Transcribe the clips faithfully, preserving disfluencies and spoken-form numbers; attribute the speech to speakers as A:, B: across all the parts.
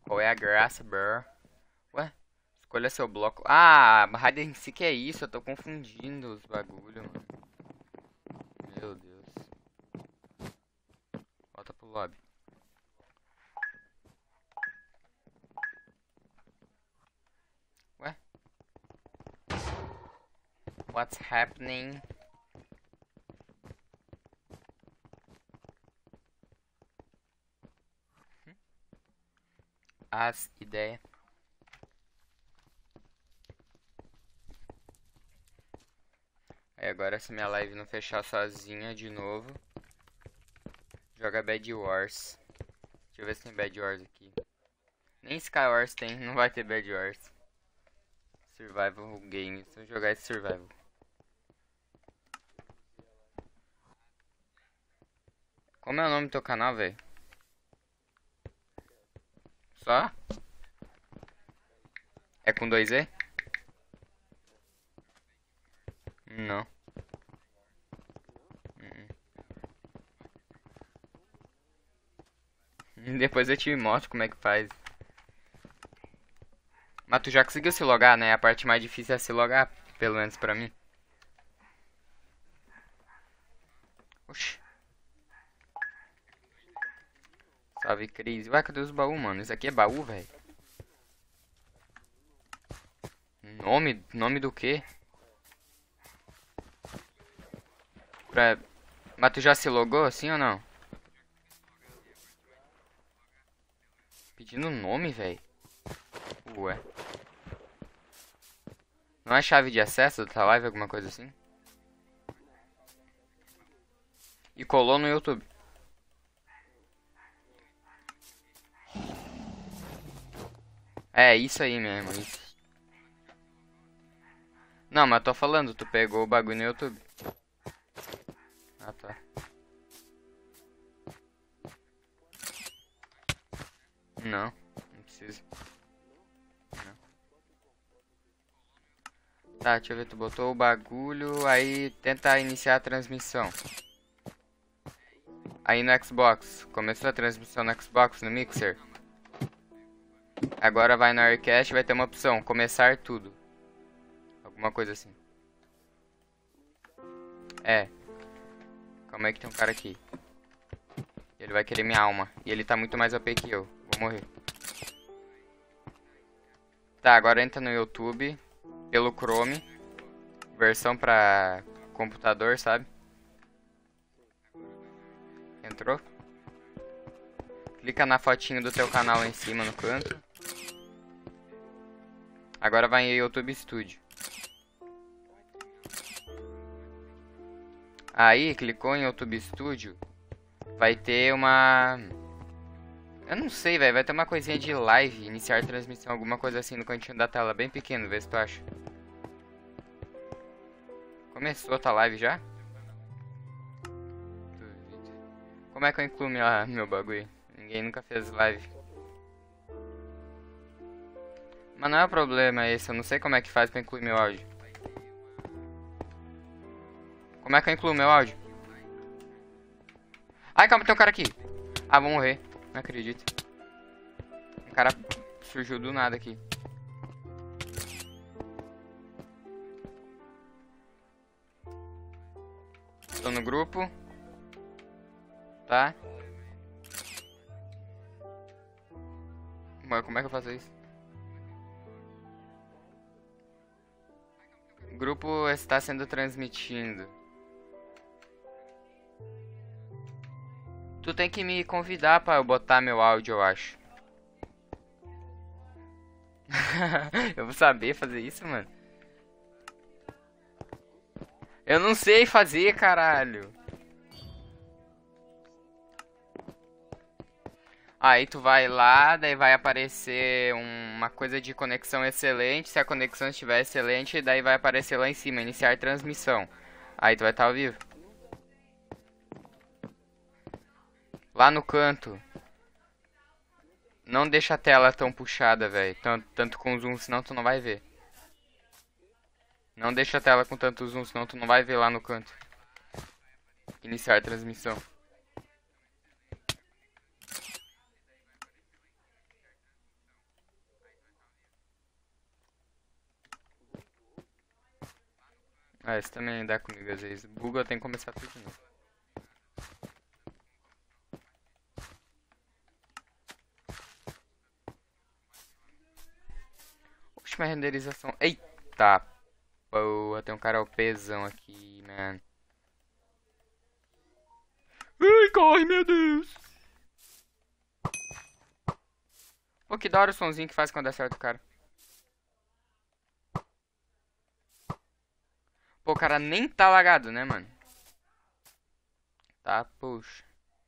A: Qual é a graça, bro? Ué? Escolha seu bloco. Ah, hide and seek é isso, eu tô confundindo os bagulho, mano. Meu Deus. Volta pro lobby. Ué? What's happening? As ideia. Aí agora se minha live não fechar sozinha de novo, joga Bed Wars. Deixa eu ver se tem Bed Wars aqui. Nem Skywars tem, não vai ter Bed Wars. Survival Games, vou jogar esse Survival. Como é o nome do teu canal, velho? Só? É com dois E? Não. Uh-uh. Depois eu te mostro como é que faz. Mas tu já conseguiu se logar, né? A parte mais difícil é se logar, pelo menos pra mim. Oxi. Salve, Cris. Vai, cadê os baús, mano? Isso aqui é baú, velho? Nome? Nome do quê? Pra... Mas tu já se logou assim ou não? Pedindo nome, velho? Ué. Não é chave de acesso da tua live, alguma coisa assim? E colou no YouTube. É, isso aí mesmo, isso. Não, mas tô falando, tu pegou o bagulho no YouTube. Ah, tá. Não, não precisa. Não. Tá, deixa eu ver, tu botou o bagulho, aí tenta iniciar a transmissão. Aí no Xbox, começou a transmissão no Xbox, no Mixer. Agora vai no Aircast, vai ter uma opção, começar tudo. Alguma coisa assim. É. Calma aí que tem um cara aqui. Ele vai querer minha alma. E ele tá muito mais O P que eu. Vou morrer. Tá, agora entra no YouTube. Pelo Chrome. Versão pra computador, sabe? Entrou? Clica na fotinho do teu canal em cima no canto. Agora vai em YouTube Studio. Aí, clicou em YouTube Studio. Vai ter uma... Eu não sei, velho. Vai ter uma coisinha de live. Iniciar transmissão, alguma coisa assim no cantinho da tela. Bem pequeno, vê se tu acha. Começou a tua live já? Como é que eu incluo minha, meu bagulho? Ninguém nunca fez live. Mas não é o problema esse. Eu não sei como é que faz pra incluir meu áudio. Como é que eu incluo meu áudio? Ai, calma, tem um cara aqui. Ah, vou morrer. Não acredito. Um cara surgiu do nada aqui. Tô no grupo. Tá? Mas como é que eu faço isso? O grupo está sendo transmitido. Tu tem que me convidar pra eu botar meu áudio, eu acho. Eu vou saber fazer isso, mano. Eu não sei fazer, caralho. Aí tu vai lá, daí vai aparecer uma coisa de conexão excelente. Se a conexão estiver excelente, daí vai aparecer lá em cima, iniciar transmissão. Aí tu vai estar ao vivo. Lá no canto. Não deixa a tela tão puxada, velho. Tanto, tanto com zoom, senão tu não vai ver. Não deixa a tela com tanto zoom, senão tu não vai ver lá no canto. Iniciar transmissão. Ah, isso também dá comigo às vezes. Buga, eu tenho que começar tudo de novo. Última renderização. Eita porra, tem um cara pesão aqui, man. Ai, corre, meu Deus. Pô, que da hora o sonzinho que faz quando acerta o cara. Pô, o cara nem tá lagado, né, mano? Tá, puxa.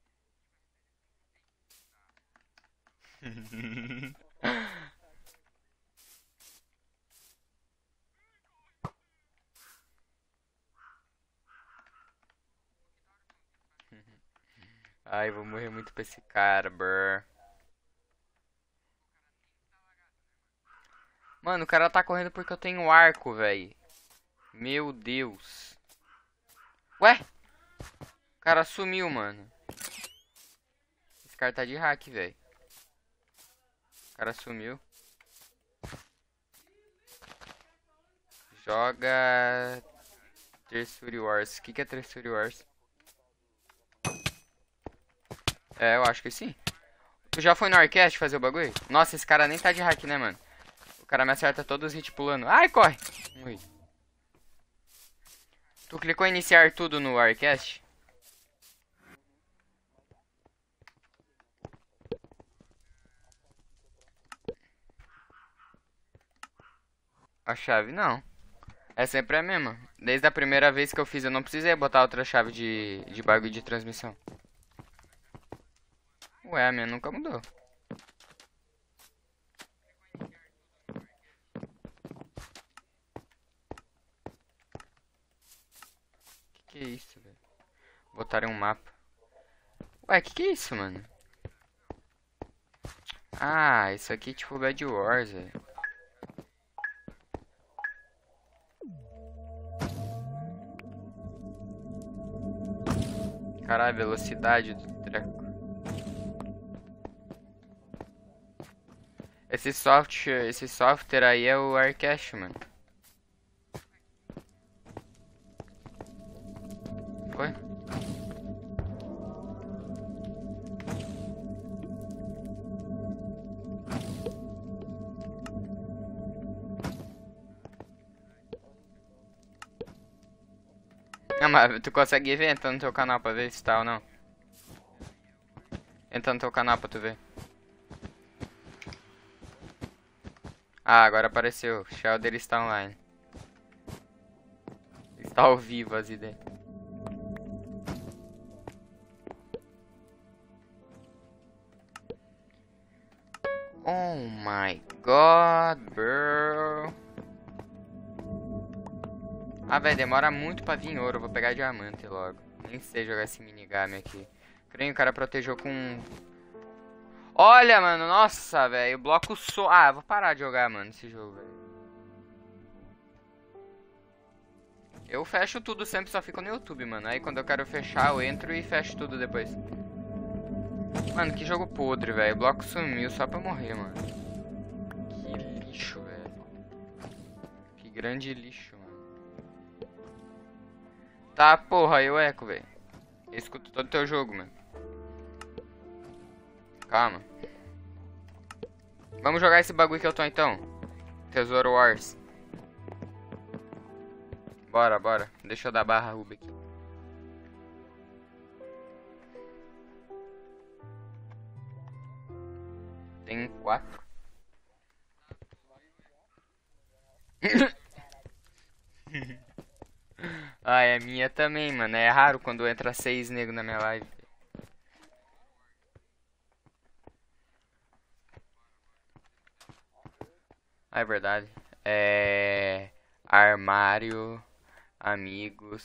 A: Ai, vou morrer muito pra esse cara, brr. Mano, o cara tá correndo porque eu tenho arco, velho. Meu Deus. Ué? O cara sumiu, mano. Esse cara tá de hack, velho. O cara sumiu. Joga... Treasury Wars. O que que é Treasury Wars? É, eu acho que sim. Tu já foi no Arcast fazer o bagulho? Nossa, esse cara nem tá de hack, né, mano? O cara me acerta todos os hits pulando. Ai, corre! Ui. Tu clicou em iniciar tudo no Arcast? A chave, não. É sempre a mesma. Desde a primeira vez que eu fiz, eu não precisei botar outra chave de, de bagulho de transmissão. Ué, a minha nunca mudou. Que que é isso, velho? Botaram um mapa. Ué, que que é isso, mano? Ah, isso aqui é tipo Bad Wars, velho. Caralho, velocidade do treco. Esse software, esse software aí é o Arcash, mano. Foi? Não, mas tu consegue ver entrando no teu canal pra ver se tá ou não? Entra no teu canal pra tu ver. Ah, agora apareceu. Shelder está online. Está ao vivo as ideias. Oh my god, bro. Ah, velho, demora muito pra vir ouro. Eu vou pegar diamante logo. Nem sei jogar esse minigame aqui. Creio que o cara protegeu com... Olha, mano, nossa, velho. Bloco so... Ah, eu vou parar de jogar, mano, esse jogo, velho. Eu fecho tudo sempre, só fico no YouTube, mano. Aí quando eu quero fechar, eu entro e fecho tudo depois. Mano, que jogo podre, velho. O bloco sumiu só pra morrer, mano. Que lixo, velho. Que grande lixo, mano. Tá, porra, aí o eco, velho. Eu escuto todo teu jogo, mano. Calma. Vamos jogar esse bagulho que eu tô, então. Tesouro Wars. Bora, bora. Deixa eu dar barra Ruby aqui. Tem quatro. Ah, é minha também, mano. É raro quando entra seis nego na minha live. Ah, é verdade. É... Armário. Amigos.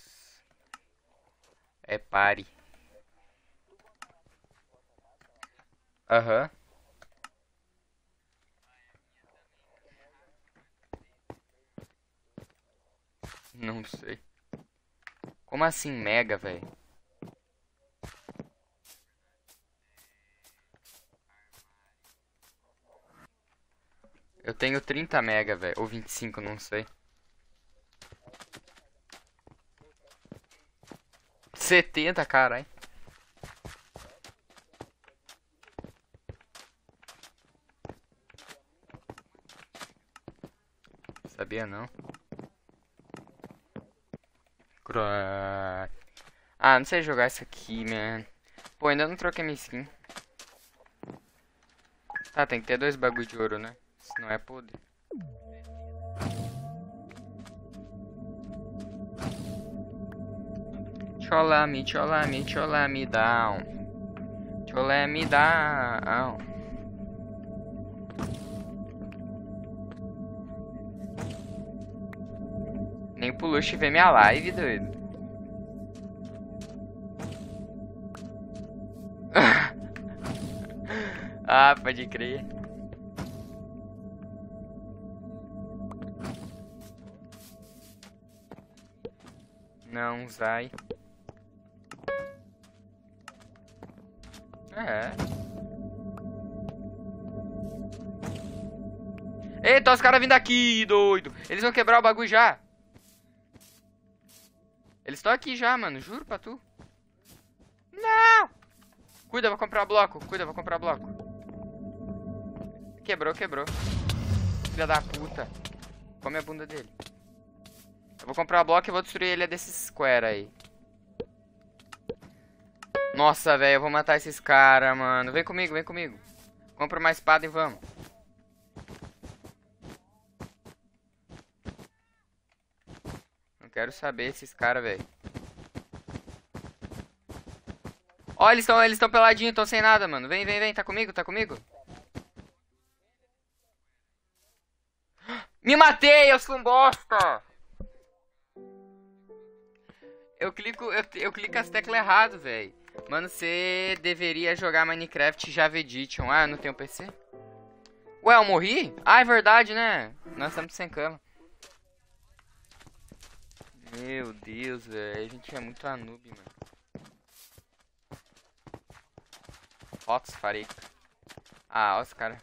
A: É pare. Aham. Não sei. Como assim mega, velho? Eu tenho trinta mega, velho. Ou vinte e cinco, não sei. setenta, caralho. Sabia não. Cra- Ah, não sei jogar isso aqui, man. Pô, ainda não troquei minha skin. Tá, tem que ter dois bagulho de ouro, né? Senão é podre. Chola me, chola me, chola me down. Chola me down. Nem pro Luxo ver minha live, doido. Ah, pode crer. Não, Zai. É. Eita, os caras vindo aqui, doido. Eles vão quebrar o bagulho já. Eles estão aqui já, mano. Juro pra tu. Não! Cuida, vou comprar bloco. Cuida, vou comprar bloco. Quebrou, quebrou. Filha da puta. Come a bunda dele. Eu vou comprar bloco e vou destruir ele desses square aí. Nossa, velho, eu vou matar esses caras, mano. Vem comigo, vem comigo. Compra uma espada e vamos. Não quero saber esses caras, velho. Ó, eles estão eles estão peladinhos, estão sem nada, mano. Vem, vem, vem. Tá comigo, tá comigo? Me matei, eu sou um bosta! Eu clico, eu, eu clico as teclas errado, velho. Mano, você deveria jogar Minecraft Java Edition. Ah, eu não tenho P C? Ué, eu morri? Ah, é verdade, né? Nós estamos sem cama. Meu Deus, velho. A gente é muito anoob, mano. Fox Fareca. Ah, ó os caras.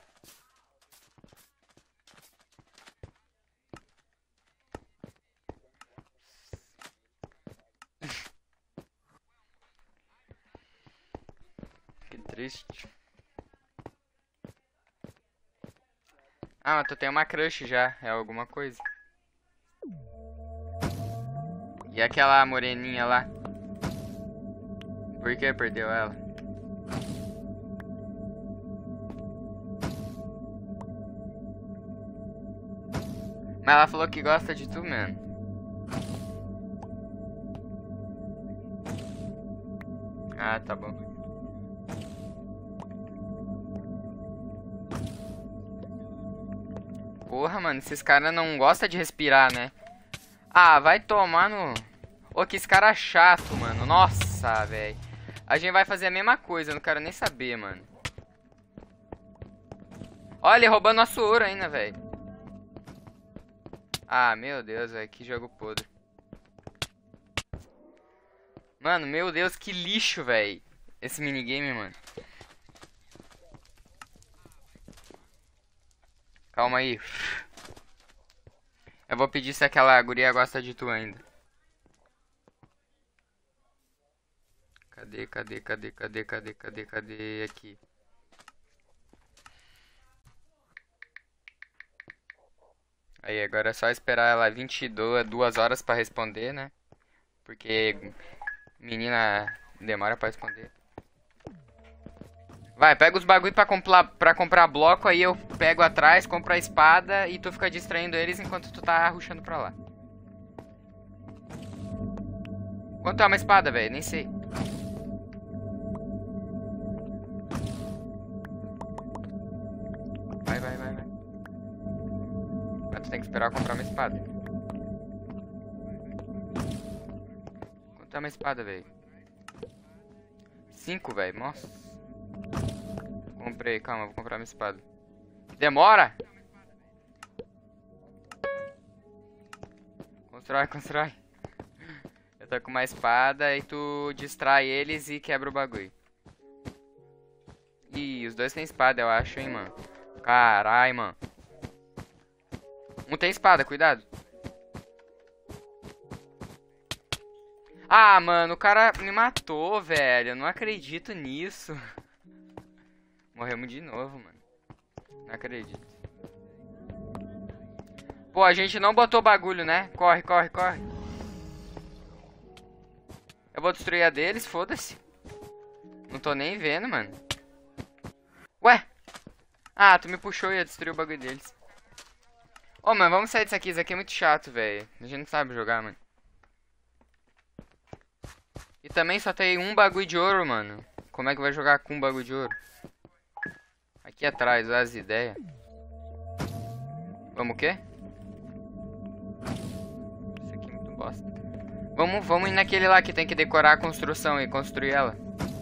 A: Que triste. Ah, mas tu tem uma crush já. É alguma coisa. E aquela moreninha lá? Por que perdeu ela? Mas ela falou que gosta de tu, mano. Ah, tá bom. Porra, mano, esses caras não gostam de respirar, né? Ah, vai tomar no... Ô, que esse cara chato, mano. Nossa, velho. A gente vai fazer a mesma coisa, eu não quero nem saber, mano. Olha, ele roubando nosso ouro ainda, velho. Ah, meu Deus, velho, que jogo podre. Mano, meu Deus, que lixo, velho. Esse minigame, mano. Calma aí. Eu vou pedir se aquela guria gosta de tu ainda. Cadê, cadê, cadê, cadê, cadê, cadê, cadê? Aqui. Aí, agora é só esperar ela vinte e duas horas pra responder, né? Porque menina demora pra responder. Vai, pega os bagulho pra comprar, pra comprar bloco, aí eu pego atrás, compro a espada e tu fica distraindo eles enquanto tu tá rushando pra lá. Quanto é uma espada, velho? Nem sei. Vai, vai, vai, vai. Mas tu tem que esperar eu comprar uma espada. Quanto é uma espada, velho? Cinco, velho. Nossa. Comprei, calma, vou comprar minha espada. Demora! Constrói, constrói. Eu tô com uma espada e tu distrai eles e quebra o bagulho. Ih, os dois têm espada, eu acho, hein, mano. Carai, mano. Um tem espada, cuidado. Ah, mano, o cara me matou, velho. Eu não acredito nisso. Morremos de novo, mano. Não acredito. Pô, a gente não botou bagulho, né? Corre, corre, corre. Eu vou destruir a deles, foda-se. Não tô nem vendo, mano. Ué? Ah, tu me puxou e ia destruir o bagulho deles. Ô, oh, mano, vamos sair disso aqui. Isso aqui é muito chato, velho. A gente não sabe jogar, mano. E também só tem um bagulho de ouro, mano. Como é que vai jogar com um bagulho de ouro? Aqui atrás, as ideias. Vamos o quê? Isso aqui é muito bosta. Vamos, vamos ir naquele lá que tem que decorar a construção e construir ela.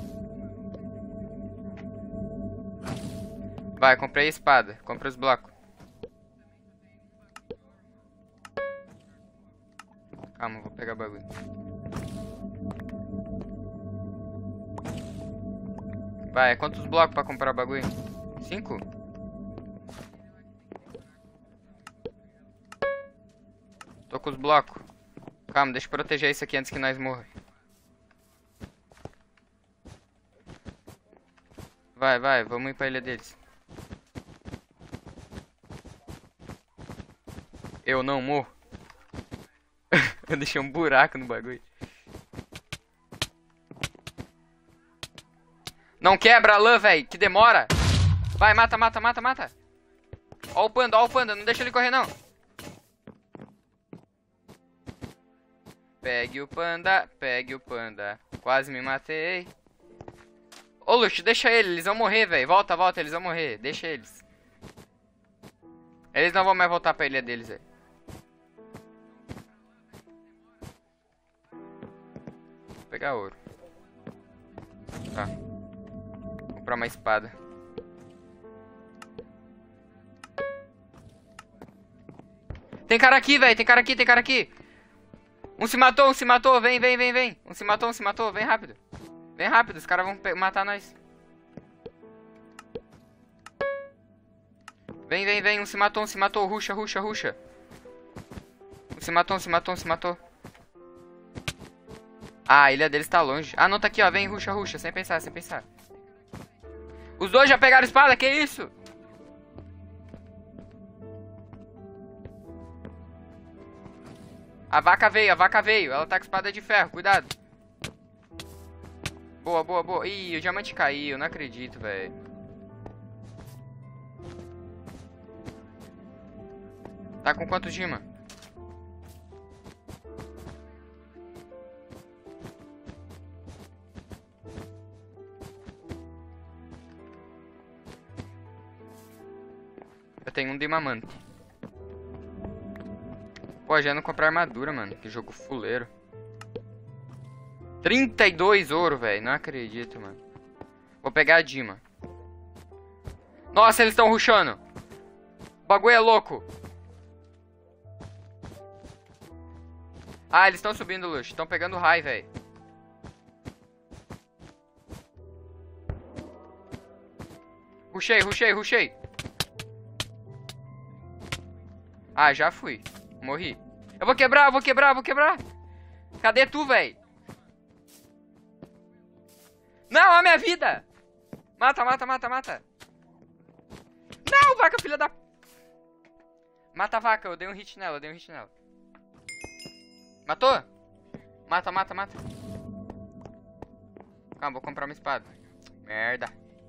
A: Vai, comprei a espada. Comprei os blocos. Calma, vou pegar o bagulho. Vai, quantos blocos pra comprar o bagulho? Cinco? Tô com os blocos. Calma, deixa eu proteger isso aqui antes que nós morra. Vai, vai, vamos ir pra ilha deles. Eu não morro. Eu deixei um buraco no bagulho. Não quebra a lã, velho, que demora. Vai, mata, mata, mata, mata. Ó o panda, ó o panda, não deixa ele correr não. Pegue o panda, pegue o panda. Quase me matei. Ô, Luxo, deixa ele, eles vão morrer, velho. Volta, volta, eles vão morrer, deixa eles. Eles não vão mais voltar pra ilha deles, velho. Vou pegar ouro. Tá. Vou comprar uma espada. Tem cara aqui, velho. Tem cara aqui, tem cara aqui. Um se matou, um se matou. Vem, vem, vem, vem. Um se matou, um se matou. Vem rápido. Vem rápido, os caras vão matar nós. Vem, vem, vem. Um se matou, um se matou. Ruxa, ruxa, ruxa. Um se matou, um se matou, um se matou. Ah, a ilha deles tá longe. Ah, não, tá aqui, ó. Vem, ruxa, ruxa. Sem pensar, sem pensar. Os dois já pegaram espada, que isso? A vaca veio, a vaca veio. Ela tá com espada de ferro, cuidado. Boa, boa, boa. Ih, o diamante caiu, não acredito, velho. Tá com quantos gema? Eu tenho um diamante. Pô, já não comprar armadura, mano. Que jogo fuleiro. trinta e dois ouro, velho. Não acredito, mano. Vou pegar a Dima. Nossa, eles estão rushando. O bagulho é louco. Ah, eles estão subindo, Luxo. Estão pegando raio, velho. Rushei, rushei, rushei. Ah, já fui. Morri. Eu vou quebrar, eu vou quebrar, eu vou quebrar. Cadê tu, velho? Não, a minha vida. Mata, mata, mata, mata. Não, vaca, filha da... Mata a vaca, eu dei um hit nela, eu dei um hit nela. Matou? Mata, mata, mata. Calma, vou comprar uma espada. Merda.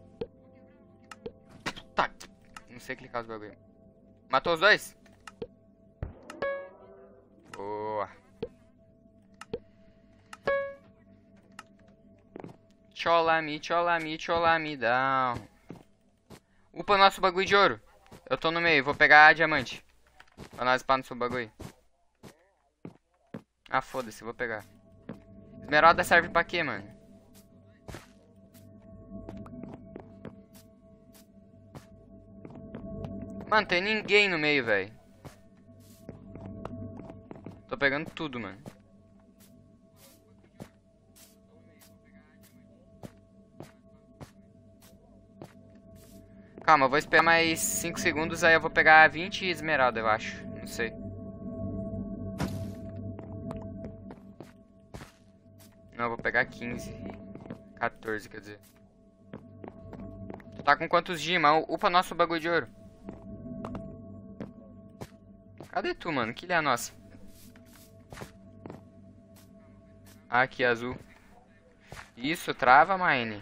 A: Tá. Não sei clicar os bagulho. Matou os dois? Boa. Cholami, cholami, cholami, down. Upa nosso bagulho de ouro. Eu tô no meio, vou pegar a diamante. Pra nós upar no seu bagulho. Ah, foda-se, vou pegar. Esmeralda serve pra quê, mano? Mano, tem ninguém no meio, velho. Tô pegando tudo, mano. Calma, eu vou esperar mais cinco segundos, aí eu vou pegar vinte esmeralda, eu acho. Não sei. Não, eu vou pegar quinze. quatorze, quer dizer. Tu tá com quantos Dima? Upa nosso bagulho de ouro. Cadê tu, mano? Que ilha é a nossa? Ah, aqui, azul. Isso, trava, mine.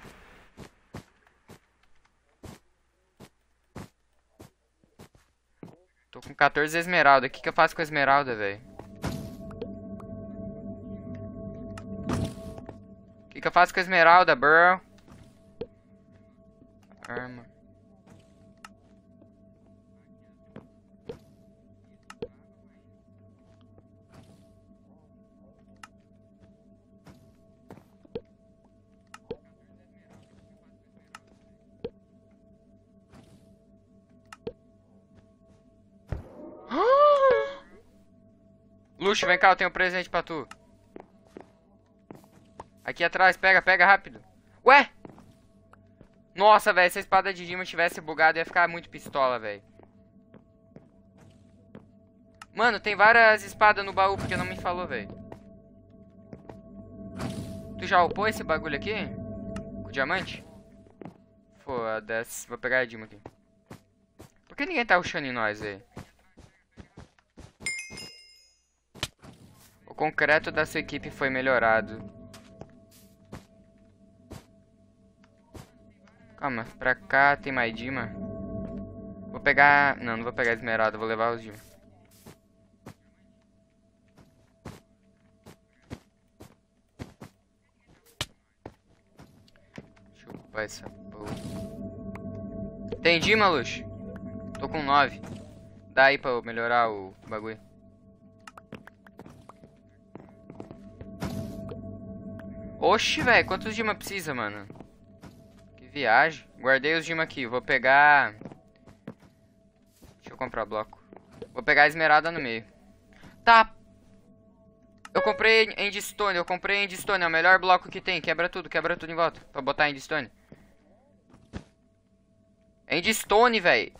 A: Tô com quatorze esmeralda. O que que eu faço com a esmeralda, velho? O que que eu faço com a esmeralda, bro? Arma. Luxo, vem cá, eu tenho um presente pra tu. Aqui atrás, pega, pega rápido. Ué! Nossa, velho, se a espada de Dima tivesse bugado, ia ficar muito pistola, velho. Mano, tem várias espadas no baú, porque não me falou, velho. Tu já upou esse bagulho aqui? Com o diamante? Foda-se, vou pegar a Dima aqui. Por que ninguém tá rushando em nós, velho? O concreto da sua equipe foi melhorado. Calma, pra cá tem mais Dima. Vou pegar... Não, não vou pegar a esmeralda, vou levar os Dima. Deixa eu ocupar essa porra. Tem Dima, Luxo? Tô com nove. Dá aí pra eu melhorar o bagulho. Oxi, velho, quantos Dima precisa, mano? Que viagem. Guardei os Dima aqui, vou pegar... Deixa eu comprar bloco. Vou pegar a esmeralda no meio. Tá. Eu comprei Endstone, eu comprei Endstone, é o melhor bloco que tem. Quebra tudo, quebra tudo em volta. Pra botar Endstone. Endstone, velho.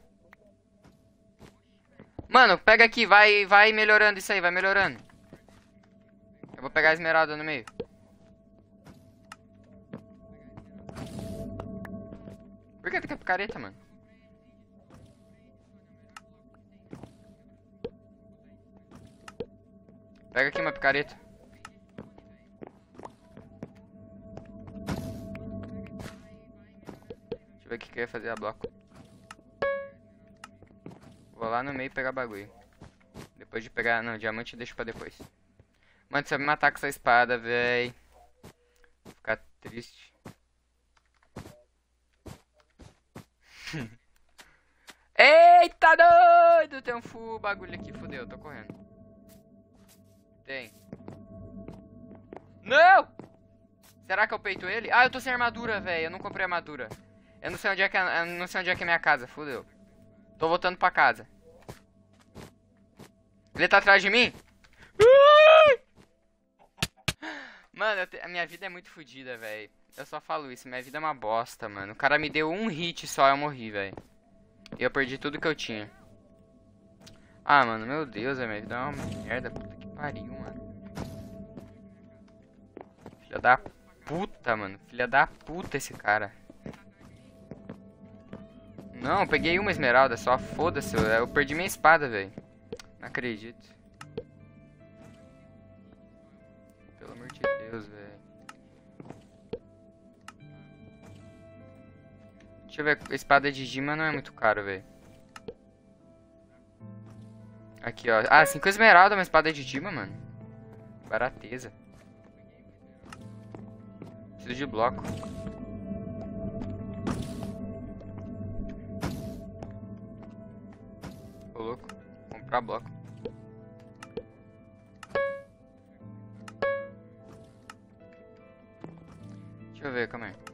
A: Mano, pega aqui, vai, vai melhorando isso aí, vai melhorando. Eu vou pegar a esmeralda no meio. Por que tu quer picareta, mano? Pega aqui uma picareta. Deixa eu ver o que que eu ia fazer a bloco. Vou lá no meio pegar bagulho. Depois de pegar... Não, diamante deixa pra depois. Mano, você vai me matar com essa espada, véi. Vou ficar triste. Eita doido! Tem um full bagulho aqui, fodeu, tô correndo. Tem. Não! Será que eu peito ele? Ah, eu tô sem armadura, velho. Eu não comprei armadura. Eu não sei onde é que é, eu não sei onde é que é minha casa, fodeu. Tô voltando pra casa. Ele tá atrás de mim? Mano, eu te... a minha vida é muito fodida, velho. Eu só falo isso, minha vida é uma bosta, mano. O cara me deu um hit só e eu morri, velho. E eu perdi tudo que eu tinha. Ah, mano, meu Deus, a minha vida é uma merda. Puta que pariu, mano. Filha da puta, mano. Filha da puta esse cara. Não, eu peguei uma esmeralda só. Foda-se, eu, eu perdi minha espada, velho. Não acredito. Pelo amor de Deus, velho. Deixa eu ver, a espada de Dima não é muito caro, velho. Aqui, ó. Ah, cinco esmeralda, uma espada de Dima, mano. Barateza. Preciso de bloco. Ô, louco. Vou comprar bloco. Deixa eu ver, calma aí.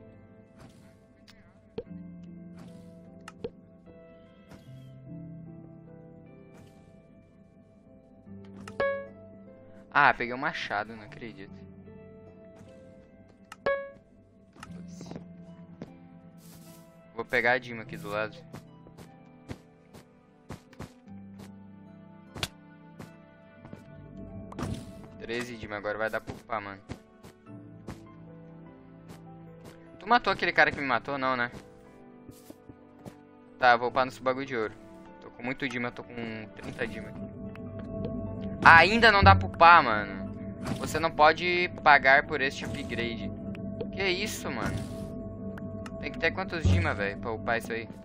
A: Ah, peguei um machado, não acredito. Vou pegar a Dima aqui do lado. treze Dima, agora vai dar pra upar, mano. Tu matou aquele cara que me matou, não, né? Tá, vou upar no bagulho de ouro. Tô com muito Dima, tô com trinta Dima aqui. Ainda não dá pra upar, mano. Você não pode pagar por este upgrade. Que isso, mano? Tem que ter quantos Dima, velho, pra upar isso aí?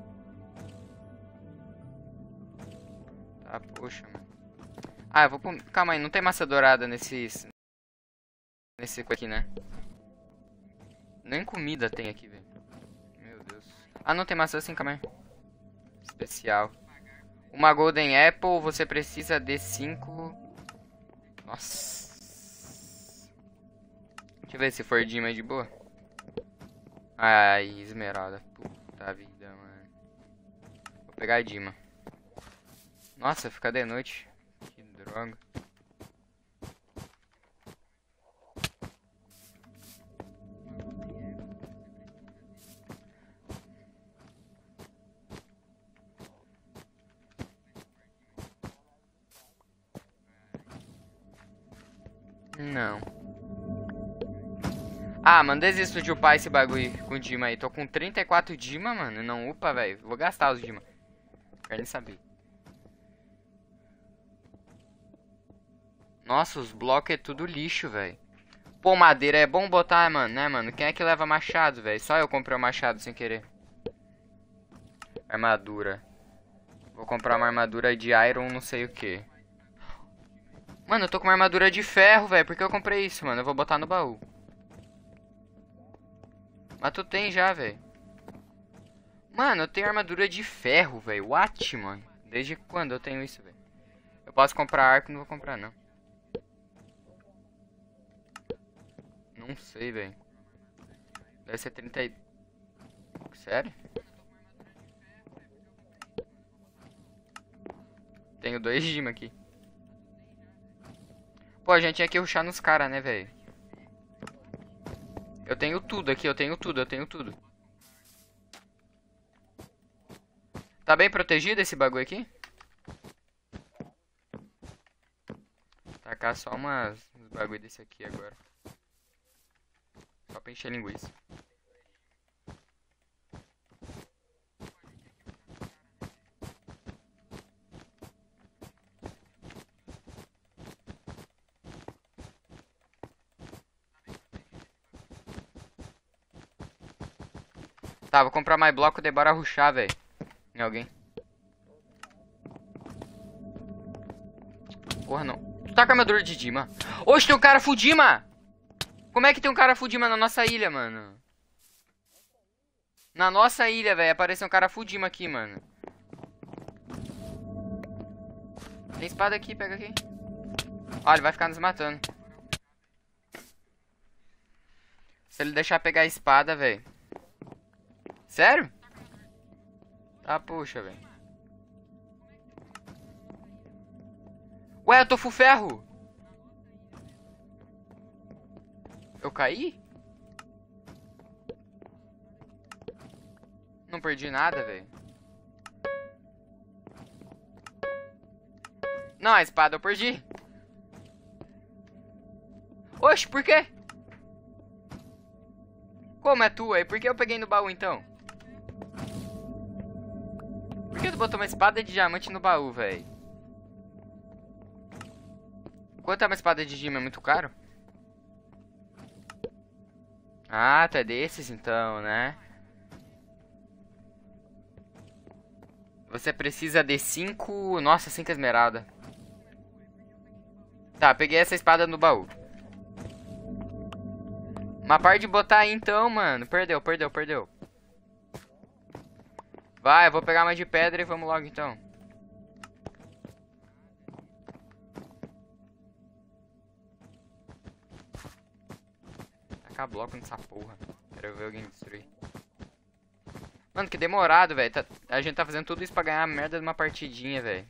A: Tá, poxa, mano. Ah, eu vou... Calma aí, não tem massa dourada nesse... Nesse aqui, né? Nem comida tem aqui, velho. Meu Deus. Ah, não tem maçã assim, calma aí. Especial. Uma Golden Apple, você precisa de cinco... Nossa. Deixa eu ver se for Dima de boa. Ai, esmeralda. Puta vida, mano. Vou pegar a Dima. Nossa, fica de noite. Que droga. Não. Ah, mano, desisto de upar esse bagulho com Dima aí. Tô com trinta e quatro Dima, mano. Não upa, velho. Vou gastar os Dima. Quero nem saber. Nossa, os blocos é tudo lixo, velho. Pô, madeira é bom botar, mano, né, mano? Quem é que leva machado, velho? Só eu comprei o machado sem querer. Armadura. Vou comprar uma armadura de iron não sei o que. Mano, eu tô com uma armadura de ferro, velho. Por que eu comprei isso, mano? Eu vou botar no baú. Mas tu tem já, velho. Mano, eu tenho armadura de ferro, velho. What, mano? Desde quando eu tenho isso, velho? Eu posso comprar arco, não vou comprar, não. Não sei, velho. Deve ser trinta e... Sério? Tenho dois Dima aqui. Pô, a gente tinha que rushar nos caras, né, velho? Eu tenho tudo aqui, eu tenho tudo, eu tenho tudo. Tá bem protegido esse bagulho aqui? Tacar só umas, uns bagulho desse aqui agora. Só pra encher linguiça. Tá, vou comprar mais bloco de bora rushar, velho. Em alguém. Porra, não. Tu tá com a armadura de Dima? Oxe, tem um cara full Dima! Como é que tem um cara full Dima na nossa ilha, mano? Na nossa ilha, velho. Apareceu um cara full Dima aqui, mano. Tem espada aqui, pega aqui. Ó, ele vai ficar nos matando. Se ele deixar pegar a espada, velho. Sério? Tá, puxa, velho. Ué, eu tô full ferro. Eu caí? Não perdi nada, velho. Não, a espada eu perdi. Oxe, por quê? Como é tua? E por que eu peguei no baú, então? Por que tu botou uma espada de diamante no baú, velho? Quanto é uma espada de Dima? É muito caro? Ah, tu é desses então, né? Você precisa de cinco... Nossa, cinco esmeralda. Tá, peguei essa espada no baú. Mas para de botar aí então, mano. Perdeu, perdeu, perdeu. Vai, eu vou pegar mais de pedra e vamos logo então. Tacar bloco nessa porra. Quero ver alguém destruir. Mano, que demorado, velho. Tá, a gente tá fazendo tudo isso pra ganhar a merda de uma partidinha, velho.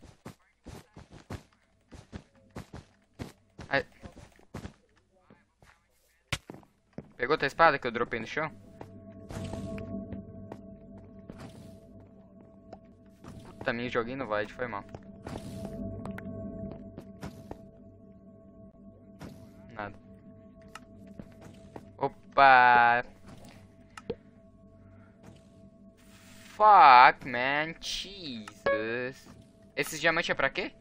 A: Pegou tua espada que eu dropei no chão? Puta, me joguei no Void, foi mal. Nada. Opa! fuck, man. Jesus. Esses diamantes é pra quê?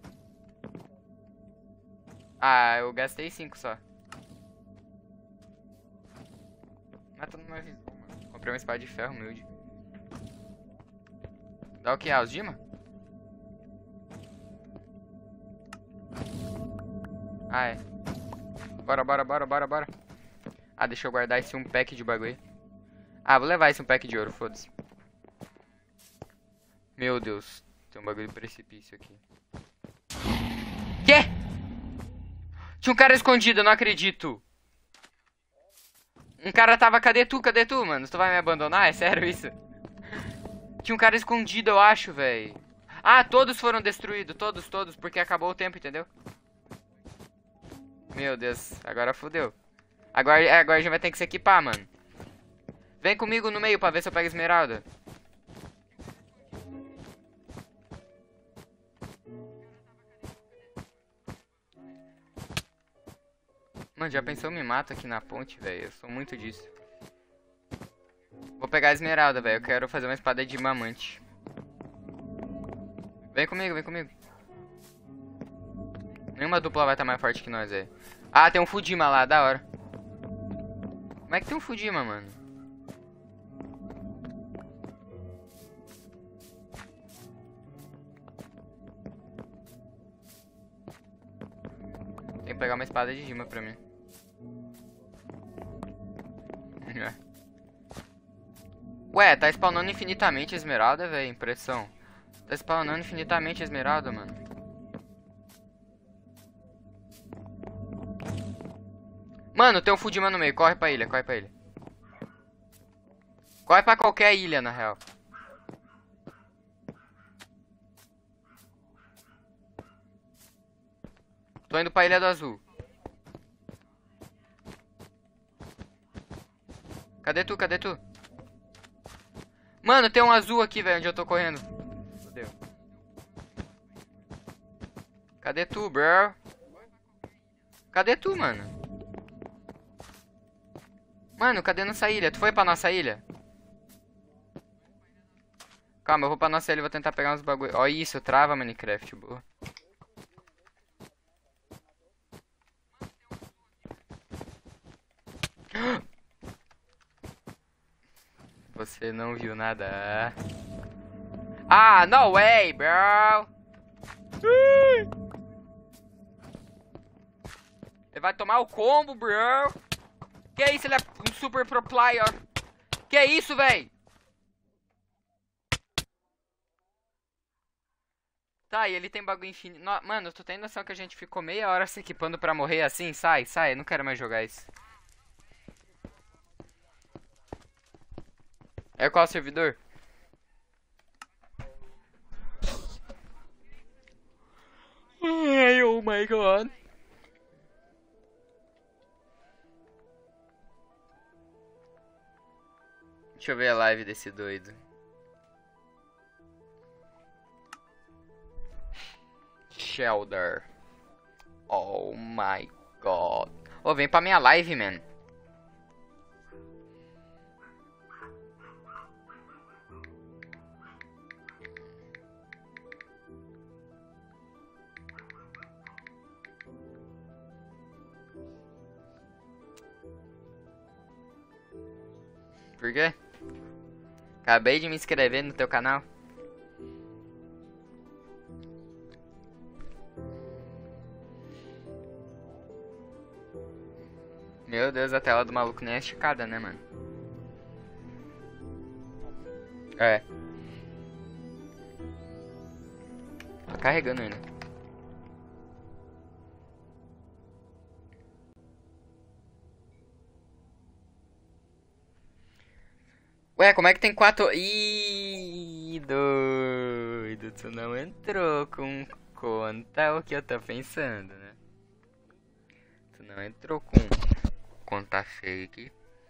A: Ah, eu gastei cinco só. Mata não me avisou, mano. Comprei uma espada de ferro humilde. Dá o que? Algema? Ah, é. Bora, bora, bora, bora, bora. Ah, deixa eu guardar esse um pack de bagulho. Ah, vou levar esse um pack de ouro, foda-se. Meu Deus. Tem um bagulho de precipício aqui. Quê? Tinha um cara escondido, eu não acredito. Um cara tava... Cadê tu? Cadê tu, mano? Tu vai me abandonar? É sério isso? Tinha um cara escondido, eu acho, velho. Ah, todos foram destruídos. Todos, todos. Porque acabou o tempo, entendeu? Meu Deus. Agora fodeu. Agora, agora a gente vai ter que se equipar, mano. Vem comigo no meio pra ver se eu pego esmeralda. Mano, já pensou me mata aqui na ponte, velho? Eu sou muito disso. Vou pegar a esmeralda, velho. Eu quero fazer uma espada de diamante. Vem comigo, vem comigo. Nenhuma dupla vai estar mais forte que nós, velho. Ah, tem um Fudima lá, da hora. Como é que tem um Fudima, mano? Tem que pegar uma espada de Dima pra mim. Ué, tá spawnando infinitamente esmeralda, velho. Impressão. Tá spawnando infinitamente esmeralda, mano. Mano, tem um Fudima no meio. Corre pra ilha, corre pra ilha. Corre pra qualquer ilha, na real. Tô indo pra Ilha do Azul. Cadê tu? Cadê tu? Mano, tem um azul aqui, velho, onde eu tô correndo. Fudeu. Cadê tu, bro? Cadê tu, mano? Mano, cadê nossa ilha? Tu foi pra nossa ilha? Calma, eu vou pra nossa ilha e vou tentar pegar uns bagulho. Ó isso, trava Minecraft, boa. Você não viu nada. Ah, no way, bro. Ele vai tomar o combo, bro. Que isso, ele é um super pro player. Que isso, véi? Tá, e ele tem bagulho infinito. No- Mano, tu tem noção que a gente ficou meia hora se equipando pra morrer assim? Sai, sai, eu não quero mais jogar isso. É qual servidor? Ai, oh my god. Deixa eu ver a live desse doido. Shelter. Oh my god. Ô, oh, vem pra minha live, man. Por quê? Acabei de me inscrever no teu canal. Meu Deus, a tela do maluco nem é esticada, né, mano? É. Tô carregando ainda. Ué, como é que tem quatro... Ih, doido, tu não entrou com conta o que eu tô pensando, né? Tu não entrou com conta fake.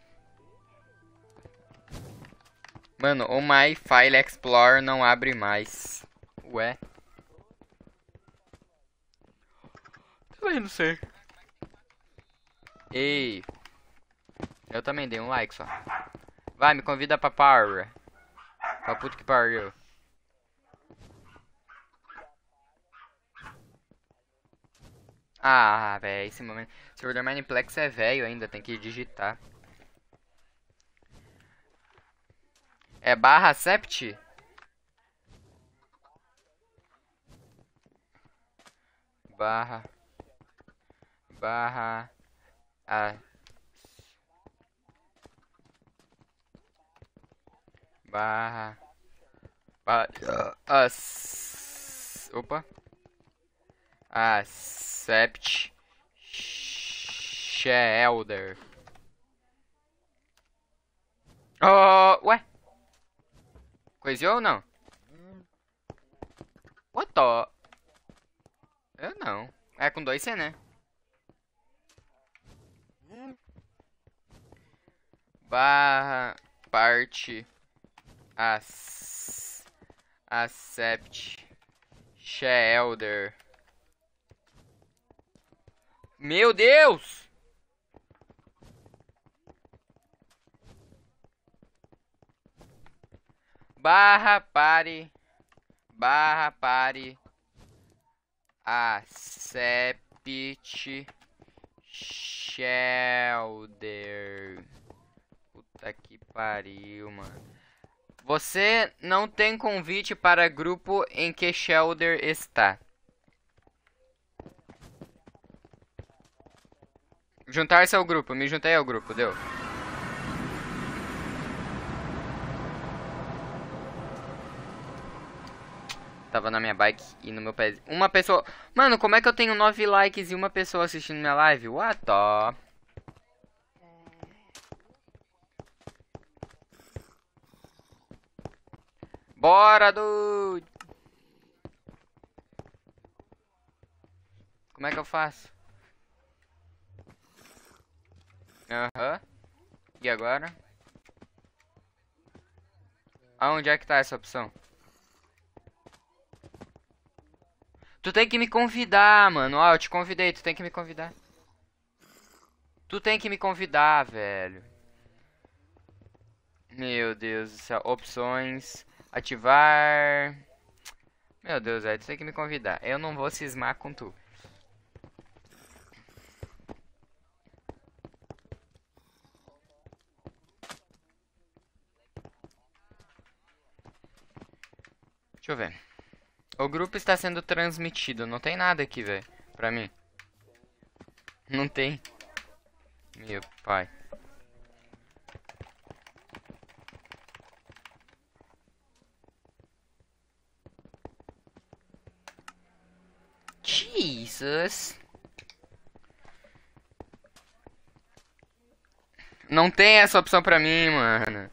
A: Mano, o My File Explorer não abre mais. Ué? Também não sei. Ei. Eu também dei um like só. Vai, me convida pra Power. Pra puta que pariu. Ah, velho, esse momento. Servidor Mineplex é velho ainda, tem que digitar. É barra sept? Barra. Barra. A. Barra. Barra. As. Opa. Accept. Shelder. Oh, ué. Coisou ou não? What the? Eu não. É com dois C, né? Barra parte as accept shelder. Meu Deus! Barra pare barra pare accept shelder. Puta que pariu, mano. Você não tem convite para grupo em que Shelder está. Juntar-se ao grupo. Me juntei ao grupo, deu. Tava na minha bike e no meu pé. Uma pessoa... Mano, como é que eu tenho nove likes e uma pessoa assistindo minha live? What the... Bora, dude! Como é que eu faço? Aham. Uhum. E agora? Aonde é que tá essa opção? Tu tem que me convidar, mano. Ó, eu te convidei, tu tem que me convidar. Tu tem que me convidar, velho. Meu Deus do céu. Opções. Ativar. Meu Deus, velho. Tu tem que me convidar. Eu não vou cismar com tu. Deixa eu ver. O grupo está sendo transmitido. Não tem nada aqui, velho. Pra mim. Não tem. Meu pai. Jesus. Não tem essa opção pra mim, mano.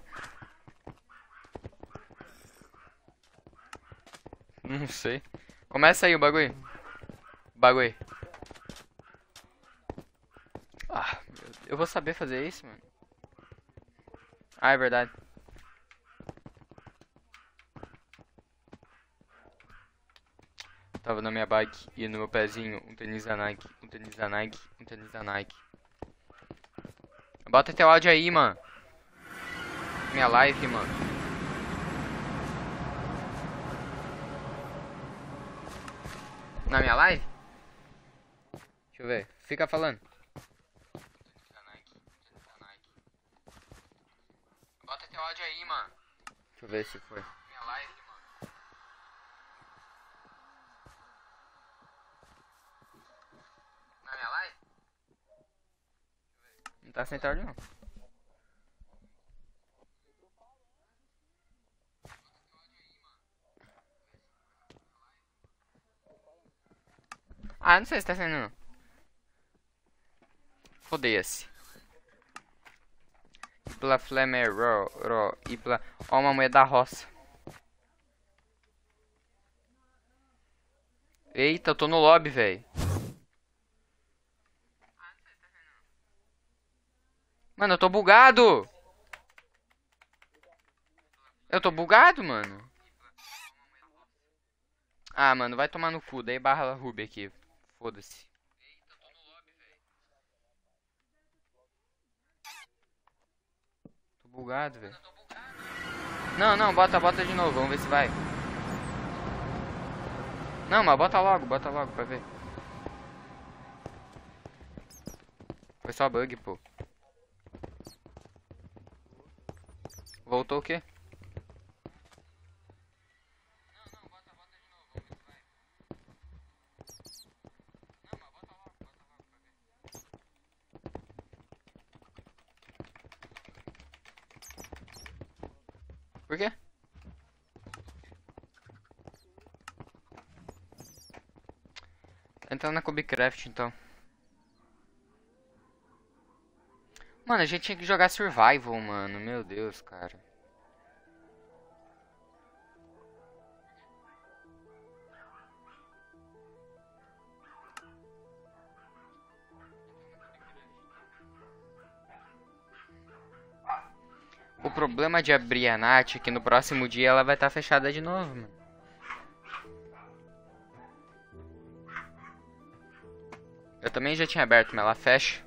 A: Não sei. Começa aí o bagulho. Bagulho. Ah, eu vou saber fazer isso, mano. Ah, é verdade. Tava na minha bike e no meu pezinho um tênis da Nike, um tênis da Nike, um tênis da Nike. Bota teu áudio aí, mano. Minha live, mano. Na minha live? Deixa eu ver. Fica falando. Bota teu áudio aí, mano. Deixa eu ver se foi. Minha live, mano. Na minha live? Não tá sem áudio, não. Ah, não sei se tá saindo, não. Foda-se. Ipla Flamer, ro, ro, Ipla. Ó, uma mulher da roça. Eita, eu tô no lobby, velho. Mano, eu tô bugado. Eu tô bugado, mano. Ah, mano, vai tomar no cu. Daí barra Ruby aqui. Foda-se. Tô bugado, velho. Não, não, bota, bota de novo, vamos ver se vai. Não, mas bota logo, bota logo pra ver. Foi só bug, pô. Voltou o quê? Por quê? Entrando na Cubecraft, então. Mano, a gente tinha que jogar Survival, mano. Meu Deus, cara. O problema de abrir a Nath é que no próximo dia ela vai estar fechada de novo, mano. Eu também já tinha aberto, mas ela fecha.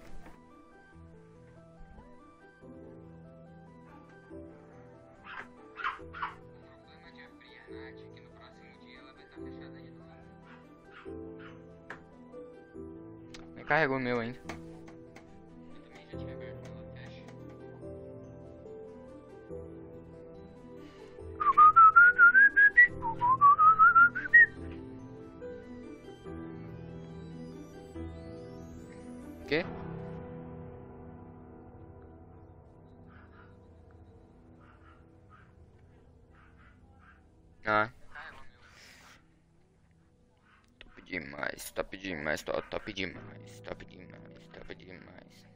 A: Nem carregou o meu ainda. Eu também já tinha aberto, mas ela fecha. O quê? Ah. Top demais, top demais, top, top demais, top demais, top demais.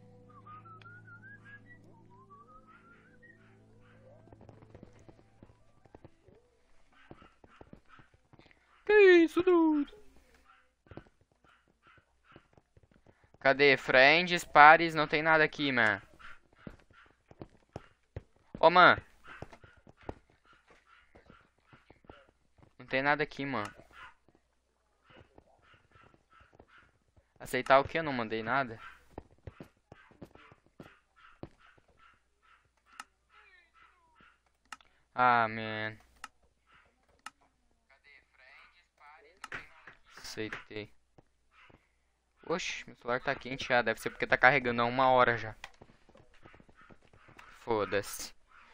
A: Que isso, dude? Cadê? Friends, pares, não tem nada aqui, man. Ô, oh, man. Não tem nada aqui, mano. Aceitar o que? Eu não mandei nada. Ah, man. Aceitei. Oxi, meu celular tá quente já. Deve ser porque tá carregando há uma hora já. Foda-se.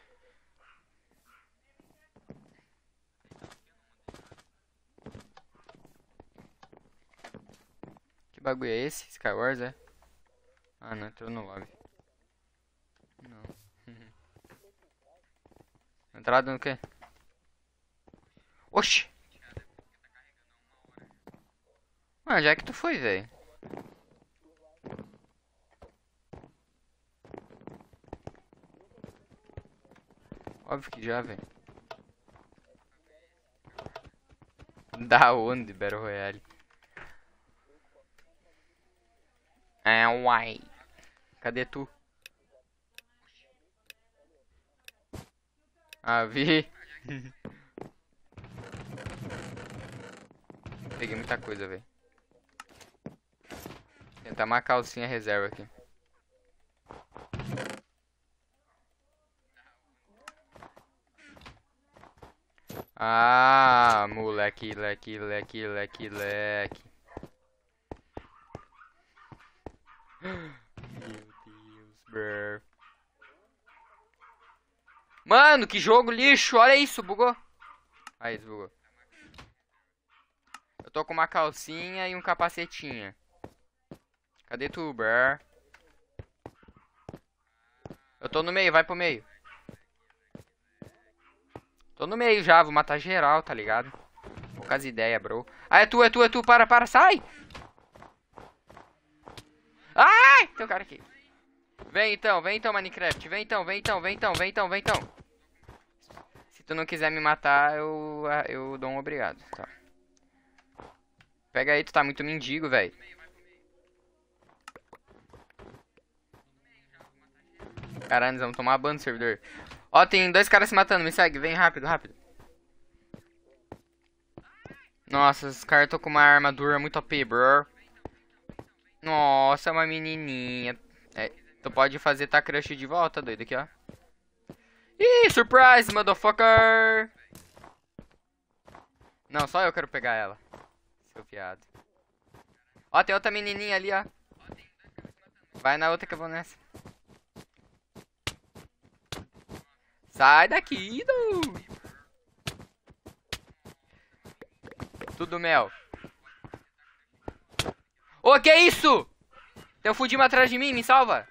A: Que bagulho é esse? Skywars, é? Ah, não, entrou no lobby. Não. Entrada no quê? Oxi! Mano, já é que tu foi, velho? Óbvio que já, velho. Da onde, Battle Royale? É, uai. Cadê tu? Ah, vi. Peguei muita coisa, velho. Tentar uma calcinha reserva aqui. Ah, moleque, leque, leque, leque, leque. Meu Deus, bro. Mano, que jogo lixo. Olha isso, bugou. Aí, bugou. Eu tô com uma calcinha e um capacetinha. Cadê tu, bro? Eu tô no meio, vai pro meio. Tô no meio já, vou matar geral, tá ligado? Poucas ideias, bro. Ah, é tu, é tu, é tu, para, para, sai! Ai! Tem um cara aqui. Vem então, vem então, Minecraft. Vem então, vem então, vem então, vem então, vem então. Se tu não quiser me matar, eu, eu dou um obrigado, tá? Pega aí, tu tá muito mendigo, velho. Caralho, nós vamos tomar ban no servidor. Ó, tem dois caras se matando, me segue, vem rápido, rápido. Nossa, os caras estão com uma armadura muito O P, bro. Nossa, uma menininha. É, tu pode fazer tá crush de volta, doido, aqui, ó. Ih, surprise, motherfucker! Não, só eu quero pegar ela. Seu viado. Ó, tem outra menininha ali, ó. Vai na outra que eu vou nessa. Sai daqui, du. Tudo mel. Ô, que isso? Tem um fudido atrás de mim, me salva.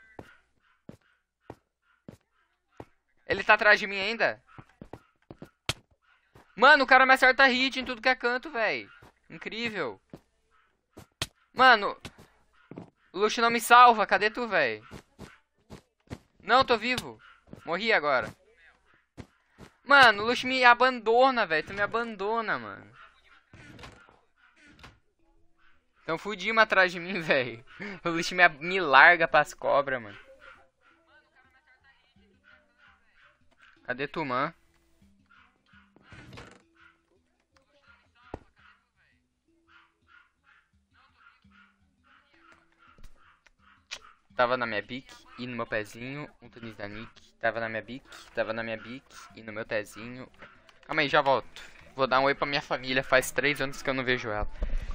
A: Ele tá atrás de mim ainda? Mano, o cara me acerta hit em tudo que é canto, velho. Incrível. Mano, o Luxo não me salva. Cadê tu, velho? Não, tô vivo. Morri agora. Mano, o Luxo me abandona, velho. Tu me abandona, mano. Tão fudindo atrás de mim, velho. O Luxo me, me larga pras cobras, mano. Cadê tu, man? Tava na minha bique e no meu pezinho, um tênis da Nick. Tava na minha bique, tava na minha bique e no meu pezinho. Calma aí, já volto. Vou dar um oi pra minha família, faz três anos que eu não vejo ela.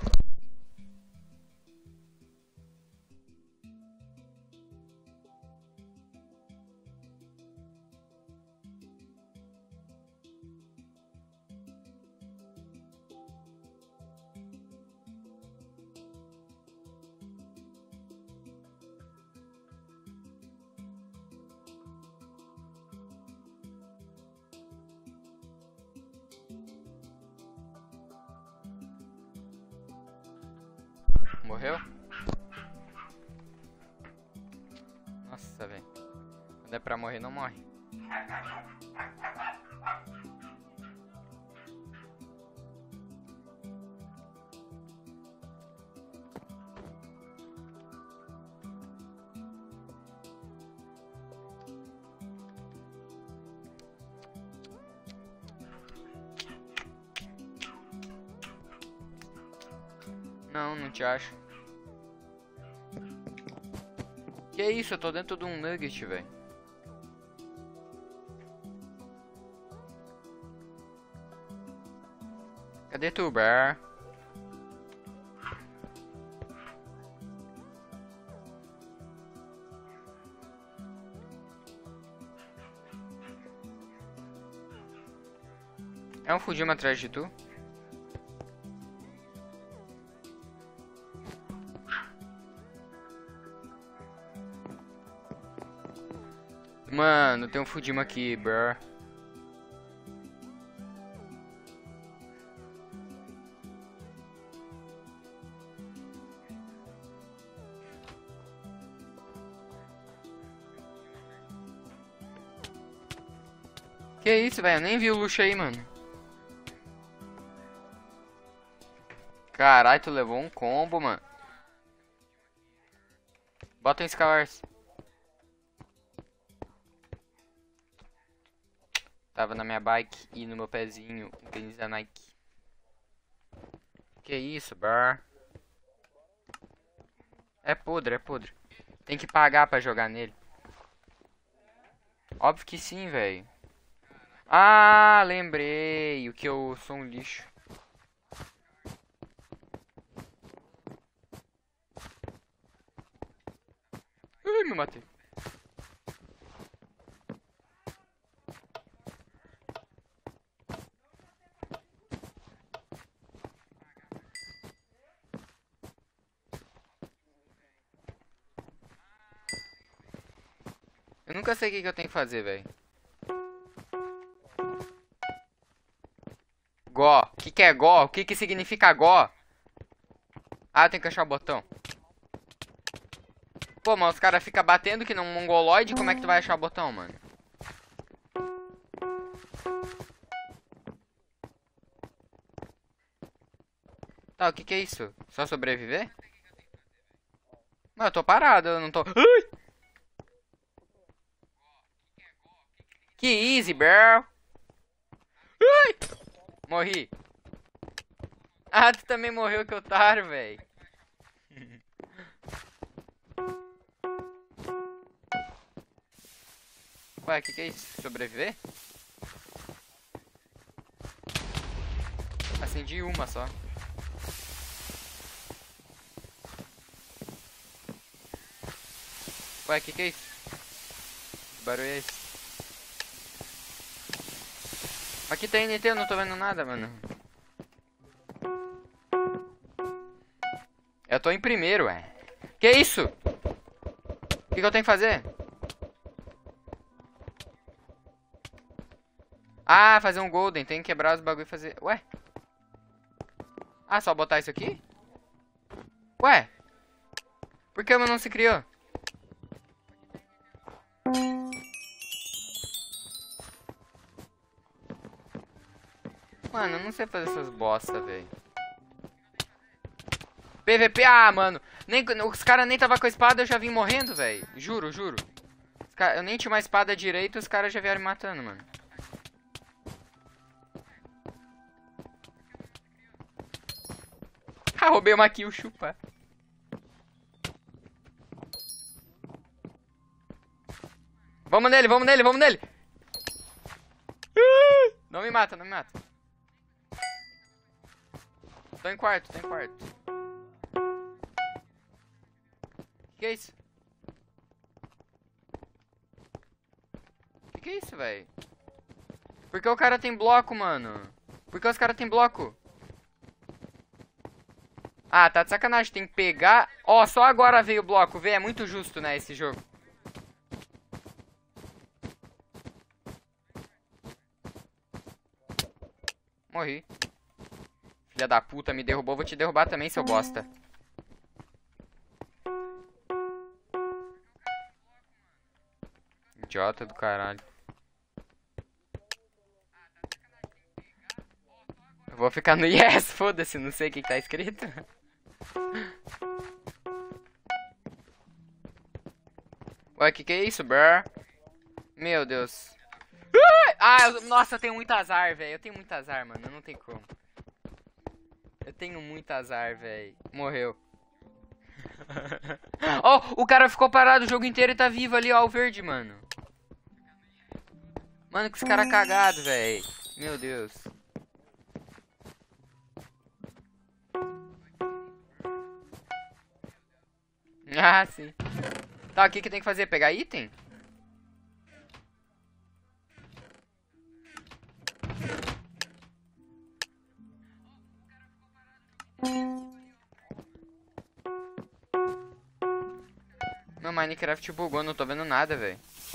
A: Morreu? Nossa, velho. Quando é pra morrer, não morre. Não, não te acho. Que isso? Eu tô dentro de um nugget, velho. Cadê tu, Bar? É um Fujima atrás de tu? Mano, tem um Fujima aqui, bro. Que isso, velho? Eu nem vi o luxo aí, mano. Caralho, tu levou um combo, mano. Bota um Skywars. Tava na minha bike e no meu pezinho um tênis da Nike. Que isso, bar? É podre, é podre. Tem que pagar pra jogar nele. Óbvio que sim, velho. Ah, lembrei. O que eu sou um lixo. Ai, me matei. Eu nunca sei o que, que eu tenho que fazer, velho. Gó. O que, que é gó? O que, que significa gó? Ah, eu tenho que achar o botão. Pô, mas os caras ficam batendo que não mongoloide. Como é que tu vai achar o botão, mano? Tá, o que que é isso? Só sobreviver? Mano, eu tô parado, eu não tô... Ai! Que easy, bro. Ai! Morri. Ah, tu também morreu, que otário, velho. Ué, que que é isso? Sobreviver? Acendi uma só. Ué, que que é isso? Que barulho é esse? Aqui tem N T, eu não tô vendo nada, mano. Eu tô em primeiro, ué. Que isso? O que, que eu tenho que fazer? Ah, fazer um golden. Tem que quebrar os bagulho e fazer... Ué? Ah, só botar isso aqui? Ué? Por que o meu não se criou? Mano, eu não sei fazer essas bosta, velho. P V P, ah, mano. Nem, os caras nem tava com a espada, eu já vim morrendo, velho. Juro, juro. Cara, eu nem tinha uma espada direita, os caras já vieram me matando, mano. Ah, roubei uma kill, chupa. Vamos nele, vamos nele, vamos nele. Não me mata, não me mata. Tô em quarto, tô em quarto. Que é isso? Que que é isso, velho? Por que o cara tem bloco, mano? Por que os caras tem bloco? Ah, tá de sacanagem, tem que pegar... Ó, oh, só agora veio o bloco, vê, é muito justo, né, esse jogo. Morri. Filha da puta, me derrubou, vou te derrubar também, seu bosta. Idiota do caralho. Eu vou ficar no yes, foda-se, não sei o que, que tá escrito. Ué, que que é isso, bro? Meu Deus. Ah, eu, nossa, eu tenho muito azar, velho. Eu tenho muito azar, mano, não tem como. Eu tenho muito azar, velho. Morreu. Ó, oh, o cara ficou parado o jogo inteiro e tá vivo ali, ó, o verde, mano. Mano, que esse cara cagado, velho. Meu Deus. Ah, sim. Tá, o que que tem que fazer? Pegar item? Meu Minecraft bugou, não tô vendo nada, velho.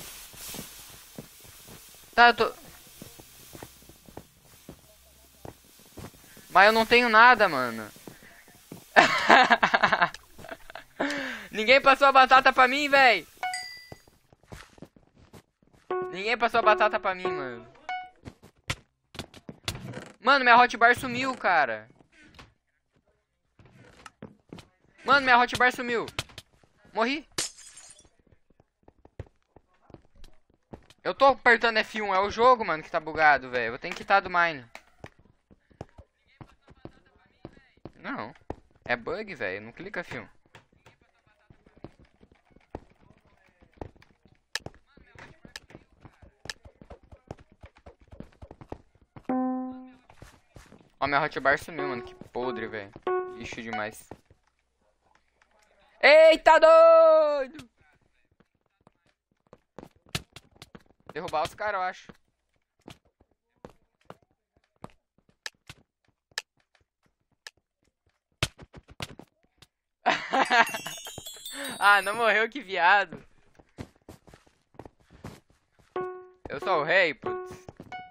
A: Tá, eu tô... Mas eu não tenho nada, mano. Ninguém passou a batata pra mim, velho. Ninguém passou a batata pra mim, mano. Mano, minha hotbar sumiu, cara. Mano, minha hotbar sumiu. Morri. Eu tô apertando F um, é o jogo, mano, que tá bugado, velho. Vou ter que quitar do mine. Não. É bug, velho. Não clica F um. Ó, minha hotbar sumiu, mano. Que podre, velho. Lixo demais. Eita, doido! Derrubar os caras, eu acho. Ah, não morreu, que viado. Eu sou o rei, putz.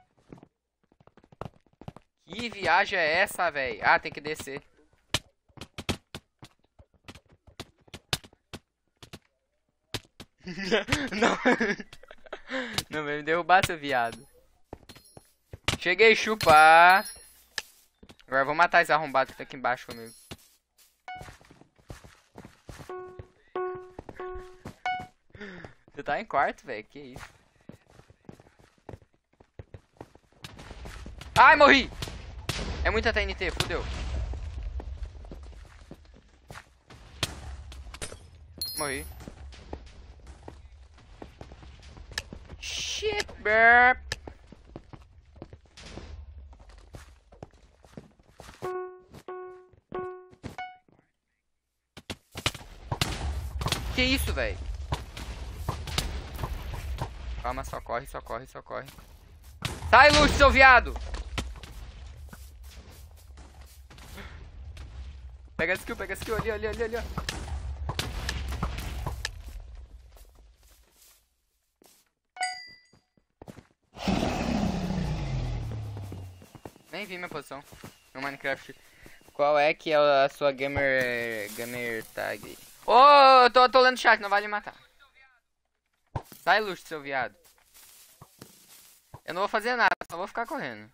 A: Que viagem é essa, velho? Ah, tem que descer. Não. Não vai me derrubar, seu viado. Cheguei, chupar. Agora eu vou matar esse arrombado que tá aqui embaixo comigo. Você tá em quarto, velho? Que isso? Ai, morri! É muita T N T, fudeu. Morri. shit, burp. Que isso, velho? Calma, só corre, só corre, só corre. Sai, Lúcio, seu viado! Pega a skill, pega a skill ali, ali, ali, ali, ó. Nem vi minha posição no Minecraft. Qual é que é a sua gamer gamer tag? Ô, oh, tô, tô lendo o chat, não vai me matar. Sai, Lúcio, seu viado. Eu não vou fazer nada, só vou ficar correndo.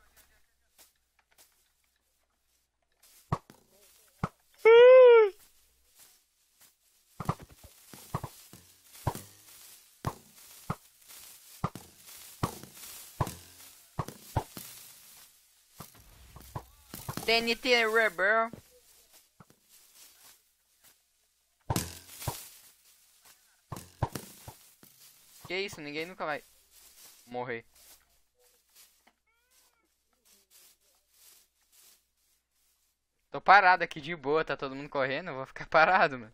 A: T N T Rebel. Que isso, ninguém nunca vai morrer. Tô parado aqui de boa, tá todo mundo correndo, eu vou ficar parado, mano.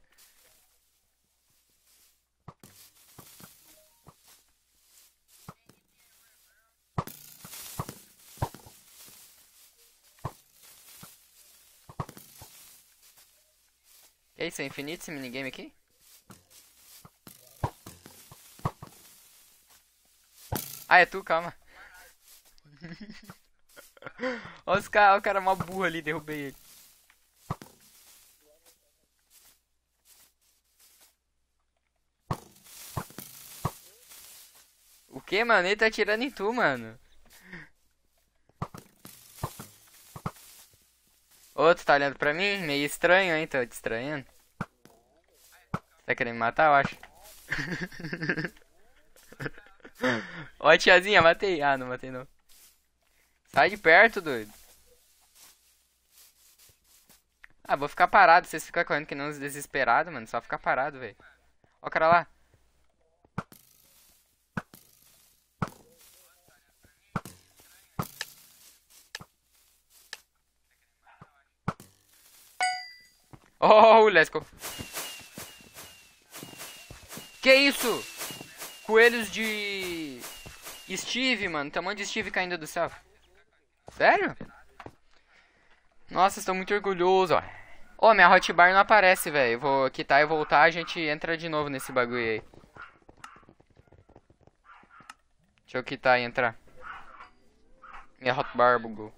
A: Que isso, é infinito esse minigame aqui? Ah, é tu, calma. Olha os caras, o cara é mó burro ali, derrubei ele. O que, mano? Ele tá atirando em tu, mano. Outro tá olhando pra mim? Meio estranho, hein? Tô te estranhando. Tá querendo me matar, eu acho. Ó, tiazinha, matei. Ah, não matei não. Sai de perto, doido. Ah, vou ficar parado. Vocês ficam correndo que não uns desesperados, mano. Só ficar parado, velho. Ó o cara lá. Oh, let's go. Que isso? Coelhos de... Steve, mano. Tem um monte de Steve caindo do céu. Sério? Nossa, estou muito orgulhoso, ó. Ô, oh, minha hotbar não aparece, velho. Vou quitar e voltar, a gente entra de novo nesse bagulho aí. Deixa eu quitar e entrar. Minha hotbar bugou.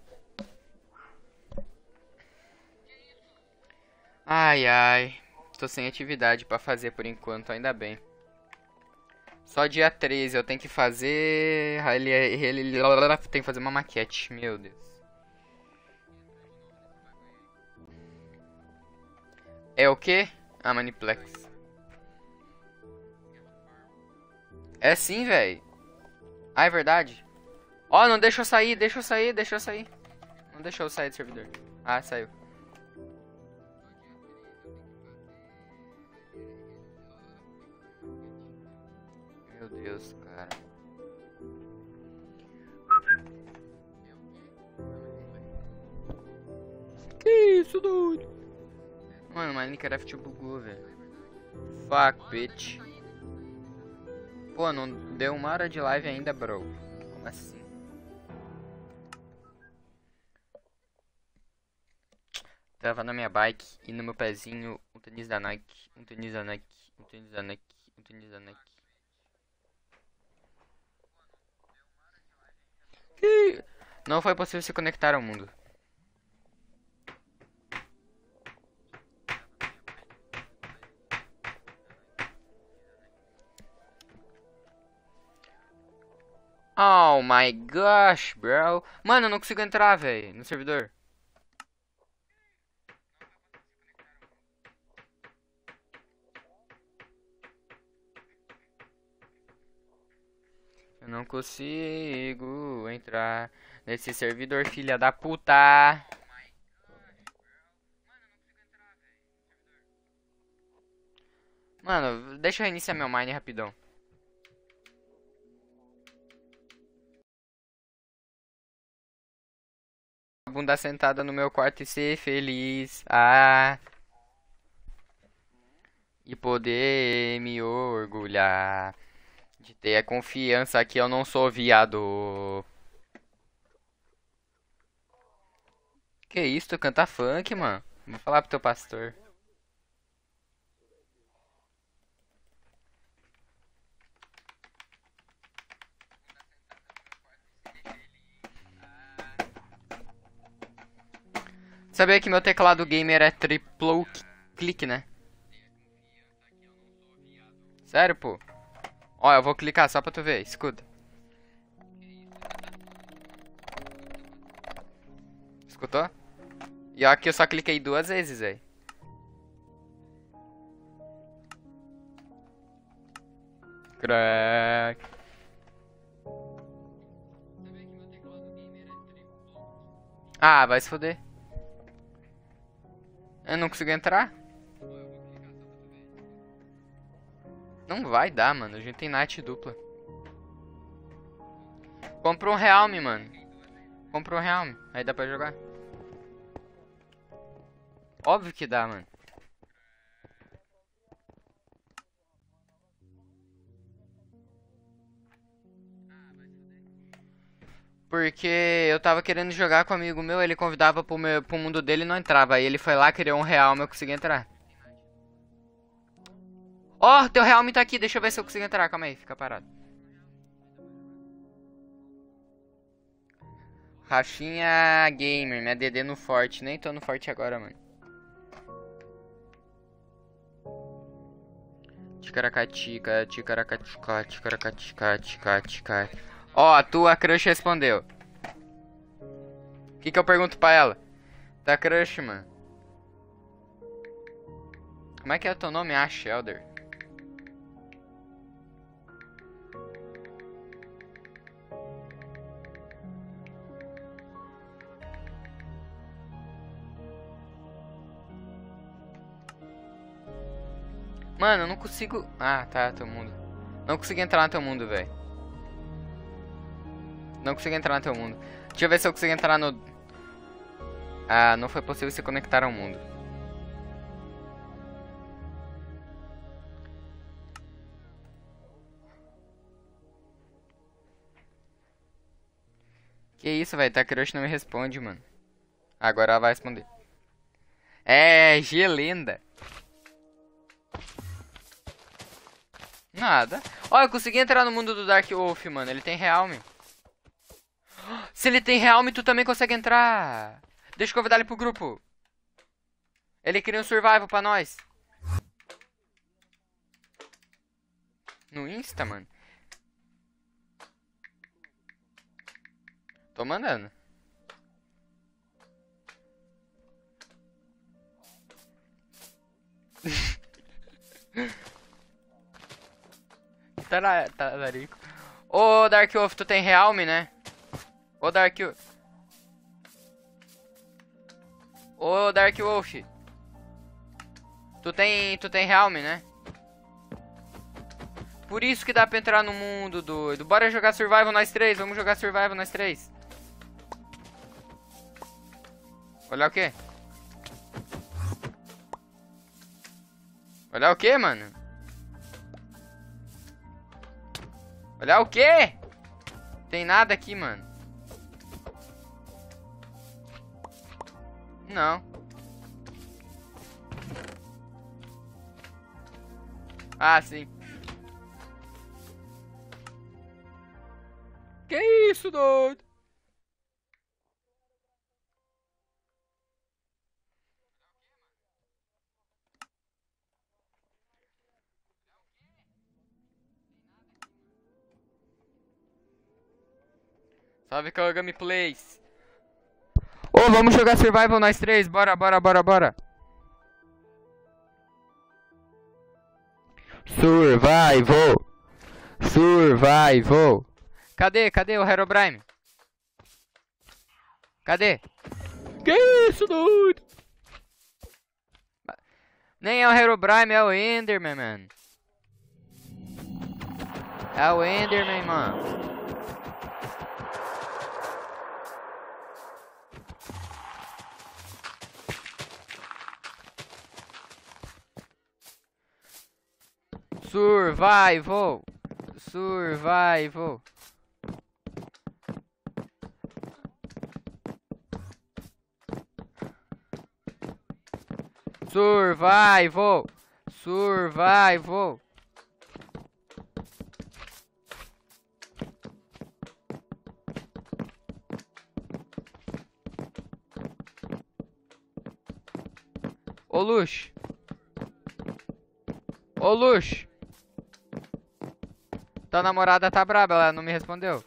A: Ai, ai. Tô sem atividade pra fazer por enquanto, ainda bem. Só dia treze eu tenho que fazer... Ele, ele, ele tem que fazer uma maquete, meu Deus. É o quê? Ah, Maniplex. É sim, velho. Ah, é verdade. Ó, oh, não deixa eu sair, deixa eu sair, deixa eu sair. Não deixou eu sair do servidor. Ah, saiu. Meu Deus, cara. Que isso, doido? Mano, Minecraft bugou, velho. Fuck, bitch. Pô, não deu uma hora de live ainda, bro. Como assim? Tava na minha bike e no meu pezinho um tênis da Nike, um tênis da Nike, um tênis da Nike, um tênis da Nike. Que... Não foi possível se conectar ao mundo. Oh my gosh, bro. Mano, eu não consigo entrar, velho, no servidor. Eu não consigo entrar nesse servidor, filha da puta. Mano, deixa eu reiniciar meu mine rapidão. bunda sentada no meu quarto e ser feliz. Ah. E poder me orgulhar de ter a confiança que eu não sou viado. Que isso, tu canta funk, mano? Vou falar pro teu pastor. Sabia que meu teclado gamer é triplo clique, né? Sério, pô? Ó, eu vou clicar só pra tu ver, escuta. Escutou? E ó, aqui eu só cliquei duas vezes, velho. Crack. Ah, vai se foder. Eu não consigo entrar? Não vai dar, mano. A gente tem night dupla. Compra um Realme, mano. Compra um Realme. Aí dá pra jogar. Óbvio que dá, mano. Porque eu tava querendo jogar com um amigo meu, ele convidava pro, meu, pro mundo dele e não entrava. Aí ele foi lá, criou um Realme, eu consegui entrar. Ó, oh, teu Realme tá aqui, deixa eu ver se eu consigo entrar. Calma aí, fica parado. Rachinha Gamer, minha D D no Forte. Nem tô no Forte agora, mano. Ticaracatica, ticaracatica, ticaracatica, ticaracatica. Ó, a tua crush respondeu. O que que eu pergunto pra ela? Tá crush, mano. Como é que é o teu nome? Ah, Shelder. Mano, eu não consigo... Ah, tá, teu mundo. Não consigo entrar no teu mundo, velho. Não consigo entrar no teu mundo. Deixa eu ver se eu consigo entrar no... Ah, não foi possível se conectar ao mundo. Que isso, velho? Tá crush não me responde, mano. Agora ela vai responder. É, Gelenda. Nada. Ó, eu consegui entrar no mundo do Dark Wolf, mano. Ele tem Realme. Se ele tem Realme, tu também consegue entrar. Deixa eu convidar ele pro grupo. Ele cria um survival pra nós. No Insta, mano. Tô mandando. Talarico. Ô, Dark Wolf, tu tem Realme, né? Ô, Dark Wolf. Ô, Dark Wolf. Tu tem, tu tem Realme, né? Por isso que dá pra entrar no mundo, doido. Bora jogar Survival nós três. Vamos jogar Survival nós três. Olha o quê? Olha o quê, mano? Olha o quê? Tem nada aqui, mano. Não. Ah, sim. Que isso, doido? Salve, Kagami Plays. Ô, oh, vamos jogar Survival nós três. Bora, bora, bora, bora. Survival. Survival. Cadê? Cadê o Herobrine? Cadê? Que isso, doido? Nem é o Herobrine, é o Enderman, mano. É o Enderman, mano. Survival. Survival. Survival. Survival. Ô Luxo. Ô Luxo. Tua namorada tá braba, ela não me respondeu.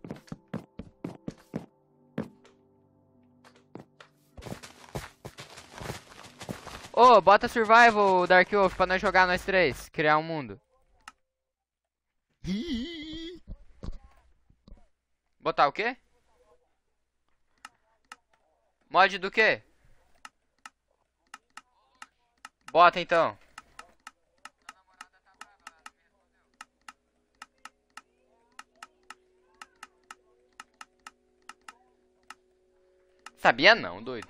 A: Ô, oh, bota Survival, Dark Wolf, pra nós jogar nós três. Criar um mundo. Botar o quê? Mod do quê? Bota então. Sabia não, doido.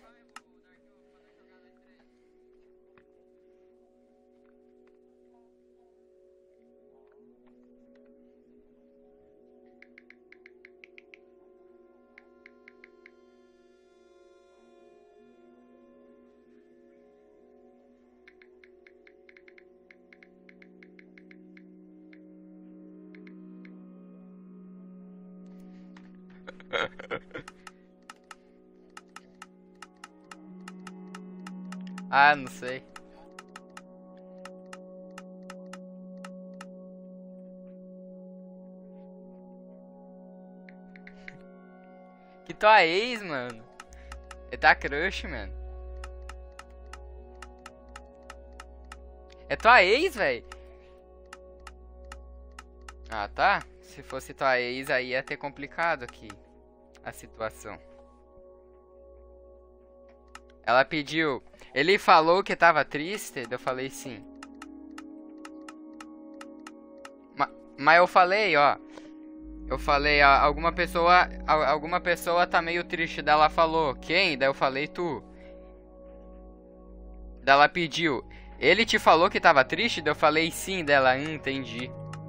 A: Ah, não sei. Que tua ex, mano. É tua crush, mano. É tua ex, velho. Ah, tá. Se fosse tua ex, aí ia ter complicado aqui a situação. Ela pediu. Ele falou que tava triste, eu falei sim. Ma- Mas eu falei, ó. Eu falei, ó, alguma pessoa, al- alguma pessoa tá meio triste. Daí ela falou, quem? Daí eu falei, tu. Daí ela pediu, ele te falou que tava triste? Daí eu falei sim, dela, hum, entendi.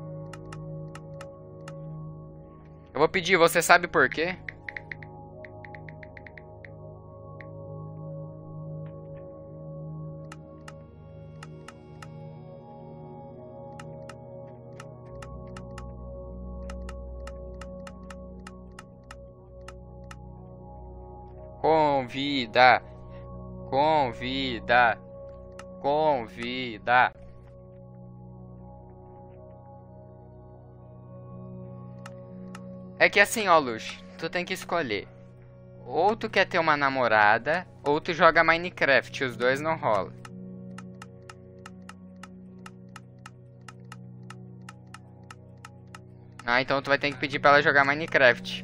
A: Eu vou pedir, você sabe por quê? Convida. Convida. Convida. É que assim, ó, Lux, tu tem que escolher. Ou tu quer ter uma namorada, ou tu joga Minecraft. Os dois não rola. Ah, então tu vai ter que pedir pra ela jogar Minecraft.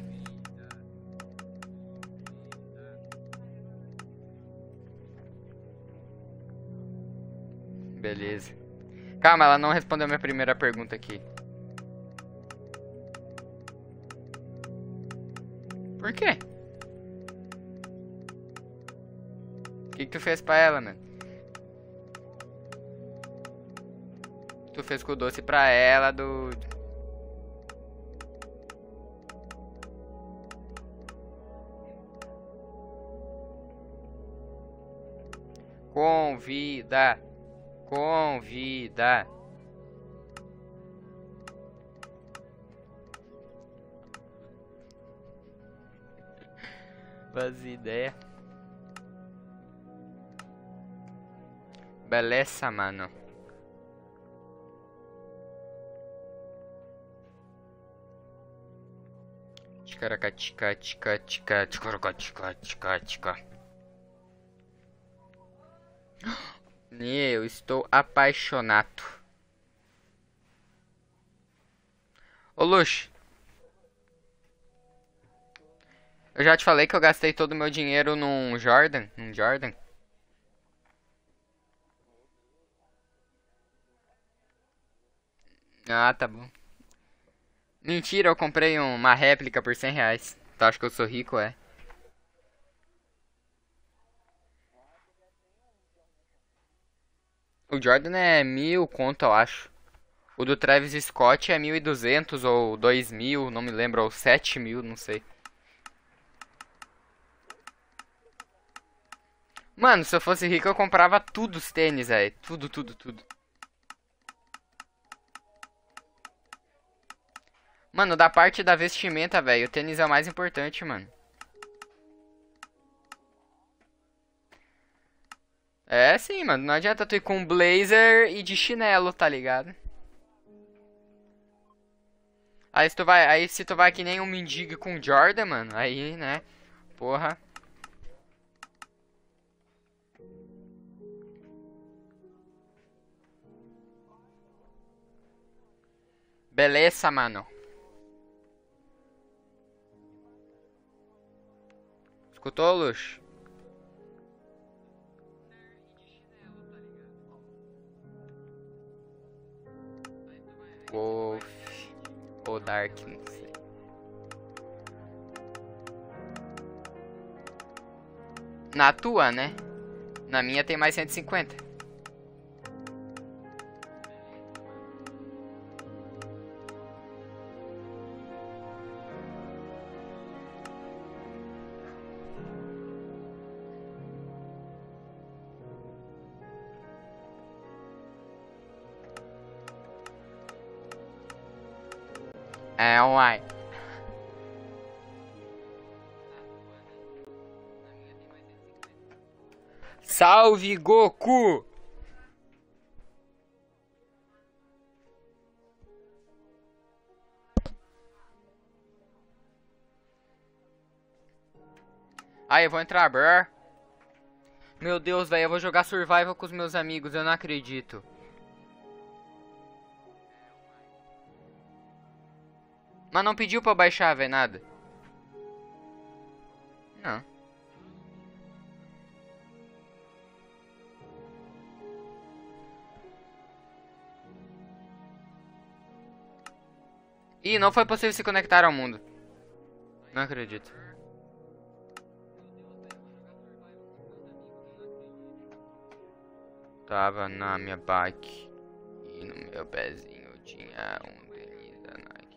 A: Beleza. Calma, ela não respondeu a minha primeira pergunta aqui. Por quê? O que, que tu fez pra ela, mano? Tu fez com o doce pra ela do... Convida. Convida. Faz ideia. Beleza, mano. Ticaracatica, tica, tica, ticaracatica, tica, tica. Eu estou apaixonado. Ô, Luxo. Eu já te falei que eu gastei todo o meu dinheiro num Jordan. Num Jordan. Ah, tá bom. Mentira, eu comprei uma réplica por cem reais. Tu acha que eu sou rico, é? O Jordan é mil conto, eu acho. O do Travis Scott é mil e duzentos ou dois mil, não me lembro, ou sete mil, não sei. Mano, se eu fosse rico eu comprava tudo os tênis, velho. Tudo, tudo, tudo. Mano, da parte da vestimenta, velho, o tênis é o mais importante, mano. É sim, mano. Não adianta tu ir com blazer e de chinelo, tá ligado? Aí se tu vai, aí se tu vai que nem um mendigo com Jordan, mano, aí, né? Porra. Beleza, mano. Escutou, Luxo? Wolf ou Dark, não sei. Na tua, né? Na minha tem mais cento e cinquenta. É, uai. Salve, Goku! Aí, eu vou entrar, brr. Meu Deus, velho, eu vou jogar Survival com os meus amigos, eu não acredito. Mas não pediu pra baixar, velho, nada. Não. Ih, não foi possível se conectar ao mundo. Não acredito. Tava na minha bike e no meu pezinho tinha um tênis da Nike.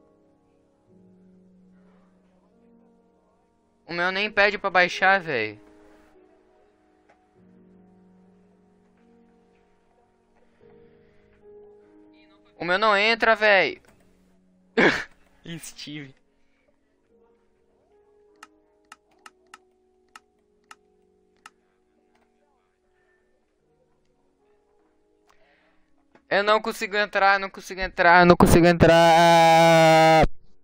A: O meu nem pede pra baixar, velho. O meu não entra, velho. Steve. Eu não consigo entrar, não consigo entrar, não consigo entrar.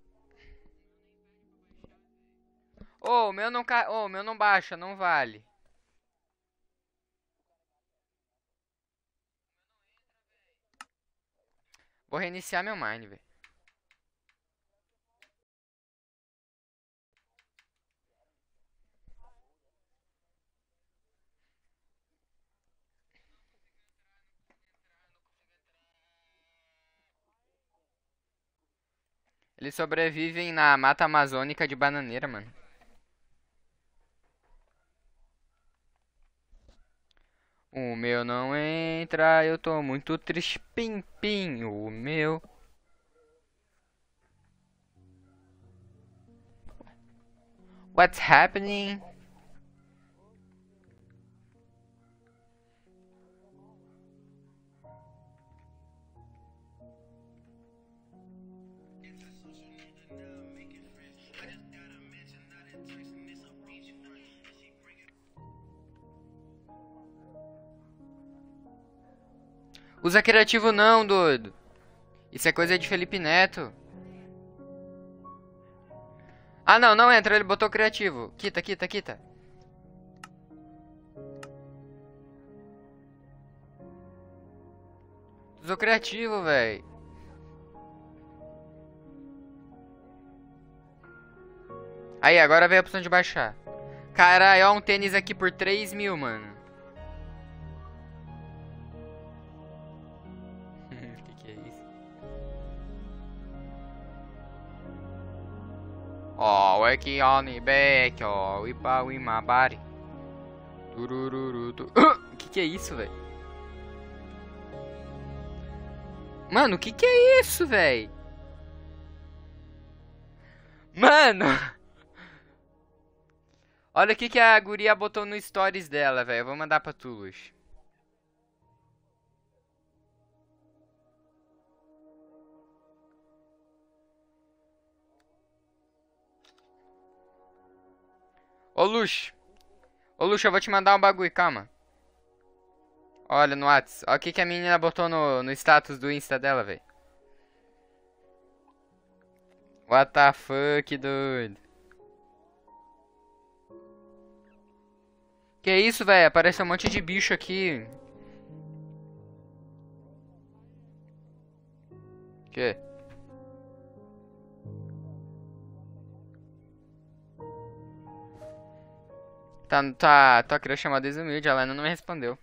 A: Ô, o meu não ca... Ô, o meu não baixa, não vale. Vou reiniciar meu Mine, velho. Eles sobrevivem na mata amazônica de bananeira, mano. O meu não entra, eu tô muito triste, pim, pim, o meu. What's happening? Usa criativo não, doido. Isso é coisa de Felipe Neto. Ah, não, não entra, ele botou criativo. Quita, quita, quita. Usou criativo, velho. Aí, agora veio a opção de baixar. Caralho, ó um tênis aqui por três mil, mano. Que que é isso? Ó, working on me back, ó, wipa wima body. Turururu. Que que é isso, velho? Mano, o que que é isso, véi? Mano! Olha o que que a guria botou no stories dela, velho. Eu vou mandar pra tu, Luz. Ô, Lux. Ô, Lux, eu vou te mandar um bagulho, calma. Olha no Whats. Olha o que que a menina botou no, no status do Insta dela, velho. What the fuck, doido. Que isso, velho? Apareceu um monte de bicho aqui. Que? Tá, tá, tua crush chamada desumilde, ela ainda não me respondeu.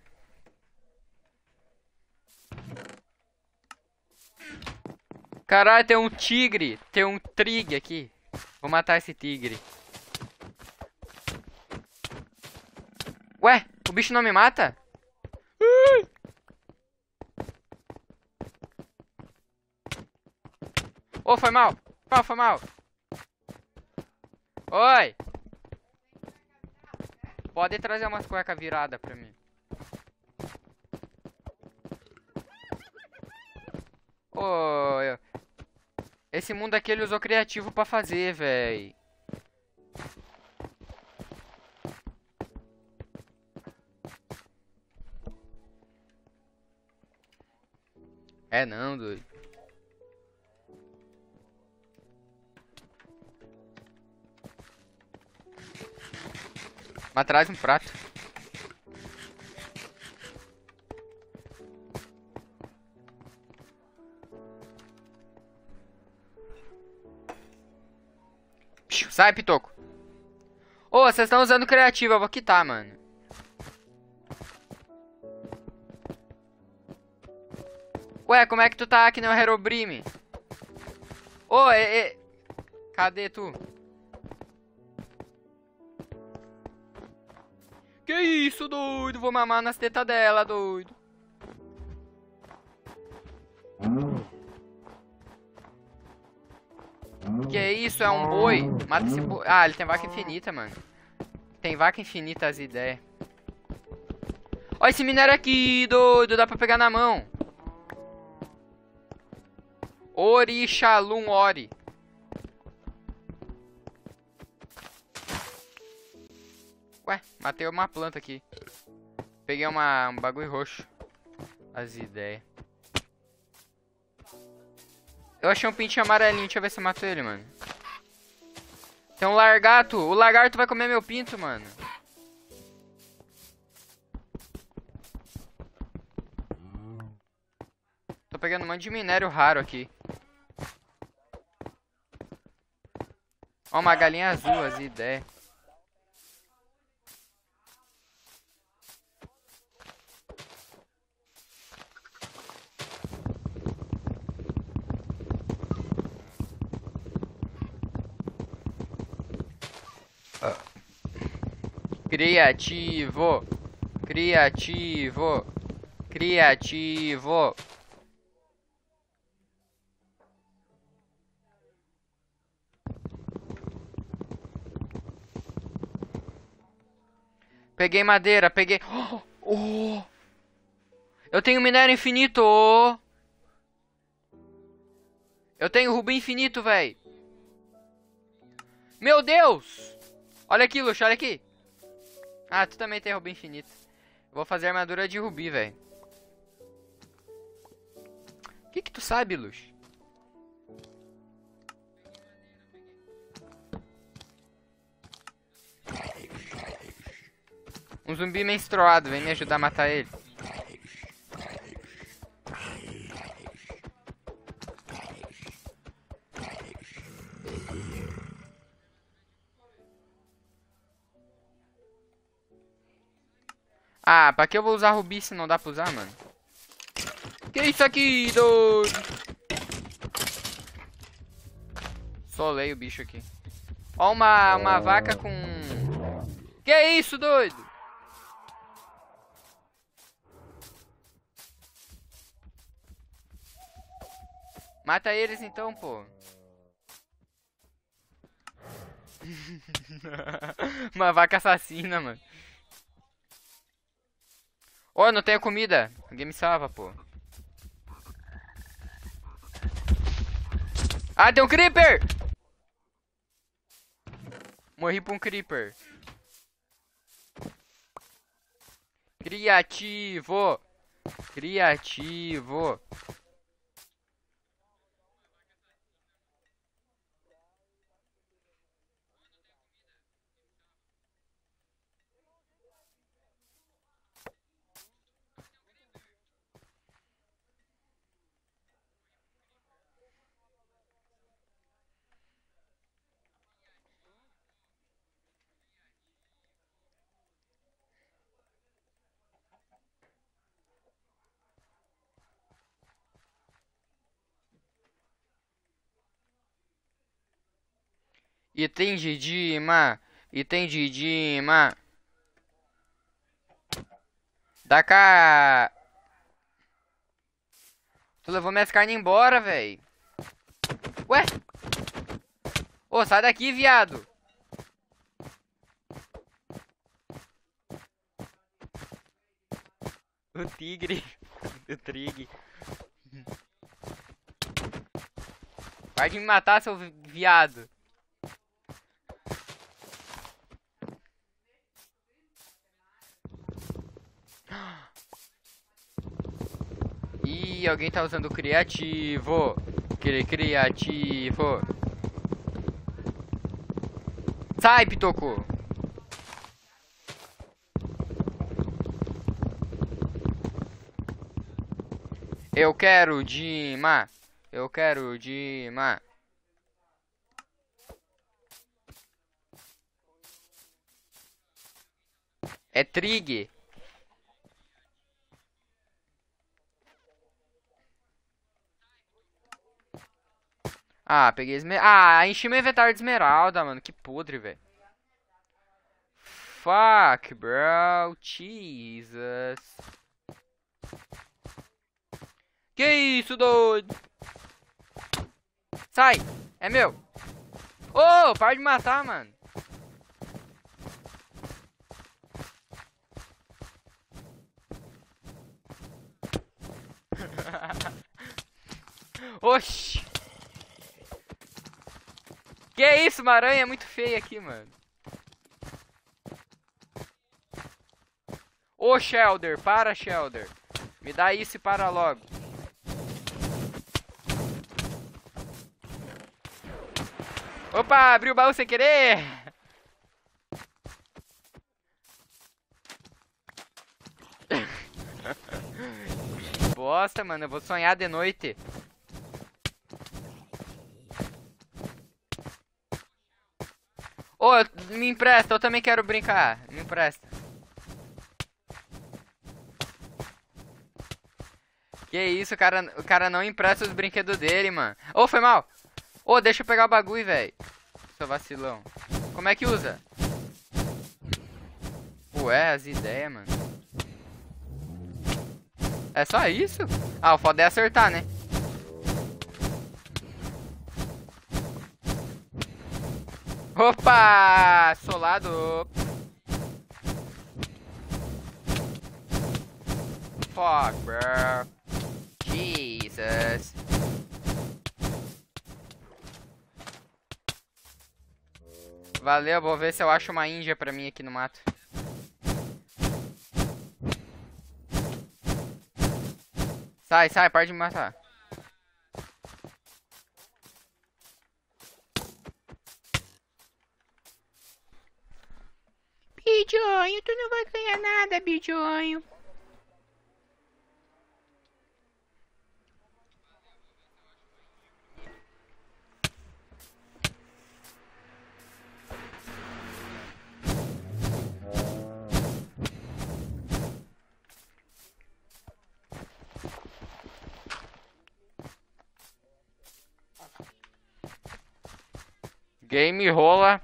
A: Caralho, tem um tigre, tem um trig aqui. Vou matar esse tigre. Ué, o bicho não me mata? Ô, oh, foi mal. Foi mal, foi mal. Oi. Pode trazer umas cuecas viradas pra mim. Ô, oh, esse mundo aqui ele usou criativo pra fazer, véi. É não, doido. Mas traz um prato. Sai, Pitoco. Ô, oh, vocês estão usando criativo, eu vou quitar, mano. Ué, como é que tu tá aqui no Herobrine? Ô, oh, é, é... cadê tu? Que isso, doido? Vou mamar nas tetas dela, doido. Que isso, é um boi? Mata esse boi. Ah, ele tem vaca infinita, mano. Tem vaca infinita as ideias. Olha esse minério aqui, doido. Dá pra pegar na mão. Orixalum Ori. Ué, matei uma planta aqui. Peguei uma, um bagulho roxo. As ideias. Eu achei um pintinho amarelinho. Deixa eu ver se eu mato ele, mano. Tem um lagarto. O lagarto vai comer meu pinto, mano. Tô pegando um monte de minério raro aqui. Ó, uma galinha azul, as ideias. Criativo. Criativo. Criativo. Peguei madeira, peguei... Oh, oh. Eu tenho minério infinito. Oh. Eu tenho rubi infinito, velho. Meu Deus. Olha aqui, Luxo, olha aqui. Ah, tu também tem rubi infinito. Vou fazer armadura de rubi, velho. O que que tu sabe, Luxo? Um zumbi menstruado, vem me ajudar a matar ele. Ah, pra que eu vou usar rubi se não dá pra usar, mano? Que isso aqui, doido? Solei o bicho aqui. Ó uma, uma vaca com... Que isso, doido? Mata eles então, pô. Uma vaca assassina, mano. Ô, oh, não tenho comida. Alguém me salva, pô. Ah, tem um creeper! Morri pra um creeper. Criativo. Criativo. Item de Dima. Item de Dima. Da cá. Tu levou minhas carnes embora, velho. Ué? Ô, sai daqui, viado. O tigre. O trig. Vai de me matar, seu viado. Ih, alguém tá usando criativo. Cri criativo. Sai, Pitoco. Eu quero Dima. Eu quero Dima. É trig. Ah, peguei esmeralda. Ah, enchi meu inventário de esmeralda, mano. Que podre, velho. Fuck, bro. Jesus. Que isso, doido? Sai. É meu. Ô, oh, para de matar, mano. Oxi. Que isso, uma aranha é muito feia aqui, mano. Ô, Shelder, para, Shelder. Me dá isso e para logo. Opa, abriu o baú sem querer. Bosta, mano, eu vou sonhar de noite. Ô, oh, me empresta, eu também quero brincar. Me empresta. Que isso, o cara, o cara não empresta os brinquedos dele, mano. Ô, oh, foi mal. Ô, oh, deixa eu pegar o bagulho, velho. Seu vacilão. Como é que usa? Ué, as ideias, mano. É só isso? Ah, o foda é acertar, né? Opa! Solado. Fuck, bro. Jesus. Valeu, vou ver se eu acho uma índia pra mim aqui no mato. Sai, sai, para de me matar. Bidonho, tu não vai ganhar nada, Bidonho. Game rola.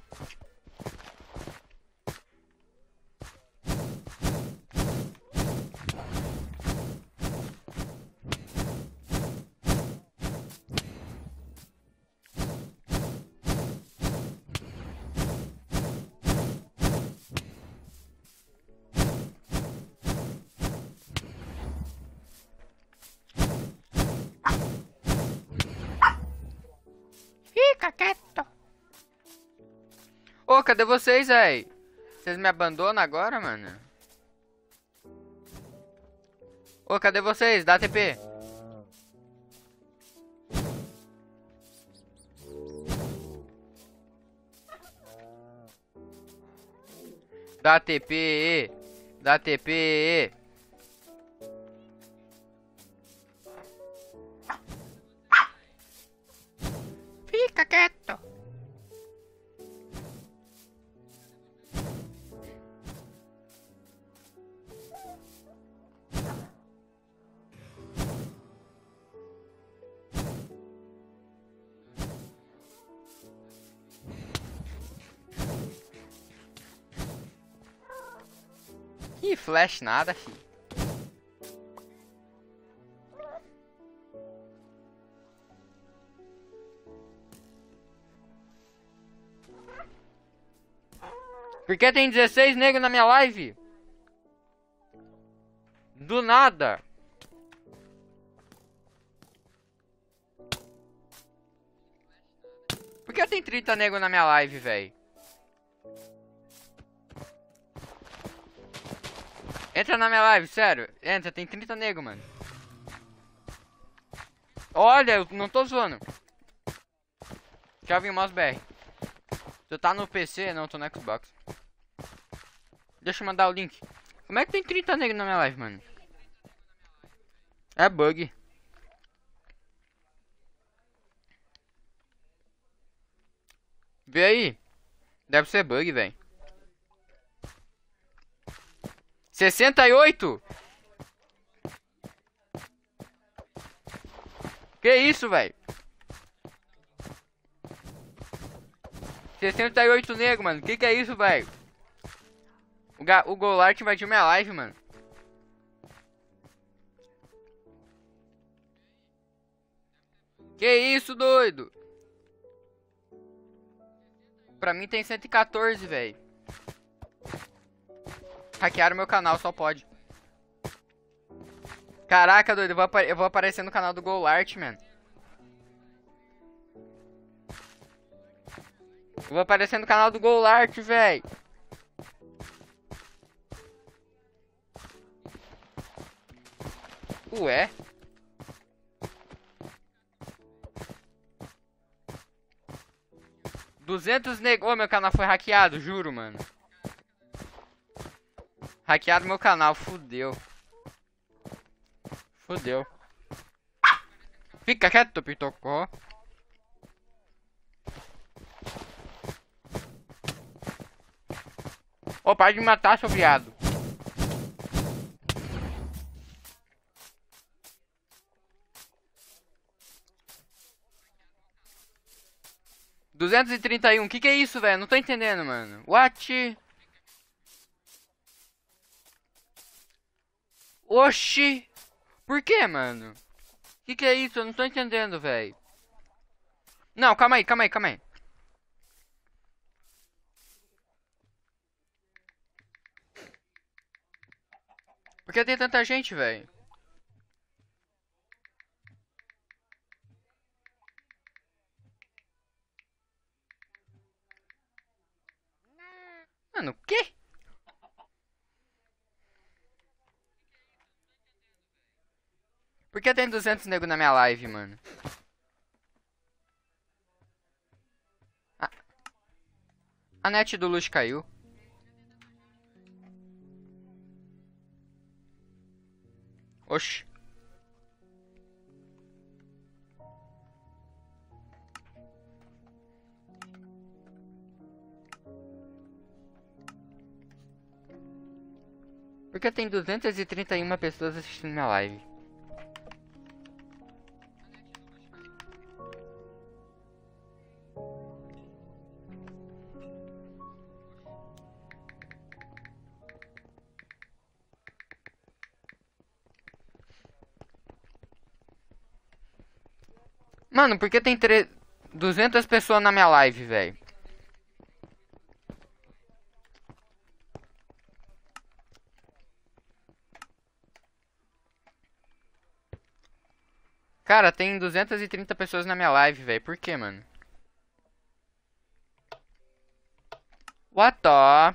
A: Ô, cadê vocês, véi? Vocês me abandonam agora, mano? Ô, cadê vocês? Dá T P. Dá T P. Dá T P. Fica quieto. Ih, flash nada, fi. Por que tem dezesseis negros na minha live? Do nada. Por que tem trinta negros na minha live, velho? Entra na minha live, sério. Entra, tem trinta negros, mano. Olha, eu não tô zoando. Já vi o mouse B R. Tu tá no P C? Não, tô no Xbox. Deixa eu mandar o link. Como é que tem trinta negros na minha live, mano? É bug. Vê aí. Deve ser bug, velho. sessenta e oito? Que isso, velho? sessenta e oito negros, mano. Que que é isso, velho? O, Ga o Golart invadiu minha live, mano. Que isso, doido? Pra mim tem cento e quatorze, velho. Hackearam meu canal, só pode. Caraca, doido, eu vou, eu vou aparecer no canal do Golart, mano. Eu vou aparecer no canal do Golart, velho. Ué? duzentos negros. Ô, meu canal foi hackeado, juro, mano. Hackearam meu canal, fudeu. Fudeu. Fica quieto, Pitocó. Ô, para de me matar, seu viado. duzentos e trinta e um, que que é isso, velho? Não tô entendendo, mano. What? Oxi! Por que, mano? Que que é isso? Eu não tô entendendo, velho. Não, calma aí, calma aí, calma aí. Por que tem tanta gente, velho? Mano, o quê? Por que tem duzentos negros na minha live, mano? A, a net do Luz caiu. Oxi. Por que tem duzentas e trinta e uma pessoas assistindo minha live? Mano, por que tem tre... duzentas pessoas na minha live, velho? Cara, tem duzentas e trinta pessoas na minha live, velho. Por que, mano? What the?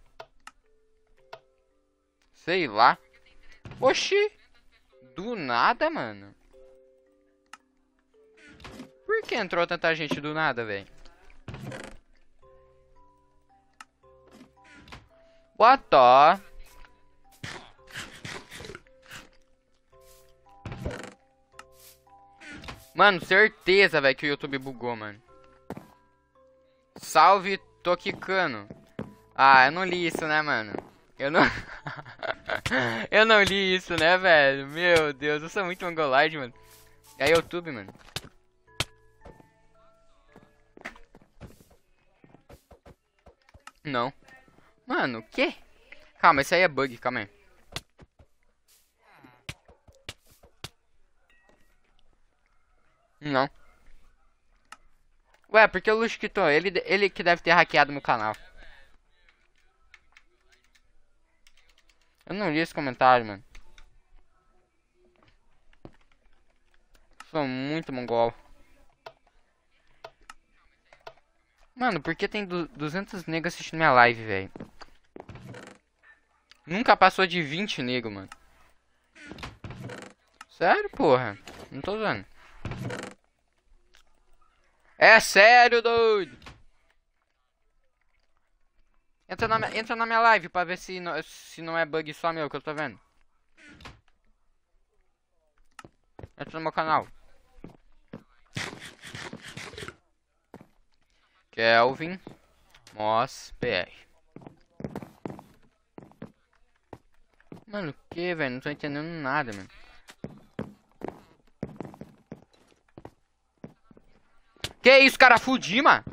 A: Sei lá. Oxi. Do nada, mano. Por que entrou tanta gente do nada, velho? What the? Mano, certeza, velho, que o YouTube bugou, mano. Salve, tô quicando. Ah, eu não li isso, né, mano? Eu não... eu não li isso, né, velho? Meu Deus, eu sou muito mongoloide, mano. É YouTube, mano. Não. Mano, o quê? Calma, isso aí é bug, calma aí. Não. Ué, porque o Luxo quitou? Ele, ele que deve ter hackeado meu canal. Eu não li esse comentário, mano. Sou muito mongol. Mano, por que tem duzentos negros assistindo minha live, velho? Nunca passou de vinte negros, mano. Sério, porra? Não tô usando. É sério, doido. Entra na, minha, entra na minha live pra ver se não, se não é bug só meu que eu tô vendo. Entra no meu canal. Kelvin Moss P R. Mano, o que, velho? Não tô entendendo nada, mano. Que isso, cara? Fudi, mano.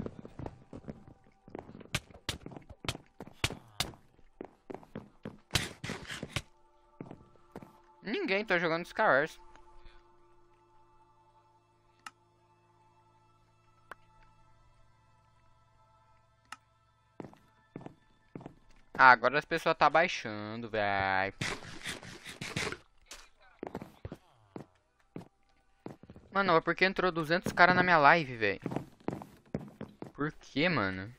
A: Ninguém, tô jogando Skywars. Ah, agora as pessoas tá baixando, velho. Mano, é porque entrou duzentos caras na minha live, velho. Por que, mano?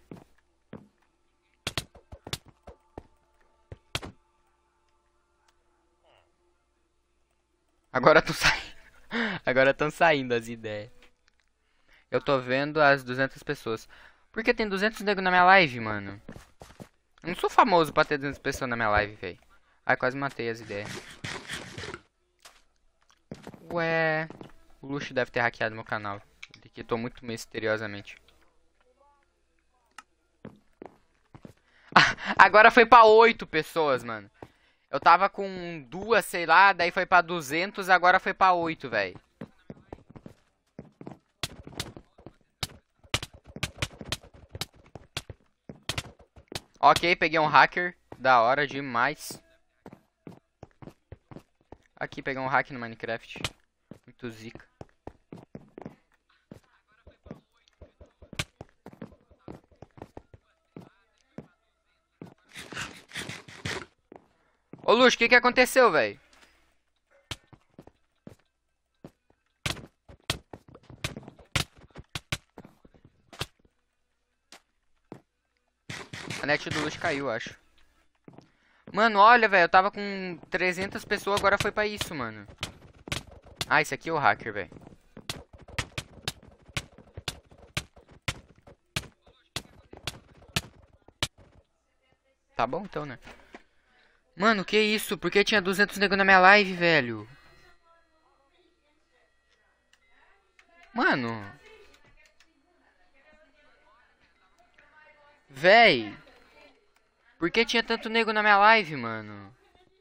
A: Agora tô saindo. Agora estão saindo as ideias. Eu tô vendo as duzentas pessoas. Por que tem duzentos negros na minha live, mano? Eu não sou famoso pra ter duzentas pessoas na minha live, velho. Ai, quase matei as ideias. Ué... O Luxo deve ter hackeado meu canal. Ele quitou muito misteriosamente. Agora foi pra oito pessoas, mano. Eu tava com duas, sei lá, daí foi pra duzentos, agora foi pra oito, velho. Ok, peguei um hacker. Da hora demais. Aqui, peguei um hack no Minecraft. Muito zica. Ô, Luxo, o que que aconteceu, velho? A net do Luxo caiu, acho. Mano, olha, velho, eu tava com trezentas pessoas, agora foi pra isso, mano. Ah, esse aqui é o hacker, velho. Tá bom, então, né? Mano, que isso? Por que tinha duzentos negros na minha live, velho? Mano. Véi. Por que tinha tanto nego na minha live, mano?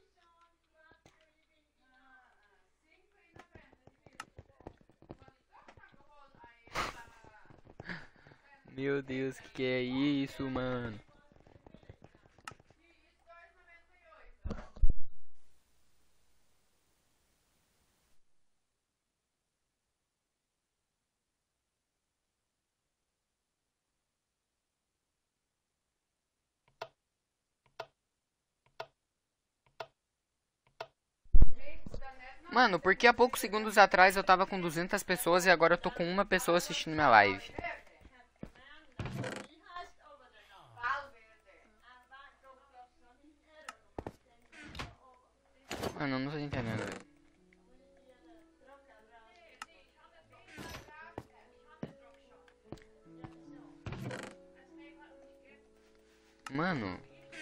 A: Meu Deus, que que é isso, mano? Mano, porque há poucos segundos atrás eu tava com duzentas pessoas e agora eu tô com uma pessoa assistindo minha live. Mano, eu não tô entendendo, velho. Mano.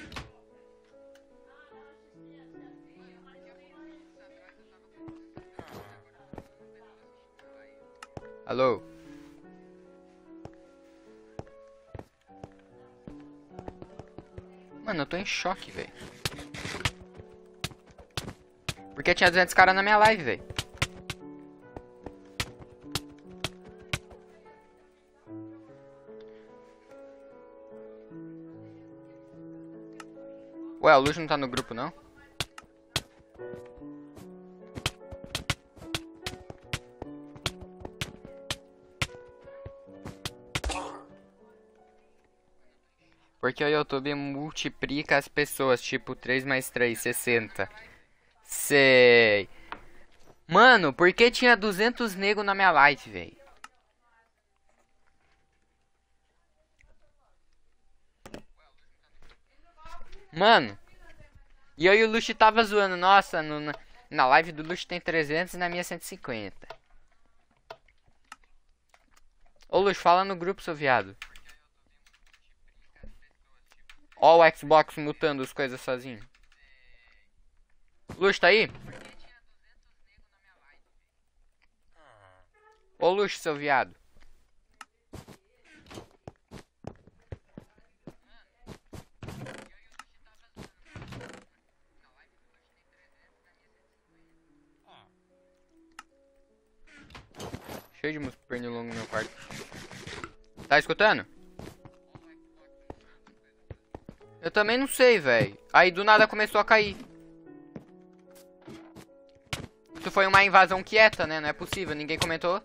A: Alô? Mano, eu tô em choque, velho. Porque tinha duzentos caras na minha live, velho. Ué, o Luxo não tá no grupo, não? Porque o YouTube multiplica as pessoas, tipo três mais três, sessenta. Sei. Mano, por que tinha duzentos negros na minha live, velho? Mano. E eu e o Luxo tava zoando. Nossa, no, na, na live do Luxo tem trezentos e na minha cento e cinquenta. Ô Luxo, fala no grupo, seu viado. Ó o Xbox mutando as coisas sozinho. Luxo, tá aí? Ô Luxo, seu viado. Cheio de música pernilongo no meu quarto. Tá escutando? Eu também não sei, velho. Aí do nada começou a cair. Isso foi uma invasão quieta, né? Não é possível, ninguém comentou.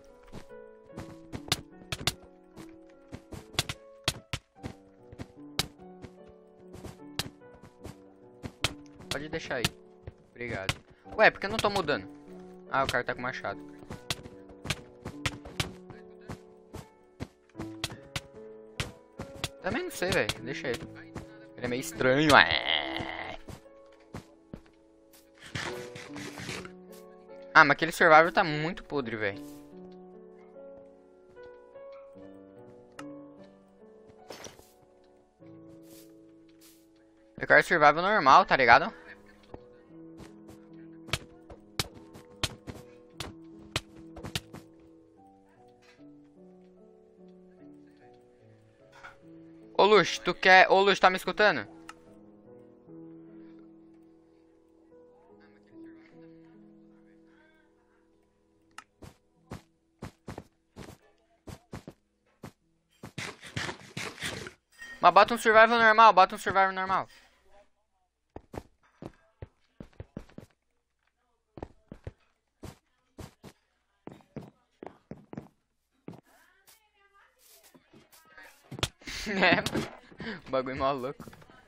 A: Pode deixar aí. Obrigado. Ué, por que eu não tô mudando? Ah, o cara tá com machado. Também não sei, velho. Deixa ele. Ele é meio estranho. É. Ah, mas aquele survival tá muito podre, velho. Eu quero survival normal, tá ligado? Ô Luxo, tu quer... Ô Luxo, tá me escutando? Mas bota um survival normal, bota um survival normal. É, mano. O bagulho maluco.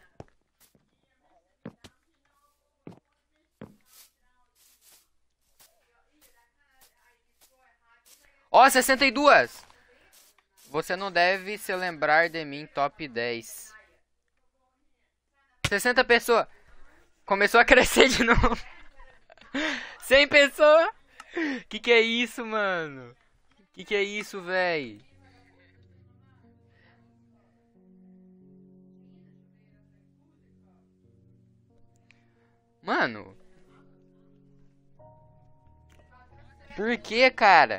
A: Ó, oh, sessenta e dois! Você não deve se lembrar de mim, top dez. sessenta pessoas. Começou a crescer de novo. cem pessoas. Que que é isso, mano? Que que é isso, véi? Mano. Por que, cara?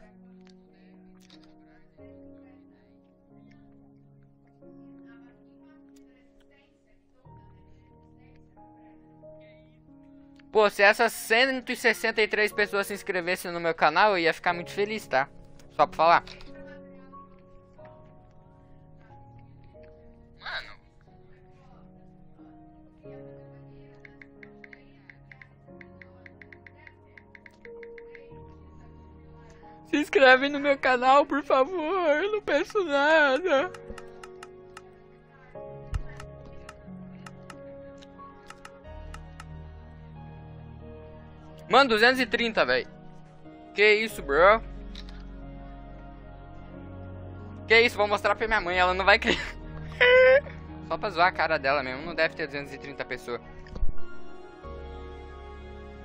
A: Pô, se essas cento e sessenta e três pessoas se inscrevessem no meu canal, eu ia ficar muito feliz, tá? Só pra falar. Mano. Se inscreve no meu canal, por favor. Eu não peço nada. Mano, duzentos e trinta, velho. Que isso, bro? Que isso, vou mostrar pra minha mãe, ela não vai crer. Só pra zoar a cara dela mesmo, não deve ter duzentos e trinta pessoas.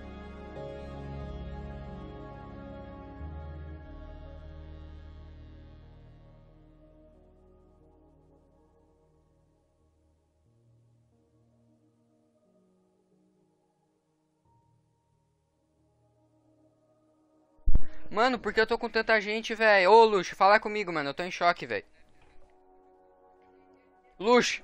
A: Mano, por que eu tô com tanta gente, velho? Ô, Luxo, fala comigo, mano. Eu tô em choque, velho. Luxo.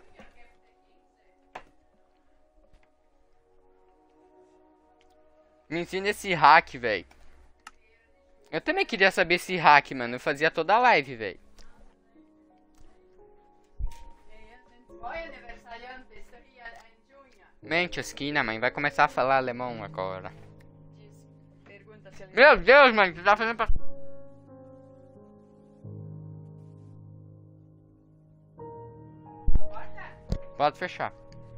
A: Me ensina esse hack, velho. Eu também queria saber esse hack, mano. Eu fazia toda a live, velho. Mente, esquina, mãe. Vai começar a falar alemão agora. Meu Deus, mano. Tu tá fazendo pra... Pode fechar.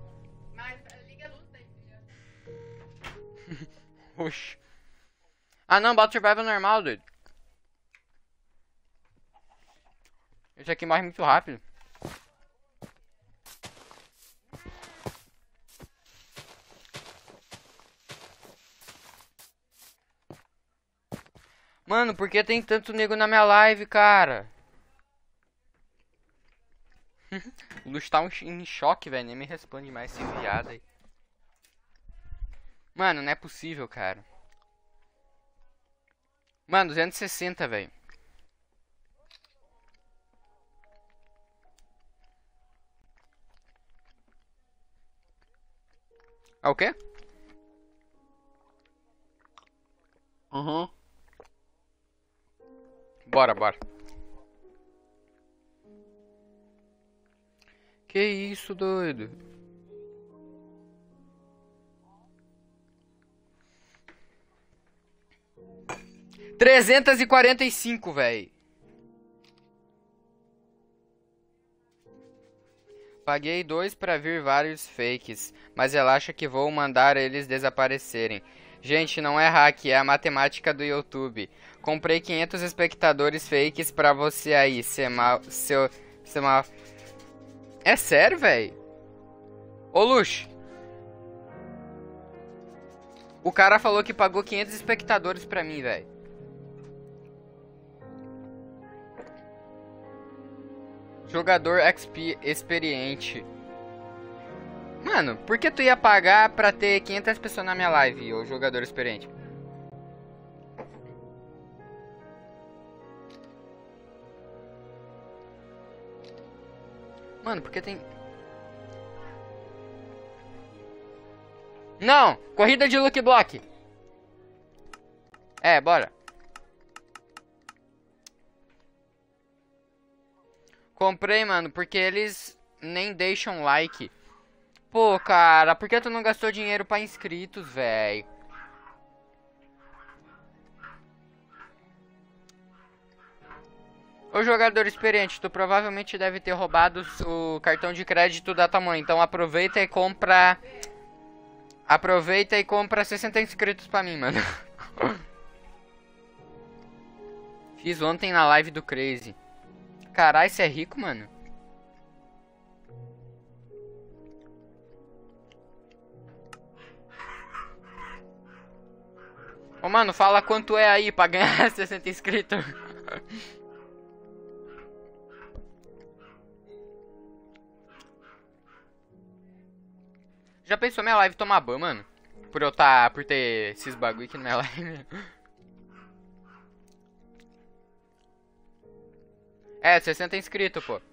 A: Oxi. Ah não, bota survival normal, doido. Esse aqui morre muito rápido. Mano, por que tem tanto nego na minha live, cara? O Luz tá em choque, velho. Nem me responde mais esse viado aí. Mano, não é possível, cara. Mano, duzentos e sessenta, velho. Ah, o quê? Uhum. Bora, bora. Que isso, doido? trezentos e quarenta e cinco, velho. Paguei dois pra vir vários fakes, mas relaxa que vou mandar eles desaparecerem. Gente, não é hack, é a matemática do YouTube. Comprei quinhentos espectadores fakes pra você aí, seu mal... Seu... Seu mal... É sério, velho? Ô, Luxo. O cara falou que pagou quinhentos espectadores pra mim, velho. Jogador X P experiente. Mano, por que tu ia pagar pra ter quinhentas pessoas na minha live, ô jogador experiente? Mano, porque tem... Não! Corrida de Lucky Block! É, bora. Comprei, mano, porque eles nem deixam like. Pô, cara, por que tu não gastou dinheiro pra inscritos, véi? Ô jogador experiente, tu provavelmente deve ter roubado o cartão de crédito da tua mãe. Então aproveita e compra... Aproveita e compra sessenta inscritos pra mim, mano. Fiz ontem na live do Crazy. Caralho, você é rico, mano? Ô, mano, fala quanto é aí pra ganhar sessenta inscritos. Já pensou minha live tomar ban, mano? Por eu tá, por ter esses bagulho aqui na minha live. É, sessenta inscritos, pô.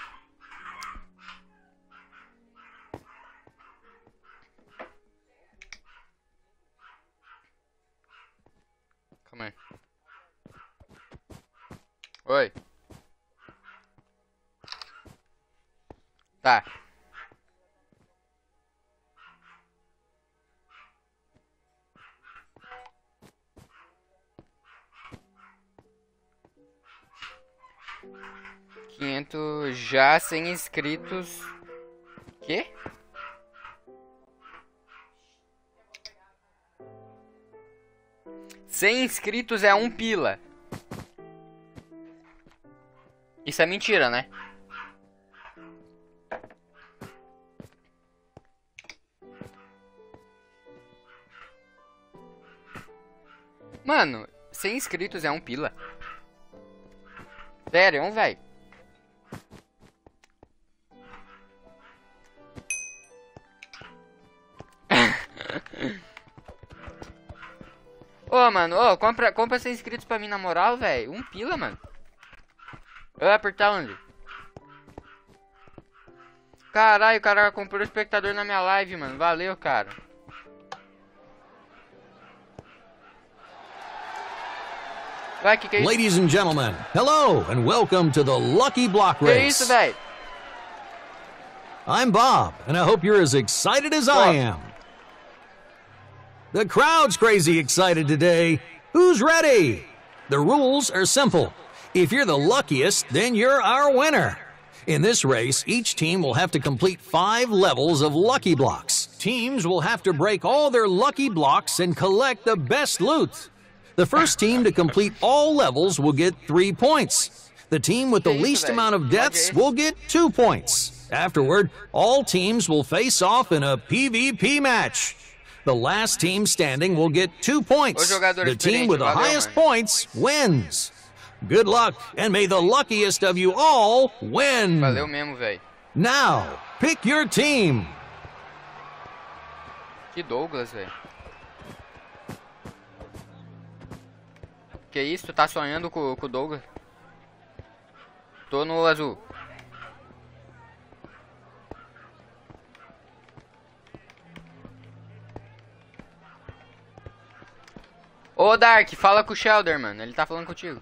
A: Calma aí. Oi. Tá. quinhentos já sem inscritos. Quê? cem inscritos é um pila. Isso é mentira, né? Mano, cem inscritos é um pila. Sério, velho. Ô, mano, ô, compra, compra cem inscritos pra mim na moral, velho. Um pila, mano. Eu ia apertar onde? Caralho, o cara comprou espectador na minha live, mano. Valeu, cara. Vai, que que é isso?
B: Ladies and gentlemen, hello and welcome to the Lucky Block
A: Que
B: Race.
A: isso, velho?
B: I'm Bob, and I hope you're as excited as I am. The crowd's crazy excited today. Who's ready? The rules are simple. If you're the luckiest, then you're our winner. In this race, each team will have to complete five levels of Lucky Blocks. Teams will have to break all their Lucky Blocks and collect the best loot. The first team to complete all levels will get three points. The team with the least amount of deaths will get two points. Afterward, all teams will face off in a PvP match. The last team standing will get two points. The team with the highest points wins. Good luck, and may the luckiest of you all win.
A: Valeu mesmo, velho.
B: Now, pick your team.
A: Que Douglas, velho. Que isso? Tu tá sonhando com, com o Douglas? Tô no azul. Ô, Dark, fala com o Shelder, mano. Ele tá falando contigo.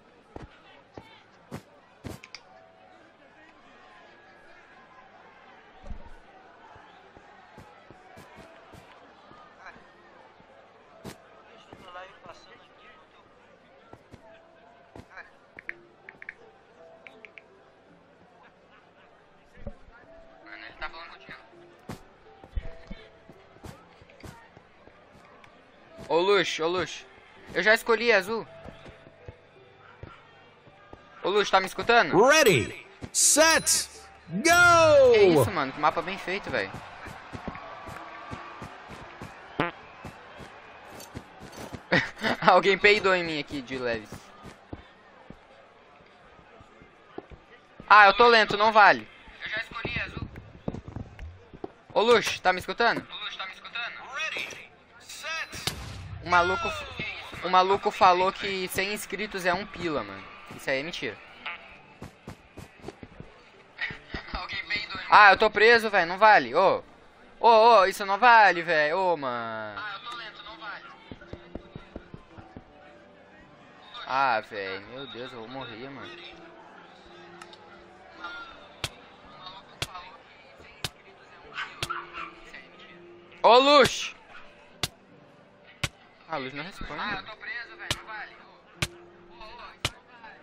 A: Ô Luxo, ô Luxo. Eu já escolhi azul. Ô Luxo, tá me escutando?
B: Ready, set, go!
A: Que isso, mano? Que mapa bem feito, velho. Alguém peidou em mim aqui de leves. Ah, eu tô lento, não vale. Eu já escolhi azul. Ô Luxo, tá me escutando? Ô Luxo, tá me escutando? O maluco, o maluco falou que cem inscritos é um pila, mano. Isso aí é mentira. Ah, eu tô preso, velho. Não vale. Ô. Ô, ô, isso não vale, velho. Ô, mano. Ah, eu tô lento, não vale. Ah, velho. Meu Deus, eu vou morrer, mano. Ô, Lux! Ah, a Luz não responde. Ah, eu tô preso, velho. Não vale. Ô, ô, isso não vale,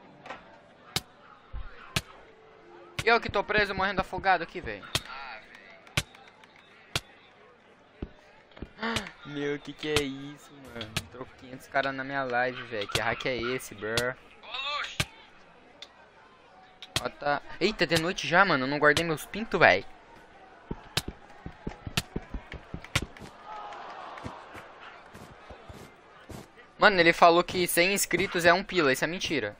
A: velho. Eu que tô preso morrendo afogado aqui, velho. Ah, velho. Meu, que que é isso, mano? Entrou quinhentos caras na minha live, velho. Que hack é esse, bro? Ô, Lux! Ó, tá... Eita, de noite já, mano. Eu não guardei meus pintos, velho. Mano, ele falou que cem inscritos é um pila, isso é mentira.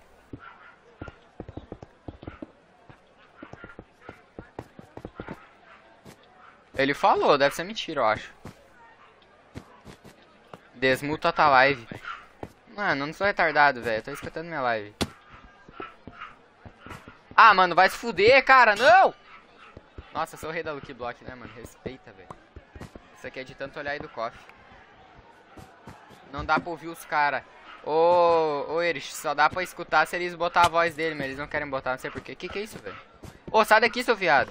A: Ele falou, deve ser mentira, eu acho. Desmuta a tua live. Mano, eu não sou retardado, velho. Tô escutando minha live. Ah, mano, vai se fuder, cara, não! Nossa, eu sou o rei da Lucky Block, né, mano? Respeita, velho. Isso aqui é de tanto olhar aí do cofre. Não dá pra ouvir os caras. Ô, ô, Erich, só dá pra escutar se eles botar a voz dele, mas eles não querem botar, não sei porquê. Que que é isso, velho? Ô, sai daqui, seu viado.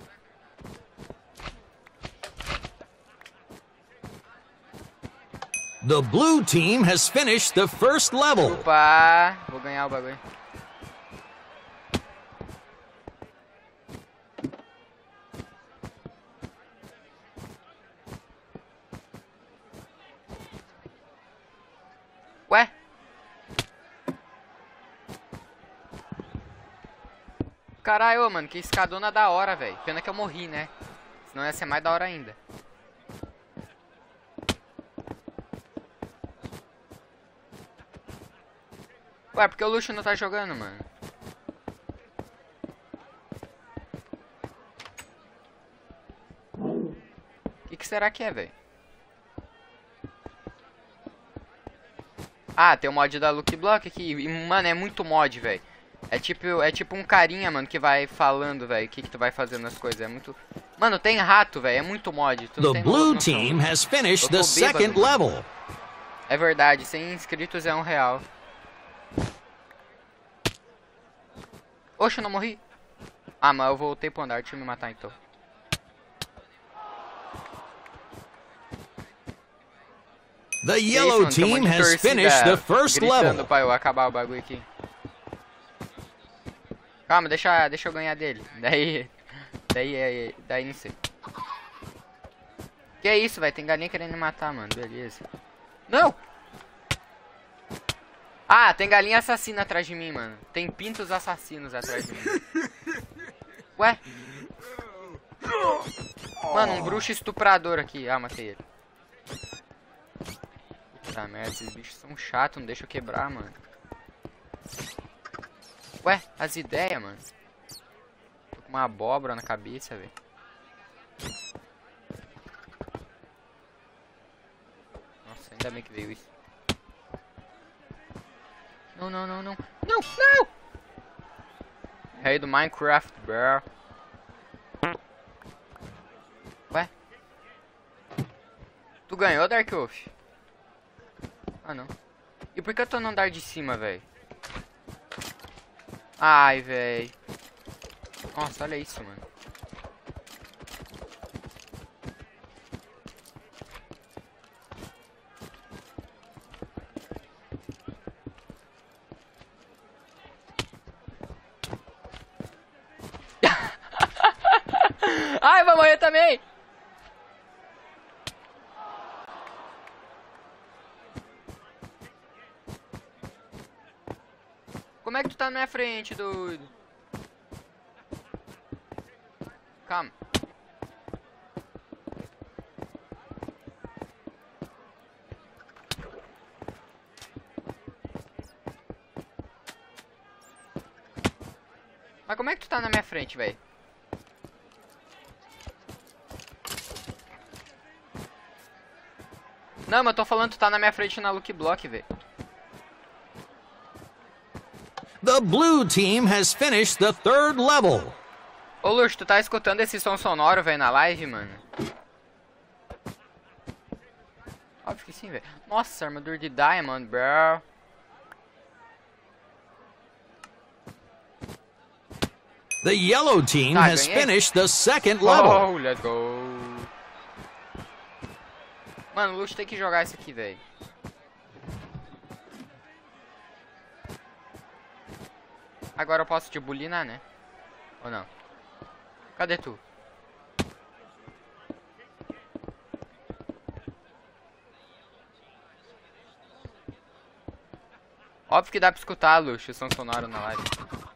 B: The blue team has finished the first level.
A: Opa, vou ganhar o bagulho. Ué? Caralho, mano, que escadona da hora, velho. Pena que eu morri, né? Senão ia ser mais da hora ainda. Ué, porque o Luxo não tá jogando, mano? O que, que será que é, velho? Ah, tem o mod da Lucky Block aqui. E, mano, é muito mod, velho. É tipo, é tipo um carinha, mano, que vai falando, velho, o que que tu vai fazendo nas coisas. É muito... Mano, tem rato, velho. É muito mod. Tu não
B: The
A: tem
B: blue
A: noção.
B: team has finished
A: Eu tô
B: the
A: bêbado,
B: second
A: mano.
B: level.
A: É verdade, cem inscritos é um real. Oxe, eu não morri. Ah, mas eu voltei pro andar, deixa eu me matar então.
B: The
A: Que
B: yellow
A: isso, mano? Tem um
B: team
A: monte de
B: has
A: torcida
B: finished the first
A: gritando
B: level.
A: pra eu acabar o bagulho aqui. Calma, deixa, deixa eu ganhar dele. Daí, daí, daí não sei. Que é isso, velho? Tem galinha querendo me matar, mano. Beleza. Não! Ah, tem galinha assassina atrás de mim, mano. Tem pintos assassinos atrás de mim. Ué? Mano, um bruxo estuprador aqui. Ah, matei ele. Puta merda, esses bichos são chatos, não deixa eu quebrar, mano. Ué, as ideias, mano. Tô com uma abóbora na cabeça, velho. Nossa, ainda bem que veio isso. Não, não, não, não. Não, não! Rei do Minecraft, bro. Ué? Tu ganhou, Dark Wolf? Ah, não. E por que eu tô no andar de cima, velho? Ai, velho. Nossa, olha isso, mano. Ai, vou morrer também! Como é que tu tá na minha frente, doido? Calma. Mas como é que tu tá na minha frente, velho? Não, mas eu tô falando que tu tá na minha frente na Lucky Block, velho.
B: The blue team has finished the third level.
A: Ô, Luxo, tu tá escutando esse som sonoro, velho, na live, mano? Óbvio que sim, velho. Nossa, armadura de Diamond, bro.
B: The yellow team
A: Tá,
B: has
A: ganhei.
B: finished the second level.
A: Oh, let's go. Mano, o Luxo tem que jogar isso aqui, velho. Agora eu posso te bulinar, né? Ou não? Cadê tu? Óbvio que dá pra escutar, Luxo, o som sonoro na live.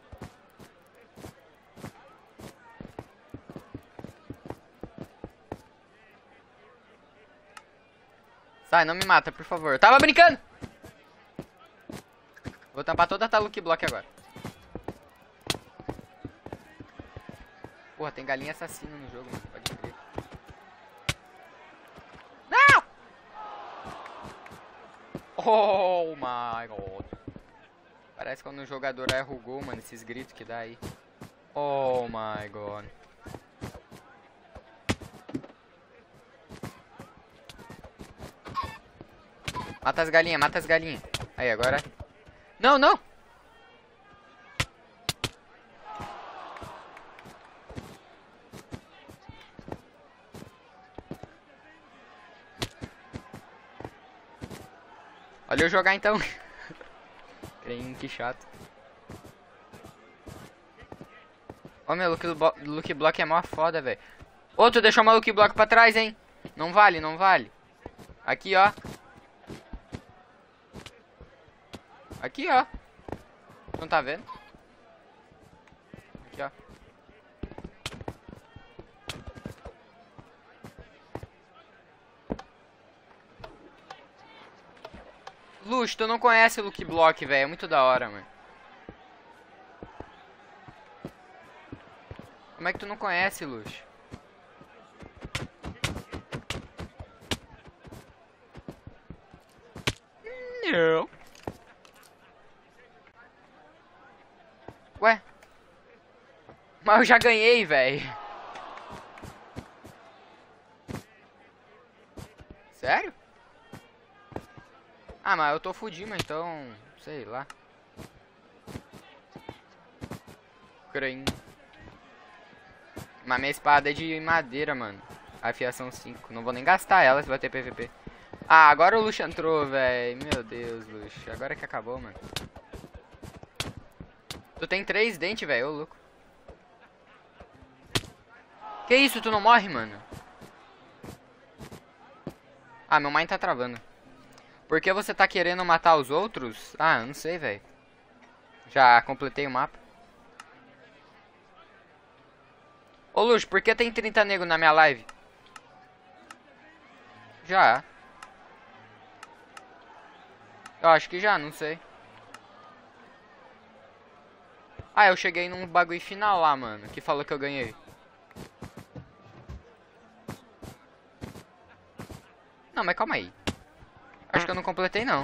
A: Sai, não me mata, por favor. Eu tava brincando! Vou tampar toda a Lucky Block agora. Porra, tem galinha assassina no jogo, mano. Pode crer. Não! Oh my god. Parece quando o jogador erra o gol, mano. Esses gritos que dá aí. Oh my god. Mata as galinhas, mata as galinhas. Aí, agora. Não, não! Olha eu jogar então. Crem, que chato. Ô, meu, Lucky, Lucky Block é mó foda, velho. Ô, tu deixou uma Lucky Block pra trás, hein? Não vale, não vale. Aqui, ó. Aqui, ó. Não tá vendo? Aqui, ó. Luxo, tu não conhece o Lucky Block, velho. É muito da hora, mano. Como é que tu não conhece, Luxo? Não. Ué? Mas eu já ganhei, velho. Sério? Ah, mas eu tô fudido, então... Sei lá. Crane. Mas minha espada é de madeira, mano. Afiação cinco. Não vou nem gastar ela se vai ter P V P. Ah, agora o Luxo entrou, velho. Meu Deus, Luxo. Agora que acabou, mano. Tu tem três dentes, velho. Ô, louco. Que isso? Tu não morre, mano? Ah, meu mine tá travando. Por que você tá querendo matar os outros? Ah, não sei, velho. Já completei o mapa. Ô, Luxo, por que tem trinta negros na minha live? Já. Eu acho que já, não sei. Ah, eu cheguei num bagulho final lá, mano, que falou que eu ganhei. Não, mas calma aí. Acho que eu não completei, não.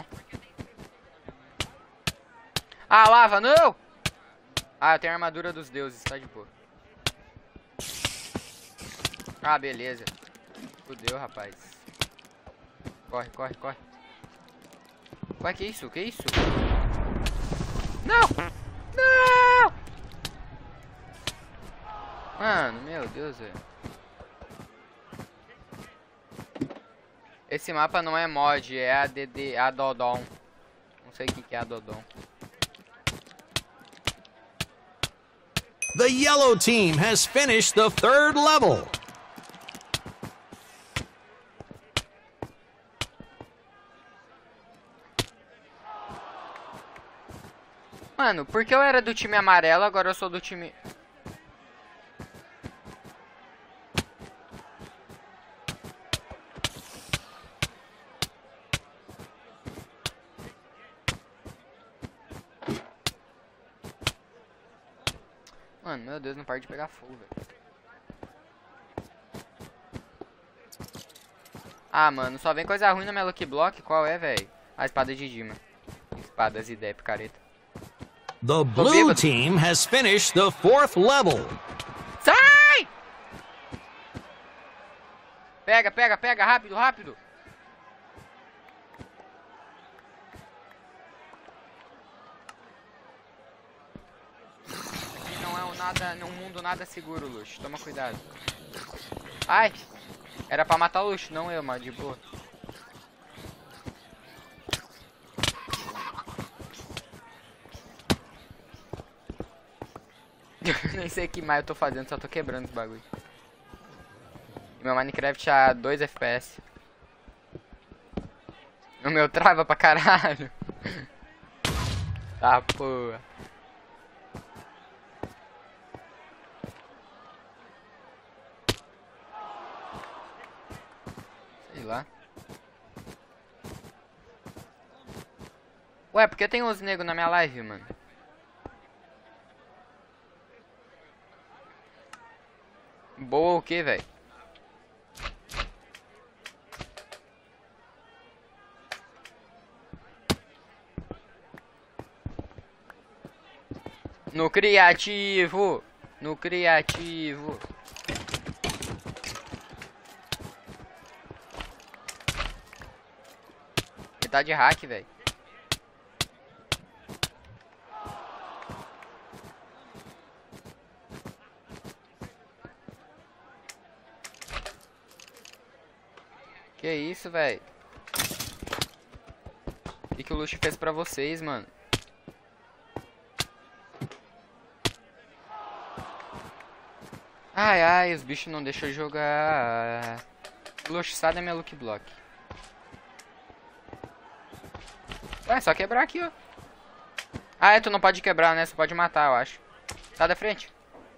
A: Ah, lava, não! Ah, eu tenho a armadura dos deuses, tá de boa. Ah, beleza. Fudeu, rapaz. Corre, corre, corre. Ué, que isso? Que isso? Não! Não! Mano, meu Deus, velho. Esse mapa não é mod, é a D D, a Dodon. Não sei o que, que é a Dodon.
B: The yellow team has finished the third level.
A: Mano, porque eu era do time amarelo, agora eu sou do time... Mano, meu Deus, não para de pegar fogo, velho. Ah, mano, só vem coisa ruim na minha Lucky Block. Qual é, velho? A espada de Dima. Espadas ideia picareta.
B: The blue team has finished the fourth level.
A: Sai! Pega, pega, pega, rápido, rápido. Aqui não é um nada, um mundo nada seguro, Luxo. Toma cuidado. Ai, era pra matar o Luxo, não eu, mas de boa. Nem sei o que mais eu tô fazendo, só tô quebrando os bagulho. E meu Minecraft a dois F P S. O meu trava pra caralho. Tá, porra. Sei lá. Ué, por que tem uns negros na minha live, mano? Boa o que, velho? No criativo, no criativo. Ele tá de hack, velho. Que isso, velho? O que, que o Luxo fez pra vocês, mano? Ai, ai, os bichos não deixam eu jogar. Luxo, sai da minha Lucky Block. Ué, só quebrar aqui, ó. Ah, é, tu não pode quebrar, né? Você pode matar, eu acho. Sai da frente.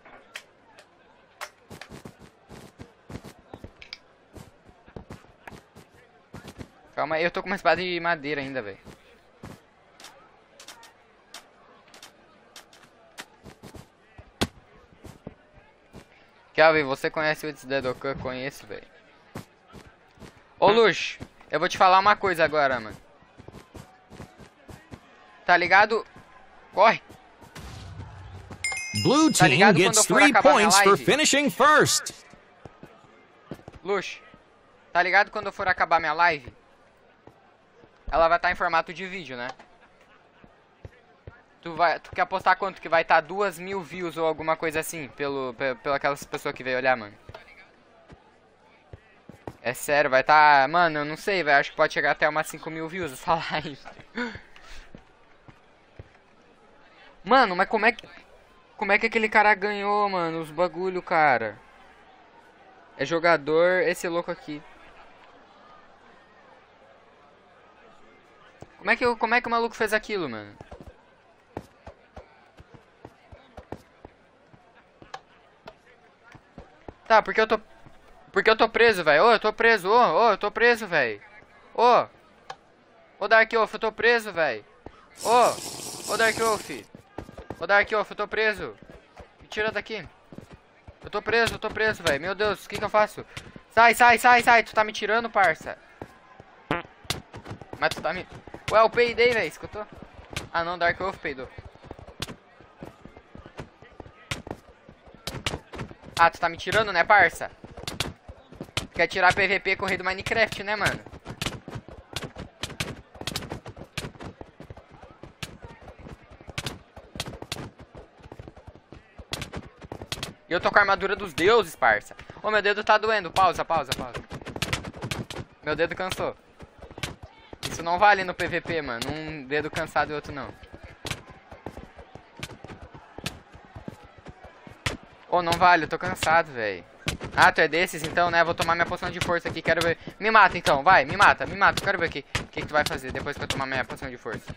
A: Calma aí, eu tô com uma espada de madeira ainda, velho. Kelvin, você conhece o Dedokan? Conheço, velho. Ô, Luxo, eu vou te falar uma coisa agora, mano. Tá ligado? Corre.
B: Blue
A: Tá
B: team
A: ligado quando
B: gets
A: eu for
B: three
A: acabar minha
B: points for
A: live?
B: finishing first.
A: Luxo, tá ligado quando eu for acabar minha live? Ela vai estar em formato de vídeo, né? Tu, vai, tu quer apostar quanto que vai estar duas mil views ou alguma coisa assim, pelo, pelo aquelas pessoas que veio olhar, mano? É sério, vai estar... Tá, mano, eu não sei, velho. Acho que pode chegar até umas cinco mil views essa live. Mano, mas como é que... Como é que aquele cara ganhou, mano? Os bagulho, cara. É jogador, esse louco aqui. Como é que, como é que o maluco fez aquilo, mano? Tá, porque eu tô... Porque eu tô preso, velho. Ô, eu tô preso. Ô, ô, eu tô preso, velho. Ô. Ô, Dark Wolf, eu tô preso, velho. Ô. Ô, Dark Wolf. Ô, Dark Wolf, eu tô preso. Me tira daqui. Eu tô preso, eu tô preso, velho. Meu Deus, o que que eu faço? Sai, sai, sai, sai. Tu tá me tirando, parça. Mas tu tá me... Ué, eu peidei, velho. Escutou? Ah, não, Dark Wolf peidou. Ah, tu tá me tirando, né, parça? Quer tirar P V P com o rei do Minecraft, né, mano? E eu tô com a armadura dos deuses, parça. Ô, meu dedo tá doendo. Pausa, pausa, pausa. Meu dedo cansou. Isso não vale no P V P, mano. Um dedo cansado e outro não. Ô, não vale. Eu tô cansado, velho. Ah, tu é desses então, né? Vou tomar minha poção de força aqui, quero ver. Me mata então, vai, me mata, me mata. Quero ver o que, que, que tu vai fazer depois que eu tomar minha poção de força.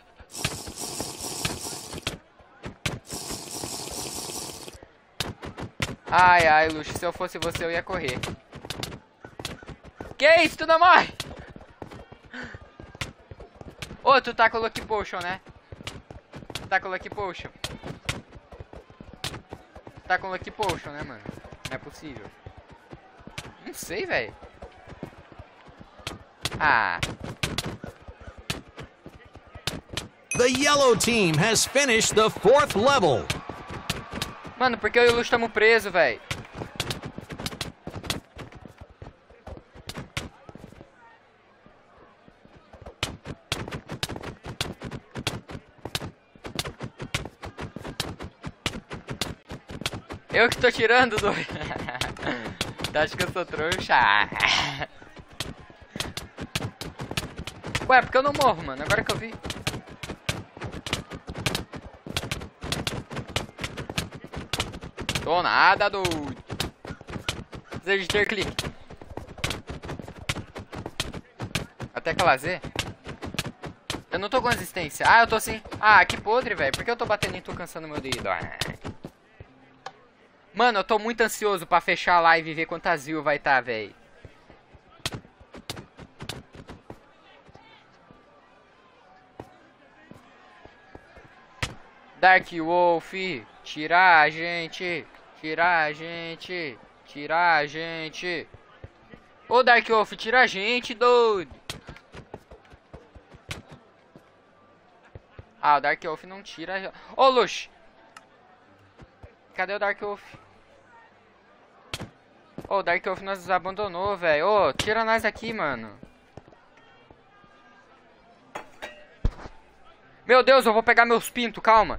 A: Ai, ai, Luxo, se eu fosse você eu ia correr. Que isso, tu não morre? Ô, tu tá com o Lucky Potion, né? Tu tá com o Lucky Potion. Tu tá com o Lucky Potion, né, mano? Não é possível. Não sei, velho. Ah.
B: The yellow team has finished the fourth level.
A: Mano, porque eu e o Luxo estamos presos, velho. Eu que tô tirando, doido. Acho que eu sou trouxa. Ué, porque eu não morro, mano? Agora que eu vi. Tô nada, doido. Desejo de ter clique. Até aquela Z. Eu não tô com resistência. Ah, eu tô sim. Ah, que podre, velho. Por que eu tô batendo em tu cansando meu dedo? Ah. Mano, eu tô muito ansioso pra fechar a live e ver quantas views vai tá, velho. Dark Wolf, tirar a gente, tirar a gente, tirar a gente. Ô, Dark Wolf, tira a gente, doido. Ah, o Dark Wolf não tira. Ô, Luxo. Cadê o Dark Wolf? Ô, o Dark Wolf nos abandonou, velho. Ô, tira nós aqui, mano. Meu Deus, eu vou pegar meus pintos, calma.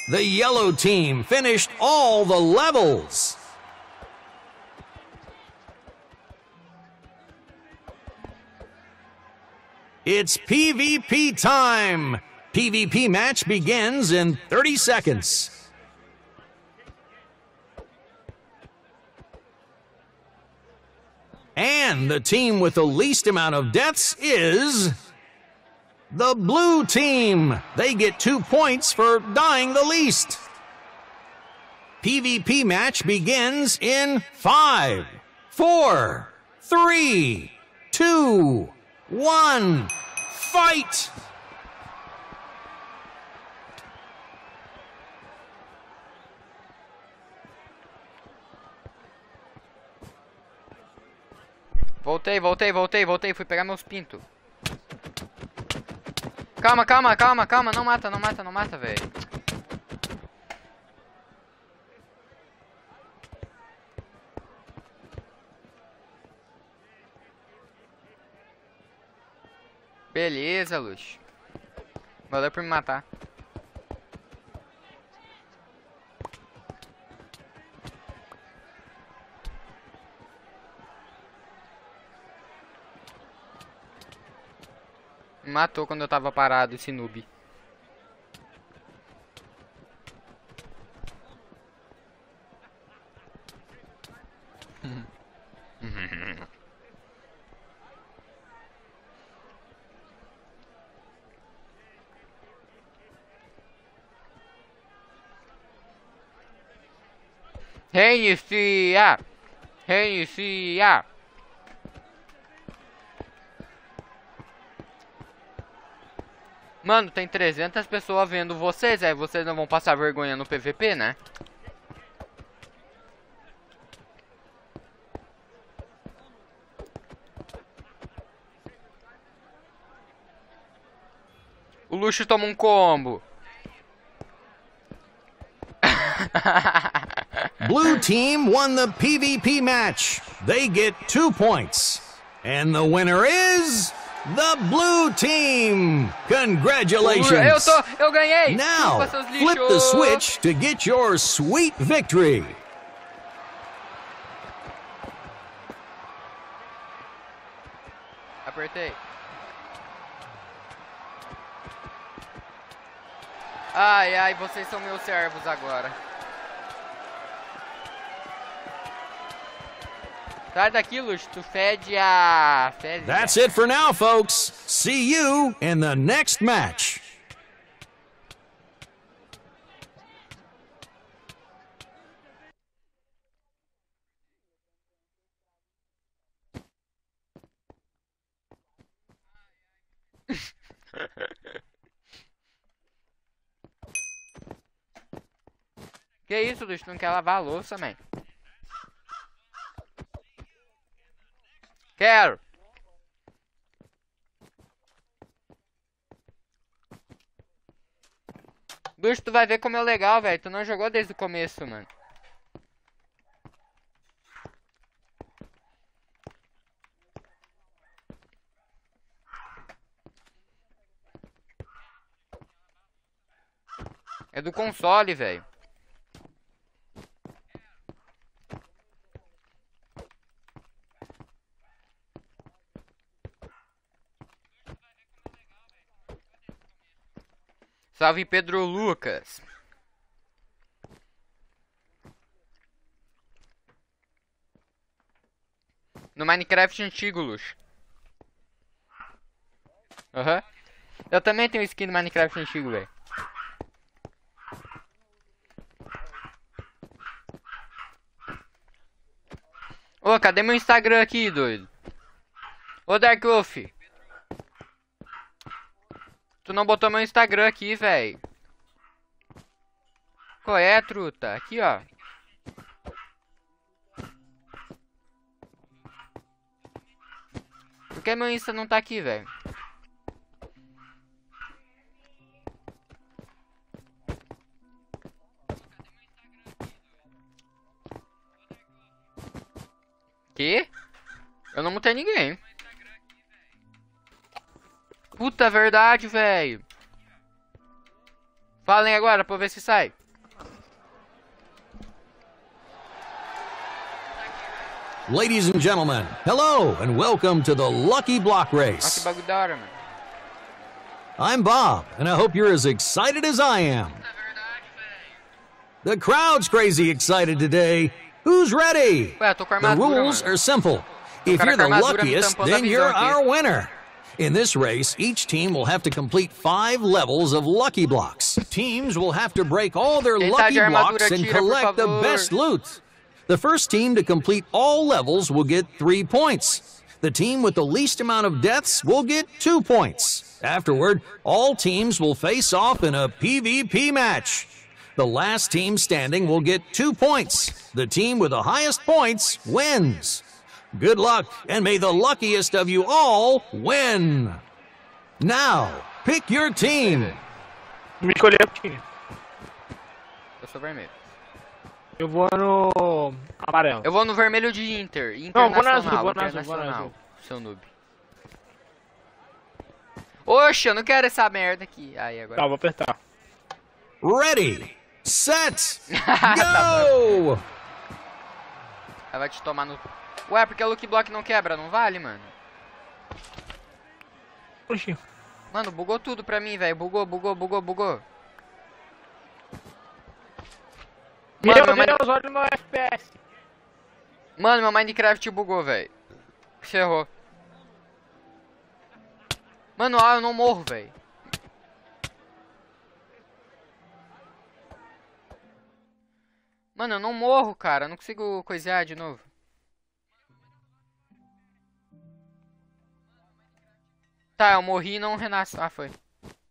B: The yellow team finished all the levels. It's P V P time. P V P match begins in thirty seconds. And the team with the least amount of deaths is the blue team. They get two points for dying the least. P V P match begins in five, four, three, two, one. Fight!
A: Voltei, voltei, voltei, voltei. Fui pegar meus pintos. Calma, calma, calma, calma. Não mata, não mata, não mata, velho. Beleza, Lux. Valeu por me matar. Me matou quando eu tava parado, esse noob. Reinicia! Reinicia! Mano, tem trezentas pessoas vendo vocês, aí vocês não vão passar vergonha no P V P, né? O Luxo toma um combo.
B: Blue team won the P V P match. They get two points. And the winner is the blue team. Congratulations.
A: Eu tô, eu ganhei.
B: Now, flip the switch to get your sweet victory.
A: Apertei. Ai, ai, vocês são meus servos agora. Sai daqui, Luxo, tu fede a... Fede
B: That's it for now, folks. See you in the next match.
A: Que isso, Luxo? Tu não quer lavar a louça, man? Quero. Luxo, tu vai ver como é legal, velho. Tu não jogou desde o começo, mano. É do console, velho. Salve Pedro Lucas. No Minecraft antigo, Luxo. Aham. Uhum. Eu também tenho skin do Minecraft antigo, velho. Ô, cadê meu Instagram aqui, doido? Ô, Dark Wolf. Tu não botou meu Instagram aqui, velho. Qual é, truta? Aqui, ó. Por que meu Insta não tá aqui, velho? Que? Eu não mutei ninguém. Puta, verdade, velho. Falem agora pra eu ver se sai.
B: Ladies and gentlemen, hello and welcome to the Lucky Block
A: Nossa, que
B: Race.
A: bagulho da hora, mano.
B: I'm Bob, and I hope you're as excited as I am. The crowd's crazy excited today. Who's ready?
A: Ué, eu tô com
B: The
A: armadura,
B: rules
A: mano.
B: are simple. If
A: cara
B: you're
A: com
B: the
A: armadura me
B: luckiest,
A: tampando a
B: then
A: visão
B: you're
A: aqui.
B: our winner. In this race, each team will have to complete five levels of Lucky Blocks. Teams will have to break all their
A: Quem tá
B: Lucky
A: de armadura,
B: Blocks and
A: tira, por
B: collect the
A: favor.
B: best loot. The first team to complete all levels will get three points. The team with the least amount of deaths will get two points. Afterward, all teams will face off in a PvP match. The last team standing will get two points. The team with the highest points wins. Good luck, and may the luckiest of you all win. Now, pick your team.
C: Me escolher aqui.
A: Eu sou vermelho.
C: Eu vou no amarelo.
A: Eu vou no vermelho de Inter.
C: Não, vou na
A: Internacional.
C: azul, vou na azul, vou na
A: Internacional.
C: azul.
A: Seu noob. Oxe, eu não quero essa merda aqui. Aí, agora.
C: Tá, vou apertar.
B: Ready, set,
A: Tá
B: go!
A: Ela vai te tomar no... Ué, porque o Lucky Block não quebra, não vale, mano?
C: Oxi.
A: Mano, bugou tudo pra mim, velho. Bugou, bugou, bugou, bugou.
C: Meu
A: Mano, meu,
C: Deus, olha o meu F P S.
A: Mano, meu Minecraft bugou, velho. Ferrou. Mano, ah, eu não morro, velho. Mano, eu não morro, cara. Eu não consigo coisear de novo. Tá, eu morri e não renasço. Ah, foi.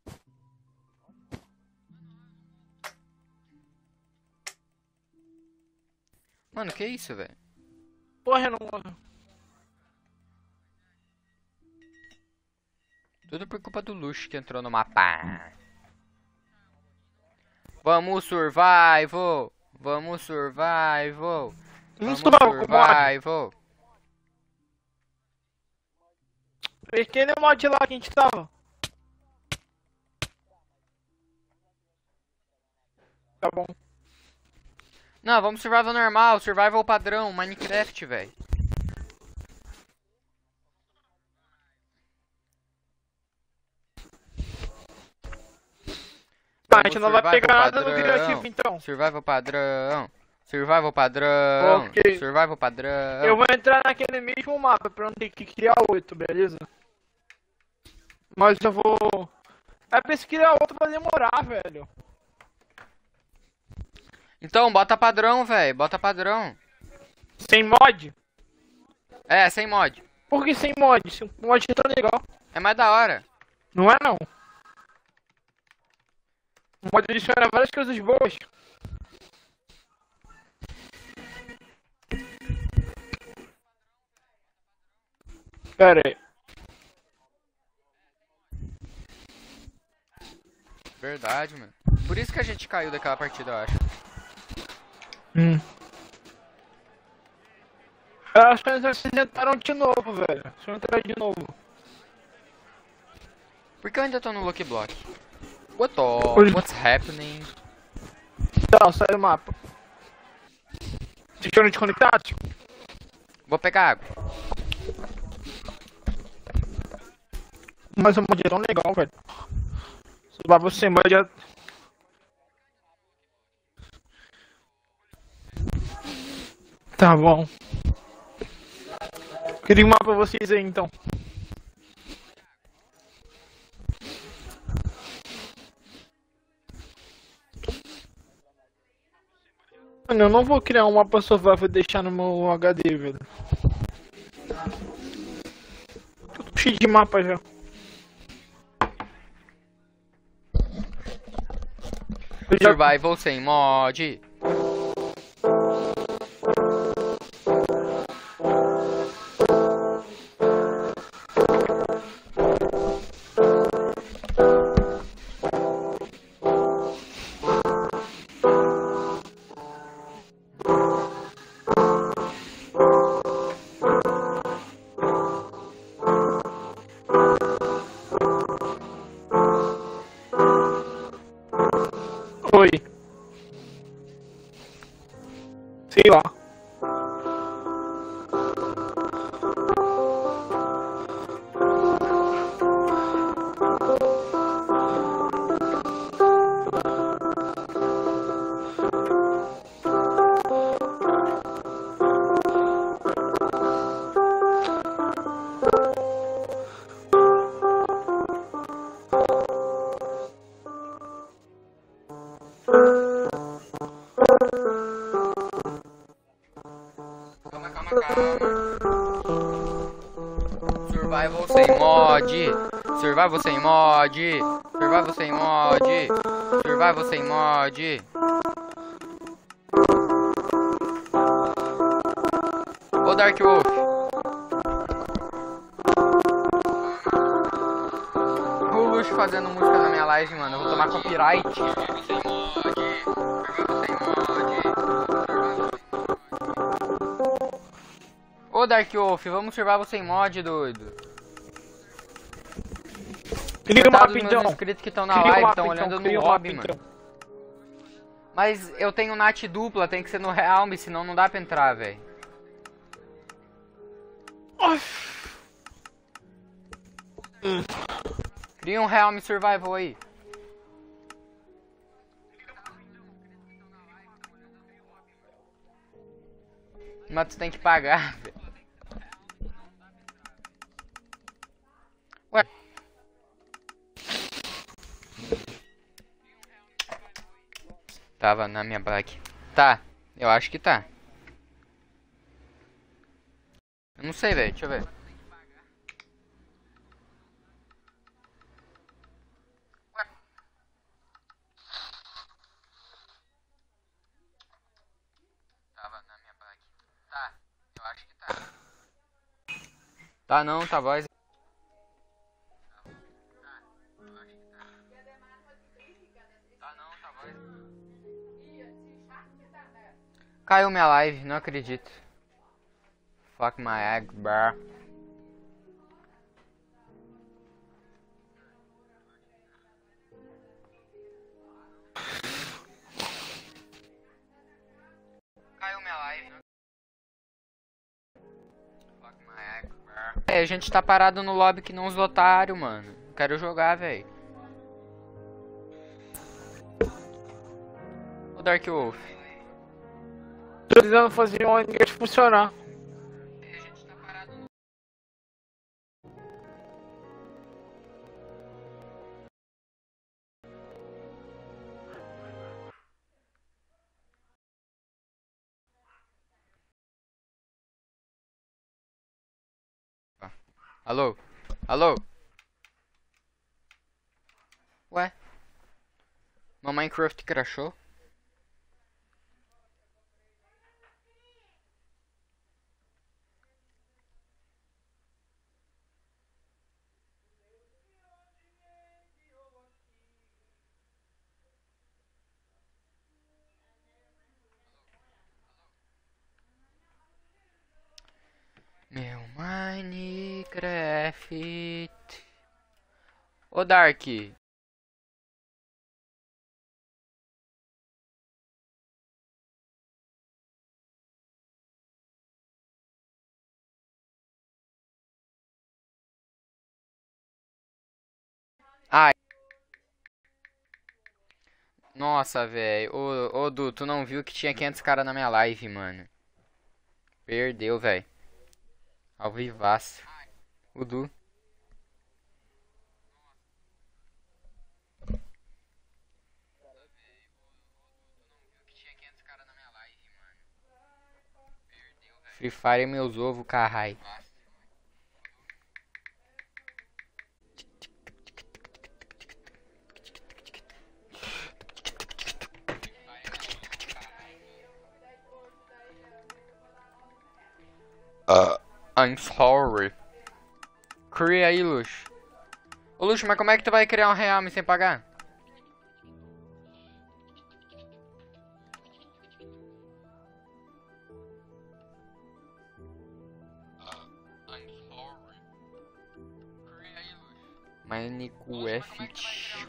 A: Mano, que isso, velho?
C: Porra, eu não morro.
A: Tudo por culpa do Luxo que entrou no mapa. Vamos survival. Vamos survival. Vamos survival.
C: Aquele mod lá que a gente tava. Tá bom.
A: Não, vamos survival normal, survival padrão, Minecraft, velho.
C: Tá, a gente não vai pegar nada no criativo então.
A: Survival padrão. Survival padrão.
C: Ok.
A: Survival padrão.
C: Eu vou entrar naquele mesmo mapa pra não ter que criar outro, beleza? Mas eu vou... É pra se criar outro vai demorar, velho.
A: Então, bota padrão, velho. Bota padrão.
C: Sem mod?
A: É, sem mod.
C: Por que sem mod? Sem mod é tão legal.
A: É mais da hora.
C: Não é não. O mod adiciona várias coisas boas. Pera aí.
A: Verdade, mano. Por isso que a gente caiu daquela partida, eu acho.
C: Hum. Eu acho que eles tentaram de novo, velho. Deixa eu entrar de novo.
A: Por que eu ainda tô no Lucky Block? What the...
C: Oi.
A: What's happening?
C: Tá, sai do mapa. Vocês foram desconectados?
A: Vou pegar água.
C: Mas o mod é tão legal, velho. Só você mod é... Tá bom. Queria um mapa pra vocês aí, então. Mano, eu não vou criar um mapa survival e deixar no meu H D, velho. Eu tô cheio de mapa já. Eu já...
A: Survival sem mod.
C: Sei lá.
A: Calma, calma, calma. Survival sem mod. Survival sem mod. Survival sem mod. Survival sem mod. Ô Dark Wolf. O Luxo fazendo música na minha live, mano. Eu vou tomar copyright. Survival sem mod. Survival sem mod. Ô Dark Wolf, vamos survival sem mod, doido.
C: Cria um
A: Coitado
C: mapa
A: dos
C: então.
A: meus inscritos que estão na
C: Cria um
A: live,
C: mapa,
A: estão
C: então.
A: olhando
C: Cria
A: no
C: um
A: hobby,
C: mapa,
A: mano.
C: então.
A: Mas eu tenho nat dupla, tem que ser no Realm, senão não dá pra entrar, velho. Cria um Realm Survival aí. Mas tu tem que pagar, velho. Ué. Tava na minha bike. Tá, eu acho que tá. Eu não sei, velho, deixa eu ver. Ué. Tava na minha bike. Tá, eu acho que tá. Tá não, tá voz. Tá não, tá voz. Caiu minha live, não acredito. Fuck my egg, bruh. Caiu minha live, não. Fuck my egg, bruh. É, a gente tá parado no lobby que não os otários, mano. Quero jogar, velho. O Dark Wolf.
C: Tô precisando fazer um engate funcionar.
A: A gente tá parado no... Alô? Alô? Ué? Meu Minecraft crashou? Meu Minecraft. Ô Dark. Ai. Nossa, velho. Ô, ô Du, tu não viu que tinha quinhentos caras na minha live, mano. Perdeu, velho. Ao vivaço. O Du. Free Fire é meus ovos, carrai. Uh, I'm sorry. Cria aí, Luxo. Ô Luxo, mas como é que tu vai criar um Realm sem pagar? Minecraft.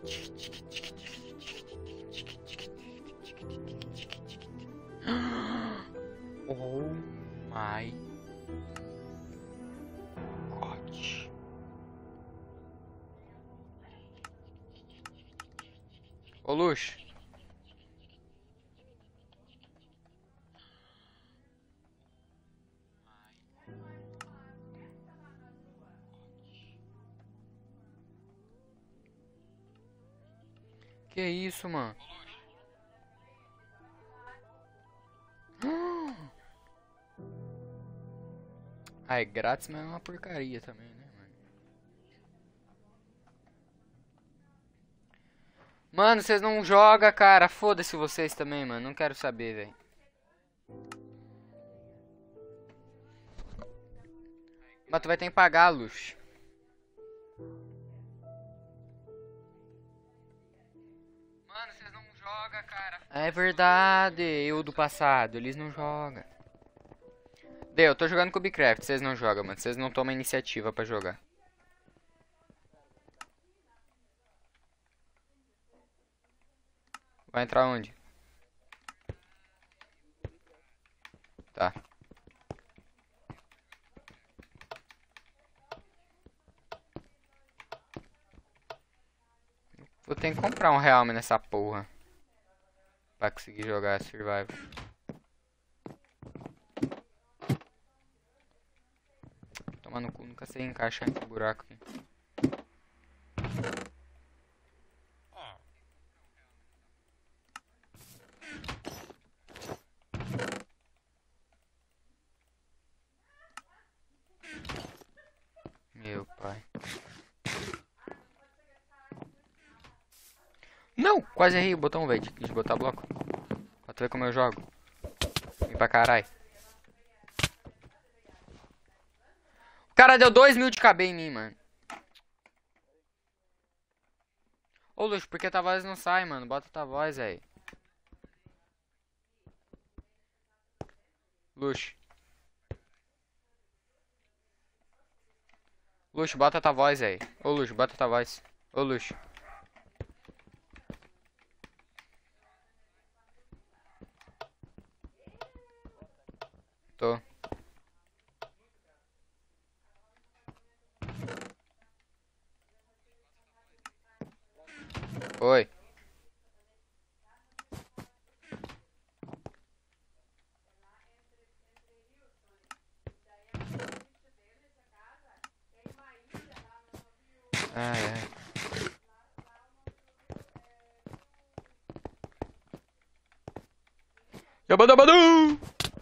A: Oh my God. Ô, Luxo. Que isso, mano? Ah, é grátis, mas é uma porcaria também, né, mano? Mano, vocês não jogam, cara. Foda-se vocês também, mano. Não quero saber, velho. Mas tu vai ter que pagar, Luxo. Mano, vocês não jogam, cara. É verdade, eu do passado. Eles não jogam. Deu, eu tô jogando com o Bcraft. Vocês não jogam, mano. Vocês não tomam iniciativa pra jogar. Vai entrar onde? Tá. Vou ter que comprar um realme nessa porra pra conseguir jogar Survival. Toma no cu, nunca sei encaixar esse buraco aqui. Meu pai. Não! Quase errei o botão, velho, de botar bloco. Pra tu ver como eu jogo. Vem pra caralho. O cara deu dois mil de K B em mim, mano. Ô, Luxo, por que tua voz não sai, mano? Bota tua voz, velho. Luxo. Luxo, bota tua voz, velho. Ô, Luxo, bota tua voz. Ô, Luxo. Tô. Oi. Ah, é. Yabadabadu!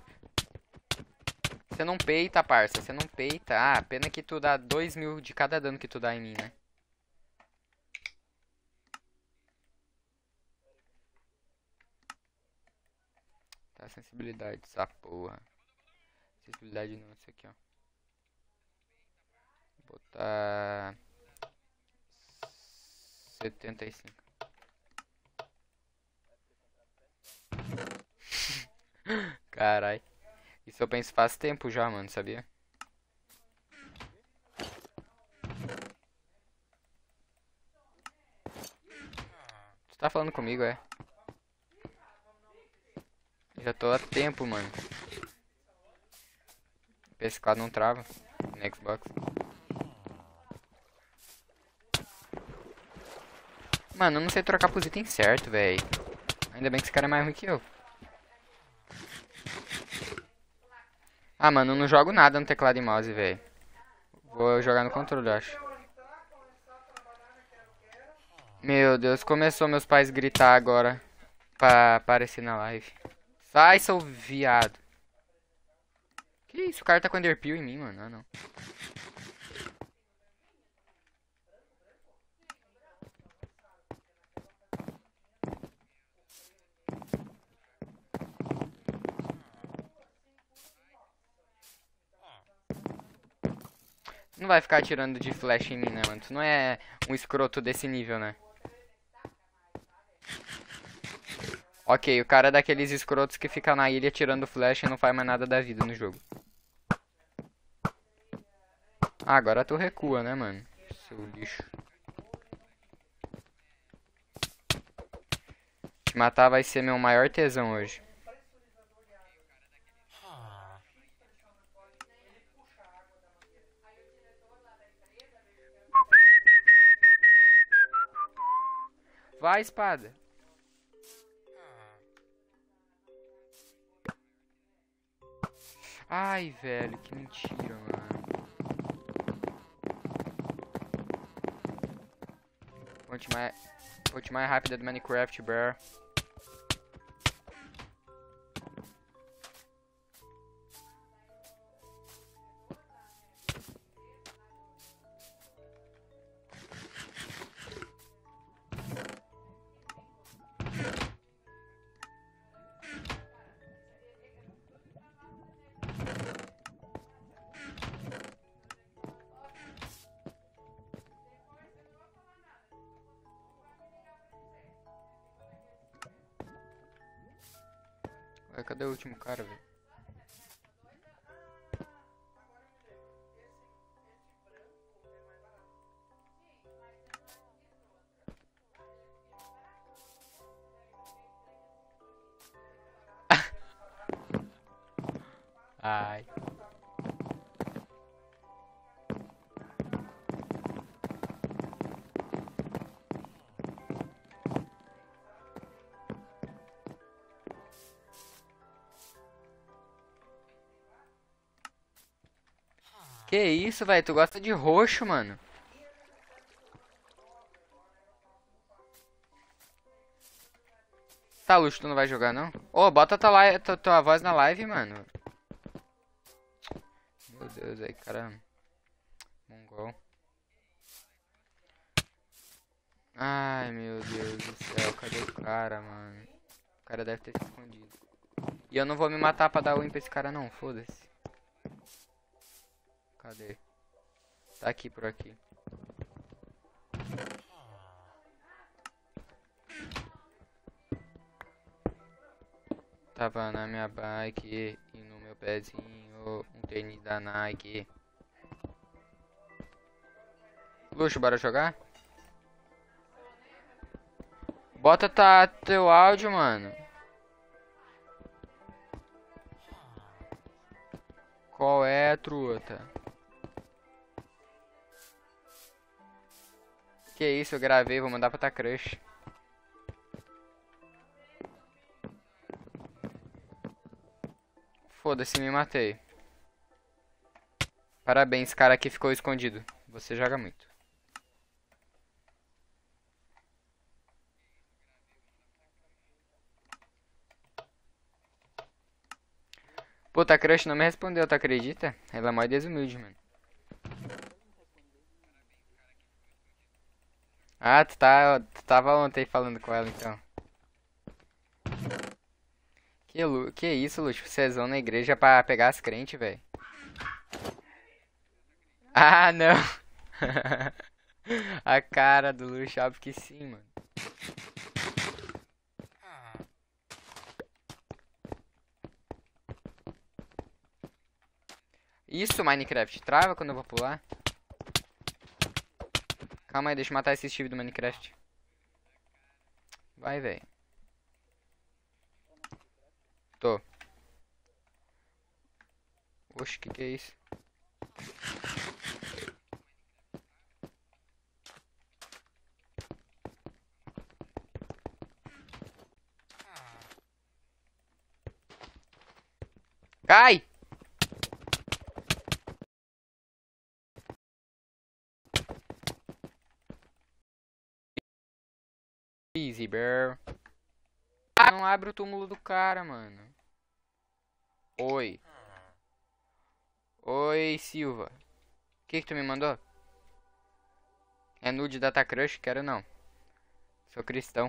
A: Você não peita, parça. Você não peita. Ah, pena que tu dá dois mil de cada dano que tu dá em mim, né? Tá, sensibilidade, essa porra. Sensibilidade não, isso aqui, ó. Vou botar... setenta e cinco. Carai. Isso eu penso faz tempo já, mano, sabia? Tu tá falando comigo, é? Já tô há tempo, mano. P S quatro não trava no Xbox. Mano, eu não sei trocar pros itens certo, velho. Ainda bem que esse cara é mais ruim que eu. Ah, mano, eu não jogo nada no teclado e mouse, velho. Vou jogar no controle, eu acho. Meu Deus, começou meus pais gritar agora pra aparecer na live. Sai, seu viado. Que isso, o cara tá com Enderpeel em mim, mano. Ah, não. Não vai ficar atirando de flash em mim, né, mano? Tu não é um escroto desse nível, né? Ok, o cara é daqueles escrotos que fica na ilha tirando flash e não faz mais nada da vida no jogo. Ah, agora tu recua, né, mano? Seu lixo. Te matar vai ser meu maior tesão hoje. Vai, espada. Ai, velho, que mentira, mano. Ponte mais, ponte mais rápida do Minecraft, Bear. Ué, cadê o último cara, velho? Ai. Que isso, velho? Tu gosta de roxo, mano? Tá, Luxo, tu não vai jogar, não? Ô, bota tua, live, tua, tua voz na live, mano. Meu Deus, aí, cara. Mongol. Ai, meu Deus do céu. Cadê o cara, mano? O cara deve ter se escondido. E eu não vou me matar pra dar win pra esse cara, não. Foda-se. Cadê? Tá aqui, por aqui. Tava na minha bike e no meu pezinho um tênis da Nike. Luxo, bora jogar? Bota tá, teu áudio, mano. Qual é, truta? Que isso, eu gravei, vou mandar pra tua crush. Foda-se, me matei. Parabéns, cara aqui ficou escondido. Você joga muito. Puta, a crush não me respondeu, tu acredita? Ela é mó desumilde, mano. Ah, tu, tá, tu tava ontem falando com ela, então. Que, Lu, que isso, Luxo? Vocês vão na igreja pra pegar as crentes, velho. Ah, não. A cara do Luxo, óbvio que sim, mano. Isso, Minecraft. Trava quando eu vou pular. Calma aí, deixa eu matar esse Steve do Minecraft. Vai, velho. Tô. Oxe, que que é isso? Cai! Easy, bear. Ah, não abre o túmulo do cara, mano. Oi. Oi, Silva. O que que tu me mandou? É nude Data Crush? Quero não. Sou cristão.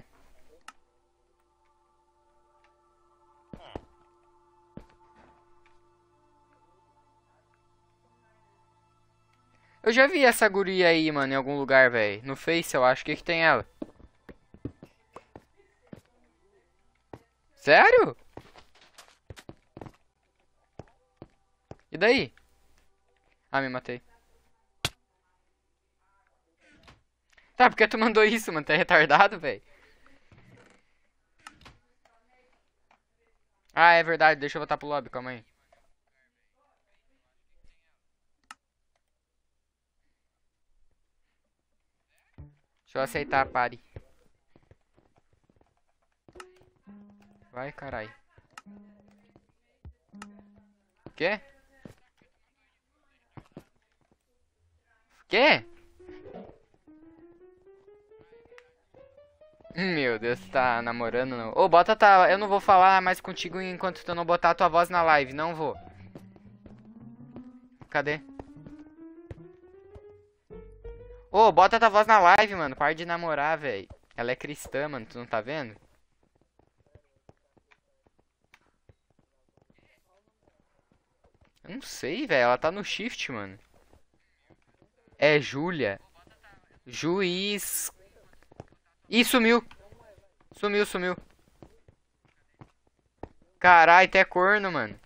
A: Eu já vi essa guria aí, mano, em algum lugar, velho. No Face, eu acho. O que que tem ela? Sério? E daí? Ah, me matei. Tá, por que tu mandou isso, mano? Tá retardado, velho? Ah, é verdade. Deixa eu voltar pro lobby. Calma aí. Deixa eu aceitar a party. Vai, carai. Quê? Quê? Meu Deus, tá namorando não? Ô, bota tá. Eu não vou falar mais contigo enquanto tu não botar a tua voz na live. Não vou. Cadê? Ô, bota tua voz na live, mano. Para de namorar, velho. Ela é cristã, mano. Tu não tá vendo? Eu não sei, velho. Ela tá no shift, mano. É Júlia. Juiz. Ih, sumiu. Sumiu, sumiu. Carai, até corno, mano.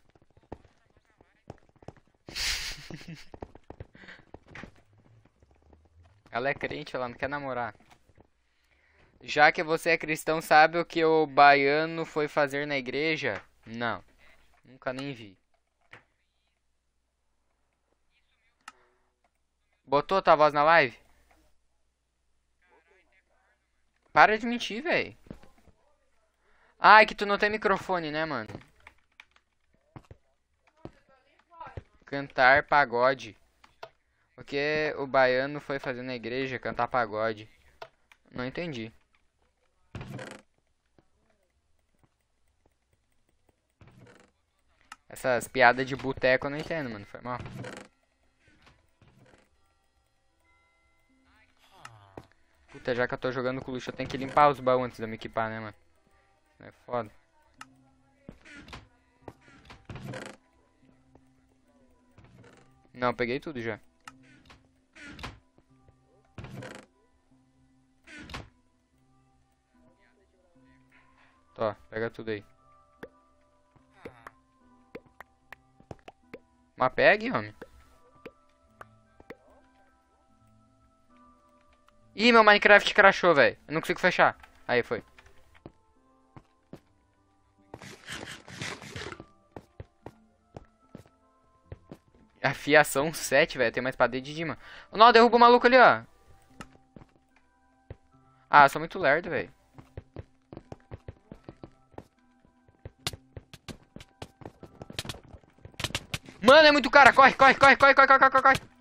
A: Ela é crente, ela não quer namorar. Já que você é cristão, sabe o que o baiano foi fazer na igreja? Não. Nunca nem vi. Botou tua voz na live? Para de mentir, velho. Ah, é que tu não tem microfone, né, mano? Cantar pagode. O que o baiano foi fazer na igreja? Cantar pagode. Não entendi. Essas piadas de boteco eu não entendo, mano. Foi mal. Puta, já que eu tô jogando com luxo, eu tenho que limpar os baús antes de eu me equipar, né, mano? É foda. Não, eu peguei tudo já. Tó, pega tudo aí. Mas pegue, homem. Ih, meu Minecraft crashou, velho. Eu não consigo fechar. Aí, foi. Afiação sete, velho. Tem uma espada de Dima. Não, derruba o maluco ali, ó. Ah, eu sou muito lerdo, velho. Mano, é muito cara. Corre, corre, corre, corre, corre, corre, corre, corre.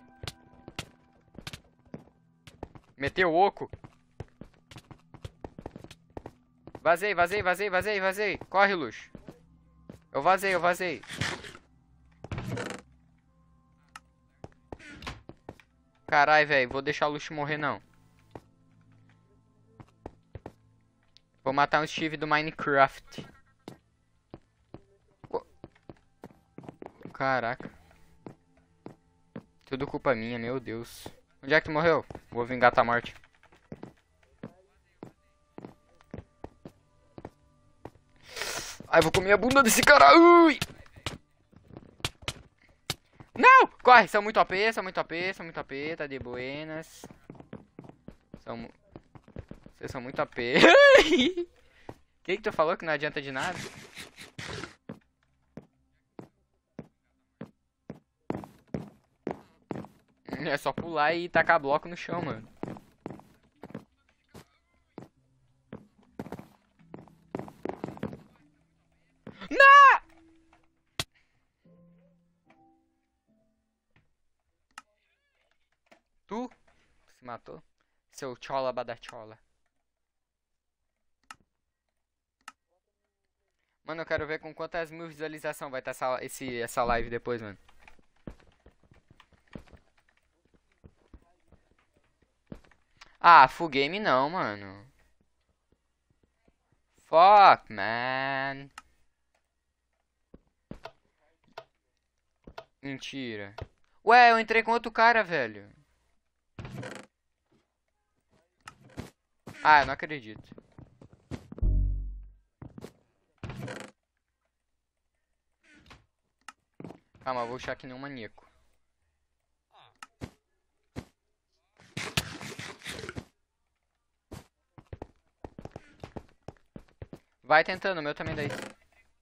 A: Meteu o oco. Vazei, vazei, vazei, vazei, vazei. Corre, luxo. Eu vazei, eu vazei. Carai, velho. Vou deixar o luxo morrer, não. Vou matar um Steve do Minecraft. Caraca. Tudo culpa minha, meu Deus. Onde é que tu morreu? Vou vingar tua morte. Ai, vou comer a bunda desse cara. Ui! Não! Corre, são muito A P, são muito A P, são muito A P, tá de buenas. São... Vocês são muito A P. Quem que tu falou que não adianta de nada? É só pular e tacar bloco no chão, mano. Não! Tu se matou? Seu chola badachola. Mano, eu quero ver com quantas mil visualizações vai estar essa, esse, essa live depois, mano. Ah, full game não, mano. Fuck, man. Mentira. Ué, eu entrei com outro cara, velho. Ah, eu não acredito. Calma, eu vou achar que nem um maníaco. Vai tentando, o meu também daí.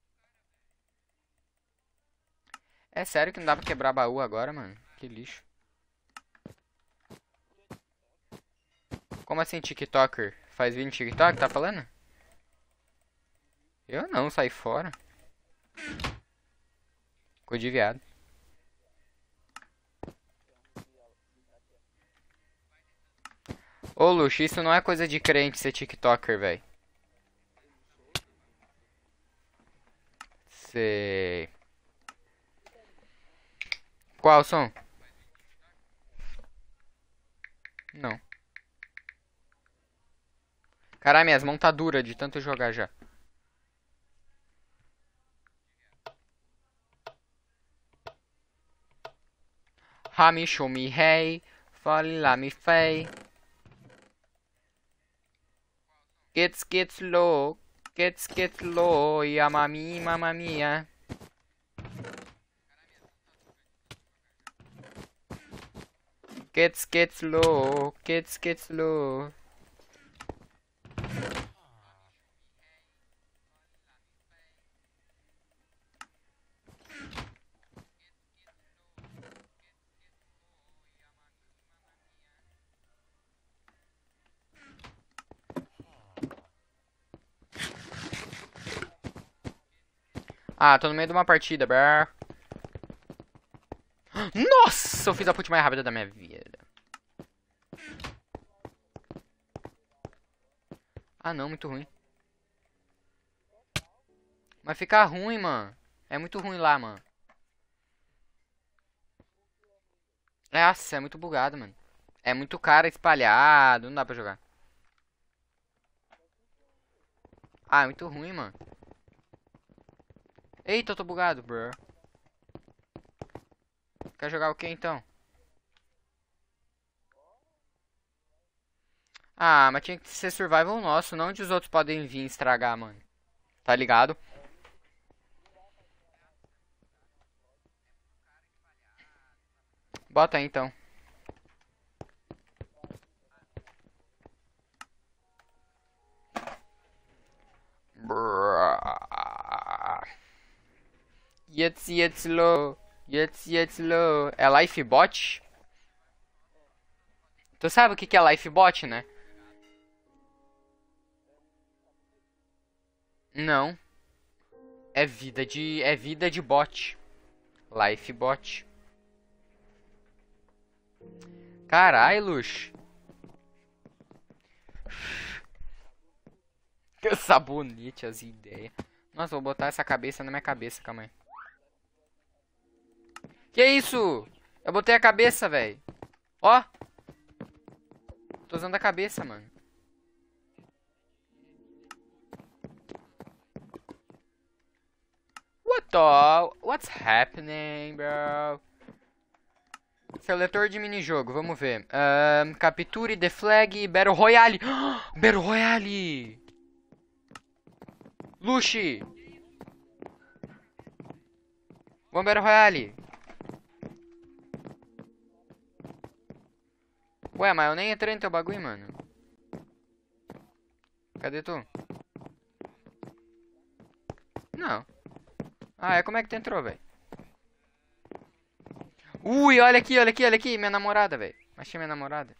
A: É sério que não dá pra quebrar baú agora, mano? Que lixo. Como assim, TikToker? Faz vídeo no TikTok, tá falando? Eu não, sai fora. Ficou de viado. Ô, Luxo, isso não é coisa de crente ser TikToker, velho. Sei. Qual o som? Não. Caralho, minhas mãos tá dura de tanto jogar já. Rami, show me, hey. Fale lá, me fei. Gets, gets low. Gets, gets low. Ya mami, mamma mia. Gets, gets low. Gets, gets low. Ah, tô no meio de uma partida, brr. Nossa, eu fiz a put mais rápida da minha vida. Ah, não, muito ruim. Mas fica ruim, mano. É muito ruim lá, mano. Nossa, é muito bugado, mano. É muito cara espalhado, não dá pra jogar. Ah, é muito ruim, mano. Eita, eu tô bugado, bro. Quer jogar o que então? Ah, mas tinha que ser survival nosso, não onde os outros podem vir estragar, mano. Tá ligado? Bota aí então. Yets, yets low. Yets, yets low. É Lifebot? Tu sabe o que que é Lifebot, né? Não. É vida de. É vida de bot. Lifebot. Carai, Lux. Que sabonete as ideias. Nossa, vou botar essa cabeça na minha cabeça, calma aí. Que isso? Eu botei a cabeça, velho. Ó. Tô usando a cabeça, mano. What the... What's happening, bro? Seletor de minijogo, vamos ver. Um, capture the flag Battle Royale. Battle Royale. Luxi. Vamos Battle Royale. Ué, mas eu nem entrei no teu bagulho, mano. Cadê tu? Não. Ah, é como é que tu entrou, velho? Ui, olha aqui, olha aqui, olha aqui. Minha namorada, velho. Achei minha namorada.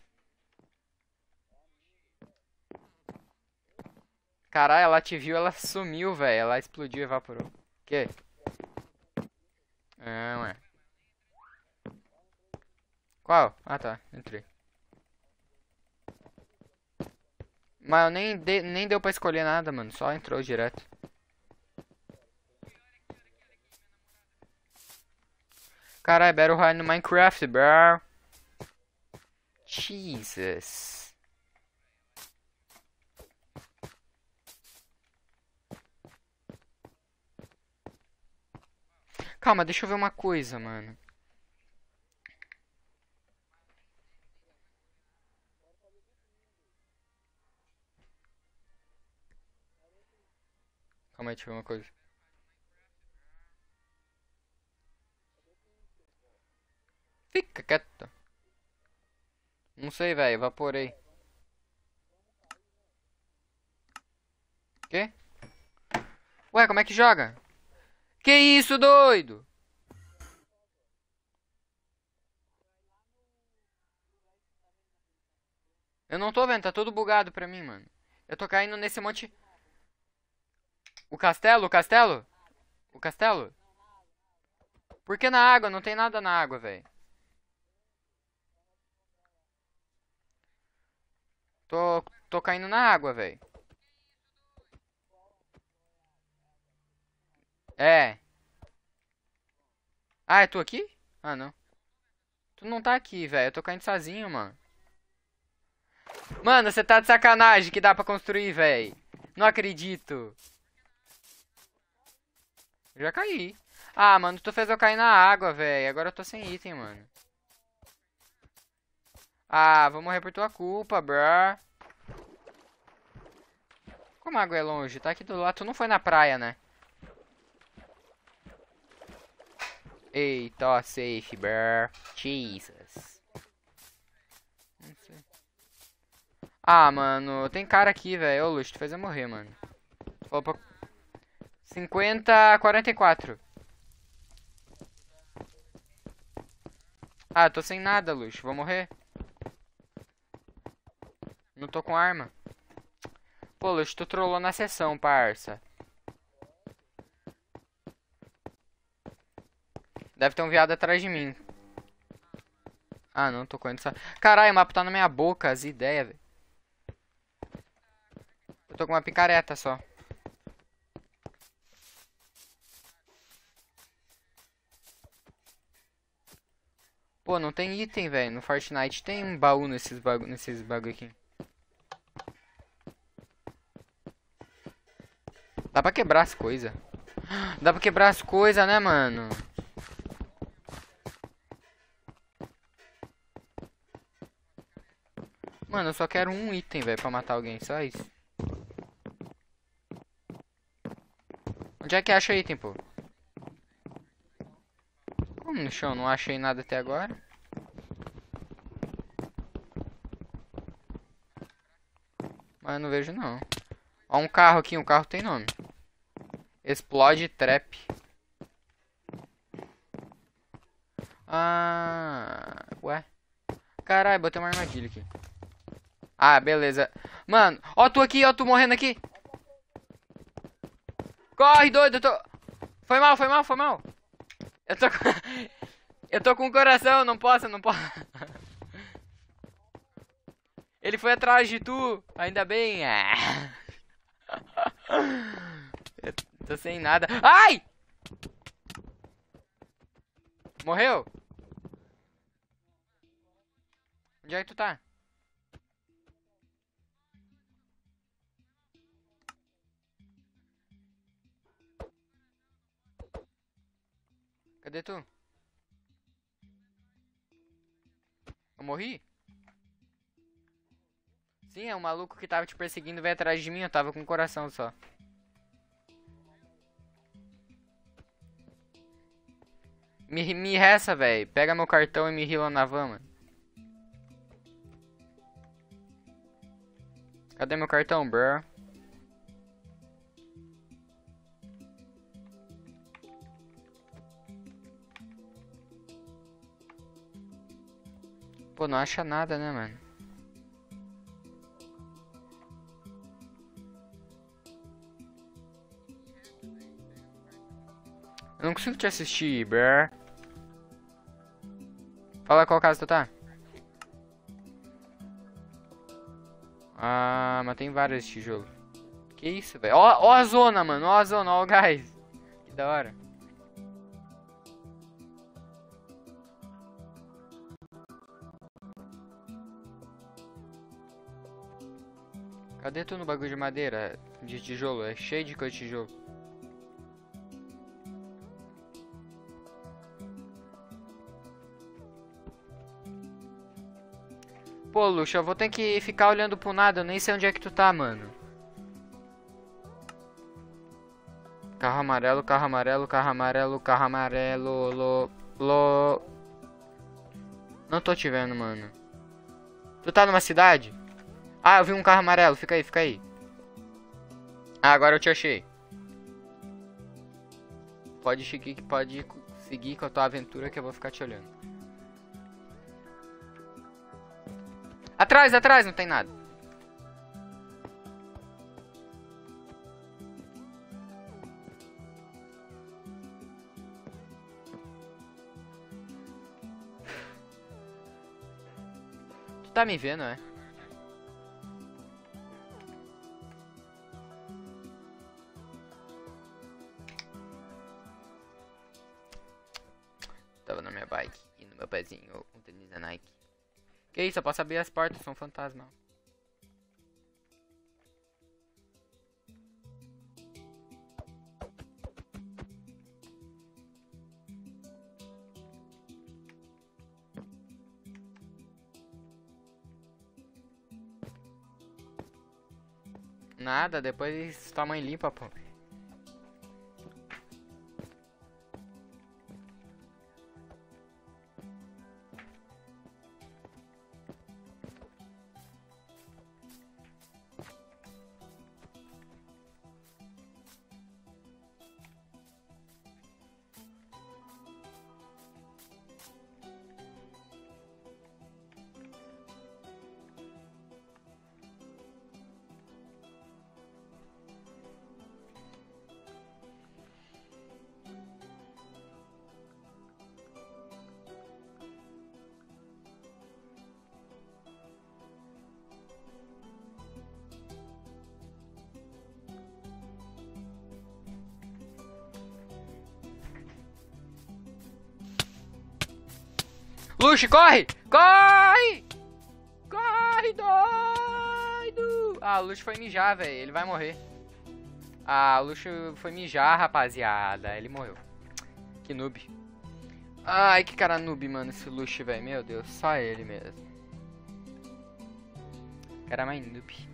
A: Caralho, ela te viu, ela sumiu, velho. Ela explodiu e evaporou. Que? Ah, ué. Qual? Ah, tá. Entrei. Mas eu nem, de, nem deu pra escolher nada, mano. Só entrou direto. Caralho, Battle Royale no Minecraft, bro. Jesus. Calma, deixa eu ver uma coisa, mano. Calma aí, deixa eu ver uma coisa. Fica quieto. Não sei, velho. Evaporei. Quê? Ué, como é que joga? Que isso, doido? Eu não tô vendo, tá tudo bugado pra mim, mano. Eu tô caindo nesse monte... O castelo, o castelo? O castelo? Por que na água? Não tem nada na água, velho. Tô, tô caindo na água, velho. É. Ah, é tu aqui? Ah, não. Tu não tá aqui, velho. Eu tô caindo sozinho, mano. Mano, você tá de sacanagem que dá pra construir, velho. Não acredito. Já caí. Ah, mano, tu fez eu cair na água, velho. Agora eu tô sem item, mano. Ah, vou morrer por tua culpa, bro. Como a água é longe? Tá aqui do lado. Tu não foi na praia, né? Eita, ó, safe, bro. Jesus. Não sei. Ah, mano, tem cara aqui, velho. Ô, Luxo, tu fez eu morrer, mano. Opa. cinquenta a quarenta e quatro. Ah, tô sem nada, Luxo. Vou morrer. Não tô com arma. Pô, Luxo, tu trollou na sessão, parça. Deve ter um viado atrás de mim. Ah, não, tô correndo. Caralho, o mapa tá na minha boca, as ideias, velho. Eu tô com uma picareta só. Pô, não tem item, velho. No Fortnite tem um baú nesses bagulho, nesses bagulho aqui. Dá pra quebrar as coisas. Dá pra quebrar as coisas, né, mano? Mano, eu só quero um item, velho, pra matar alguém. Só isso. Onde é que acha item, pô? Como no chão? Não achei nada até agora. Mas não vejo, não. Ó, um carro aqui. Um carro tem nome. Explode Trap. Ah... Ué? Caralho, botei uma armadilha aqui. Ah, beleza. Mano, ó tu aqui, ó tu morrendo aqui. Corre, doido, eu tô... Foi mal, foi mal, foi mal. Eu tô com... Eu tô com o coração, não posso, não posso. Ele foi atrás de tu, ainda bem. Ah. Eu tô sem nada. Ai! Morreu? Onde é que tu tá? Cadê tu? Eu morri? Sim, é o maluco que tava te perseguindo veio atrás de mim, eu tava com o coração só. Me, me resta, velho. Pega meu cartão e me rila na van, mano. Cadê meu cartão, bro? Pô, não acha nada, né, mano? Eu não consigo te assistir, bro. Fala qual casa tu tá. Ah, mas tem vários tijolos. Que isso, velho? Ó, ó a zona, mano. Ó a zona, ó o gás. Que da hora. Cadê tu no bagulho de madeira? De tijolo? É cheio de coisa de tijolo. Pô, Luxo, eu vou ter que ficar olhando pro nada. Eu nem sei onde é que tu tá, mano. Carro amarelo, carro amarelo, carro amarelo, carro amarelo, lo, lo... Não tô te vendo, mano. Tu tá numa cidade? Ah, eu vi um carro amarelo. Fica aí, fica aí. Ah, agora eu te achei. Pode seguir, pode seguir com a tua aventura que eu vou ficar te olhando. Atrás! Atrás, atrás, não tem nada. Tu tá me vendo, é? Tava na minha bike e no meu pezinho, um tênis da Nike. Que isso, eu posso abrir as portas, são fantasma. Nada, depois tua mãe limpa, pô. Luxo, corre! Corre! Corre, doido! Ah, o Luxo foi mijar, velho. Ele vai morrer. Ah, o Luxo foi mijar, rapaziada. Ele morreu. Que noob. Ai, que cara noob, mano, esse Luxo, velho. Meu Deus, só ele mesmo. Cara mais noob.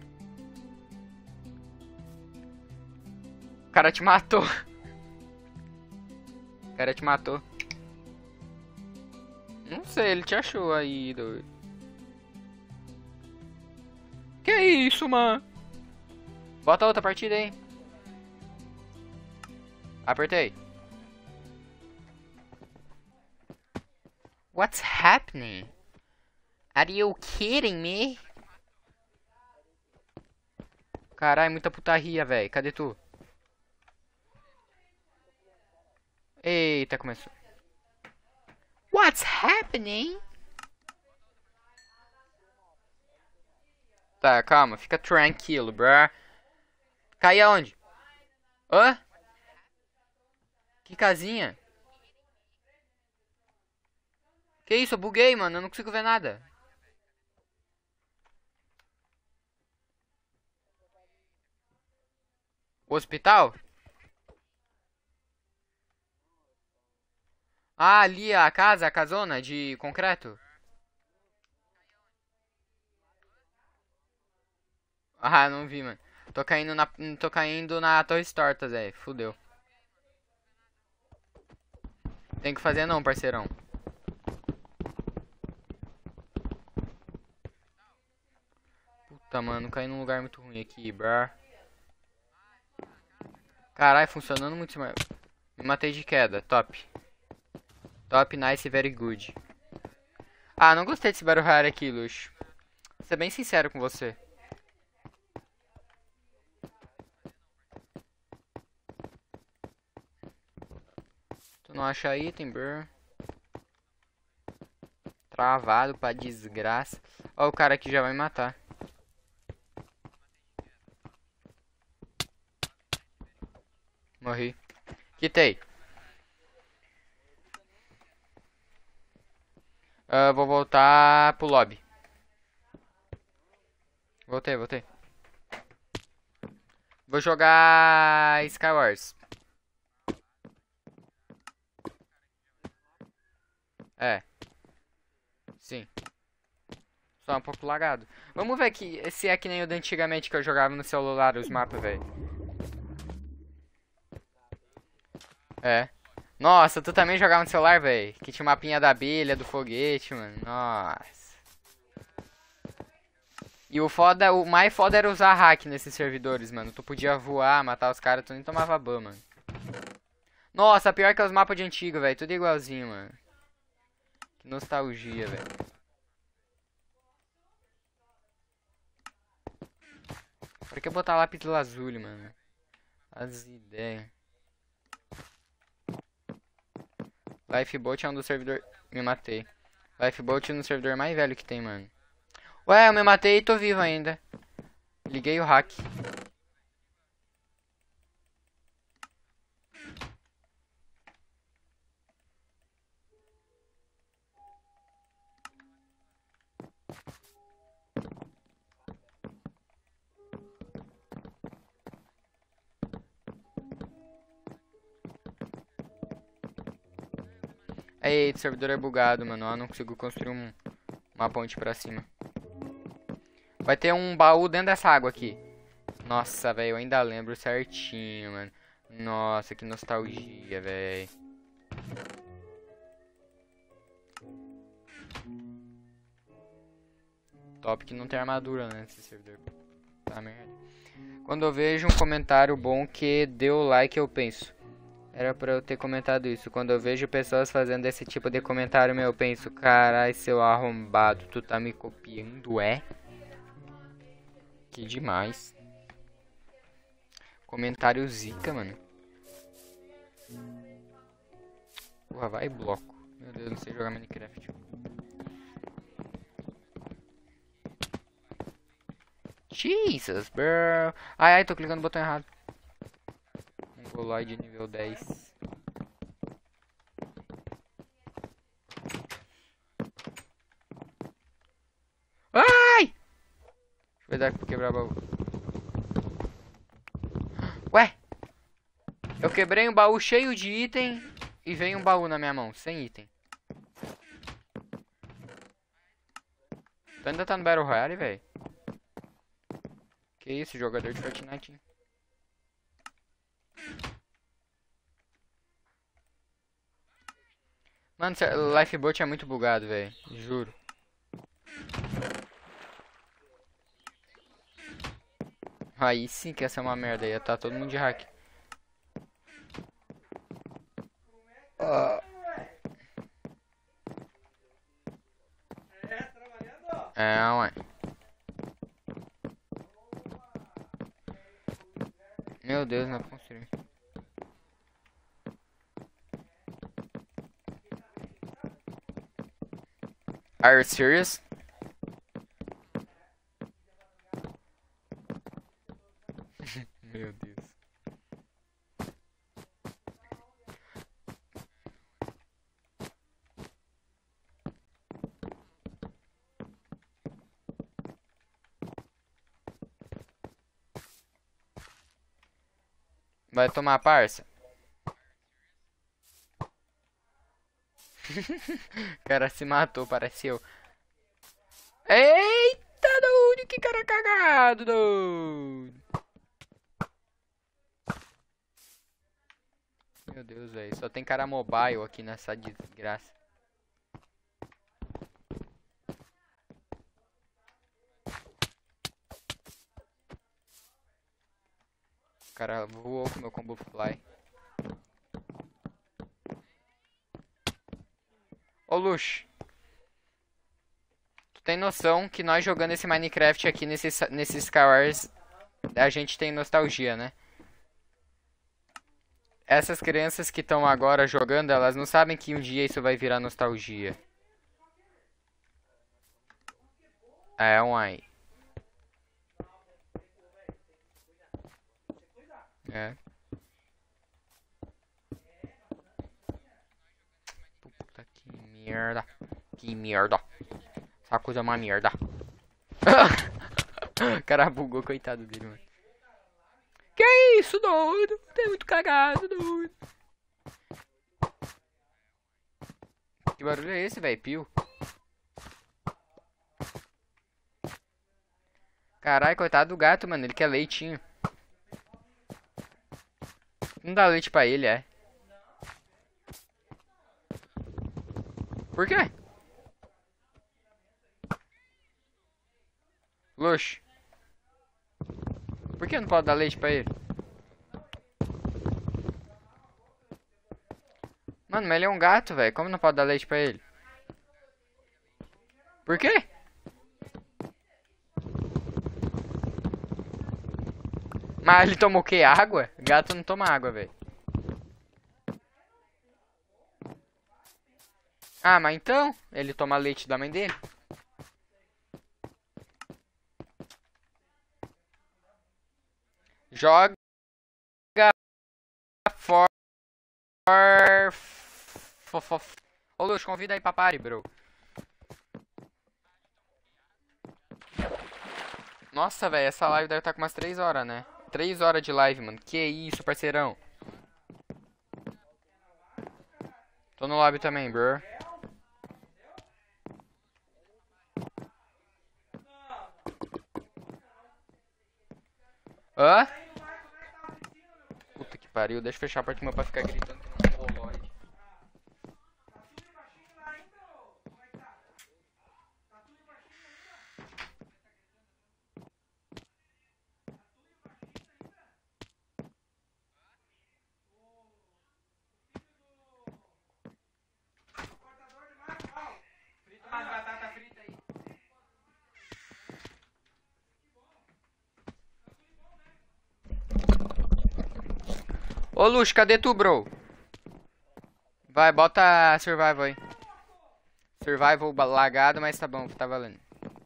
A: O cara te matou. O cara te matou. Não sei, ele te achou aí, doido. Que isso, mano? Bota outra partida aí. Apertei. What's happening? Are you kidding me? Caralho, muita putaria, velho. Cadê tu? Eita, começou. What's happening? Tá, calma, fica tranquilo, bruh. Cai aonde? Hã? Que casinha? Que isso, eu buguei, mano, eu não consigo ver nada. O hospital? Ah, ali a casa, a casona de concreto. Ah, não vi, mano. Tô caindo na, tô caindo na Torres Tortas, velho. Fudeu. Tem que fazer não, parceirão. Puta, mano, caí num lugar muito ruim aqui, brah. Caralho, funcionando muito mais. Me matei de queda, top. Top, nice, very good. Ah, não gostei desse Battle Royale aqui, Luxo. Vou ser bem sincero com você. Tu não acha item, bro? Travado pra desgraça. Ó, o cara aqui já vai me matar. Morri. Quitei. Uh, vou voltar pro lobby. Voltei, voltei. Vou jogar Skywars. É. Sim. Só um pouco lagado. Vamos ver aqui se é que nem o de antigamente que eu jogava no celular os mapas, velho. É. Nossa, tu também jogava no celular, velho? Que tinha o mapinha da abelha, do foguete, mano. Nossa. E o foda, o mais foda era usar hack nesses servidores, mano. Tu podia voar, matar os caras, tu nem tomava ban, mano. Nossa, pior que os mapas de antigo, velho. Tudo igualzinho, mano. Que nostalgia, velho. Pra que botar lápis lazuli, mano? As ideias. Lifeboat é um dos servidores... Me matei. Lifeboat é um dos servidores mais velho que tem, mano. Ué, eu me matei e tô vivo ainda. Liguei o hack. Eita, o servidor é bugado, mano. Eu não consigo construir um, uma ponte pra cima. Vai ter um baú dentro dessa água aqui. Nossa, velho, eu ainda lembro certinho, mano. Nossa, que nostalgia, velho. Top que não tem armadura, né, nesse servidor. Tá merda. Quando eu vejo um comentário bom que deu like, eu penso: era pra eu ter comentado isso. Quando eu vejo pessoas fazendo esse tipo de comentário, meu, eu penso: carai, seu arrombado, tu tá me copiando, é? Que demais. Comentário zica, mano. Porra, vai bloco. Meu Deus, não sei jogar Minecraft. Jesus, bro. Ai, ai, tô clicando no botão errado. Mongoloid nível dez. Ai! Deixa eu ver daqui pra quebrar o baú. Ué! Eu quebrei um baú cheio de item e veio um baú na minha mão, sem item. Tu ainda tá no Battle Royale, velho? Que isso, jogador de Fortnite, hein? Mano, o Lifeboat é muito bugado, velho. Juro. Aí sim que essa é uma merda. Ia tá todo mundo de hack. Uh. É, ué. Meu Deus, não é pra construir. Are you serious? Meu Deus. Vai tomar, parça? O cara se matou, pareceu. Eita, doido, que cara cagado, doido. Meu Deus, velho. Só tem cara mobile aqui nessa desgraça. O cara voou com meu combo fly. Ô, Luxo. Tu tem noção que nós jogando esse Minecraft aqui nesse, nesse Skywars, a gente tem nostalgia, né? Essas crianças que estão agora jogando, elas não sabem que um dia isso vai virar nostalgia. É, um aí. É. Puta que merda. Que merda. Essa coisa é uma merda. O cara bugou, coitado dele, mano. Que isso, doido? Tem muito cagado, doido. Que barulho é esse, velho? Pio. Caralho, coitado do gato, mano. Ele quer leitinho. Não dá leite pra ele, é? Por quê? Luxo. Por que não pode dar leite pra ele? Mano, mas ele é um gato, velho. Como não pode dar leite pra ele? Por quê? Mas ele tomou o quê? Água? Gato não toma água, velho. Ah, mas então, ele toma leite da mãe dele. Joga for... for... Ô, Lux, convida aí pra party, bro. Nossa, velho, essa live deve estar com umas três horas, né? três horas de live, mano. Que isso, parceirão. Tô no lobby também, bro. Hã? Puta que pariu. Deixa eu fechar a porta do meu pra ficar gritando que não é rolóide. Ô, Lux, cadê tu, bro? Vai, bota survival aí. Survival lagado, mas tá bom, tá valendo.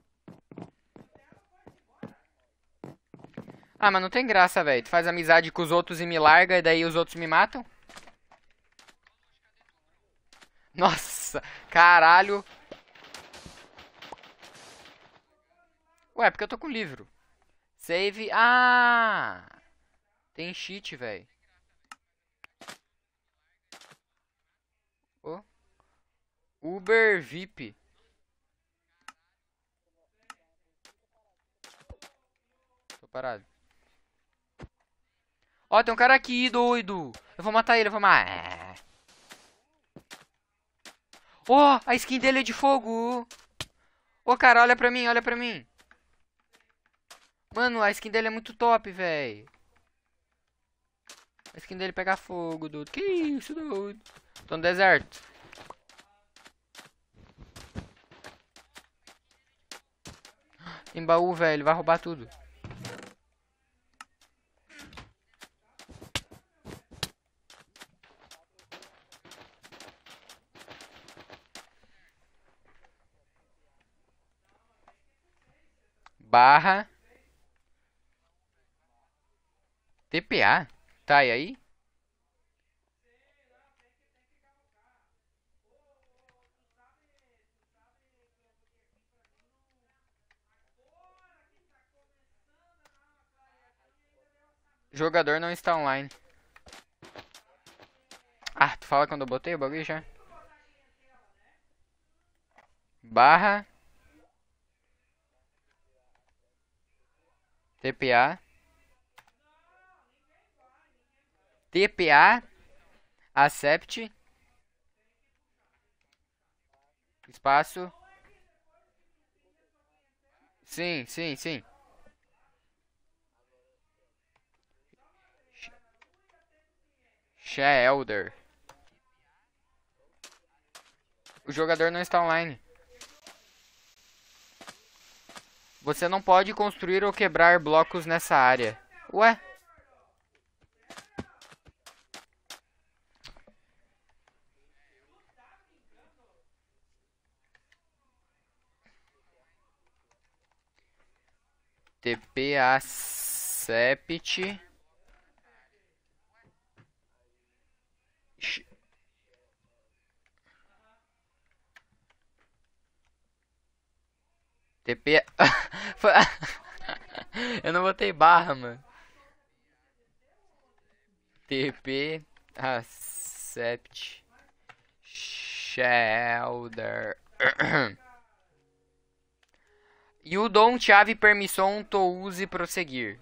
A: Ah, mas não tem graça, velho. Tu faz amizade com os outros e me larga, e daí os outros me matam? Nossa, caralho. Ué, porque eu tô com livro. Save. Ah! Tem cheat, velho. Oh. Uber V I P. Tô parado. Ó, tem um cara aqui, doido. Eu vou matar ele, eu vou matar. Ó, a skin dele é de fogo. Ô, cara, olha pra mim, olha pra mim. Mano, a skin dele é muito top, velho. A skin dele pega fogo, dude. Que isso, dude? Tô no deserto. Tem baú, velho. Vai roubar tudo. Barra. T P A? Tá, e aí? Jogador não está online. Ah, tu fala quando eu botei o bagulho já? Barra. T P A. T P A. Accept. Espaço. Sim, sim, sim. Shelder. O jogador não está online. Você não pode construir ou quebrar blocos nessa área. Ué? T P accept. T P. Eu não botei barra, mano. T P accept shelder. You don't have permission to use prosseguir.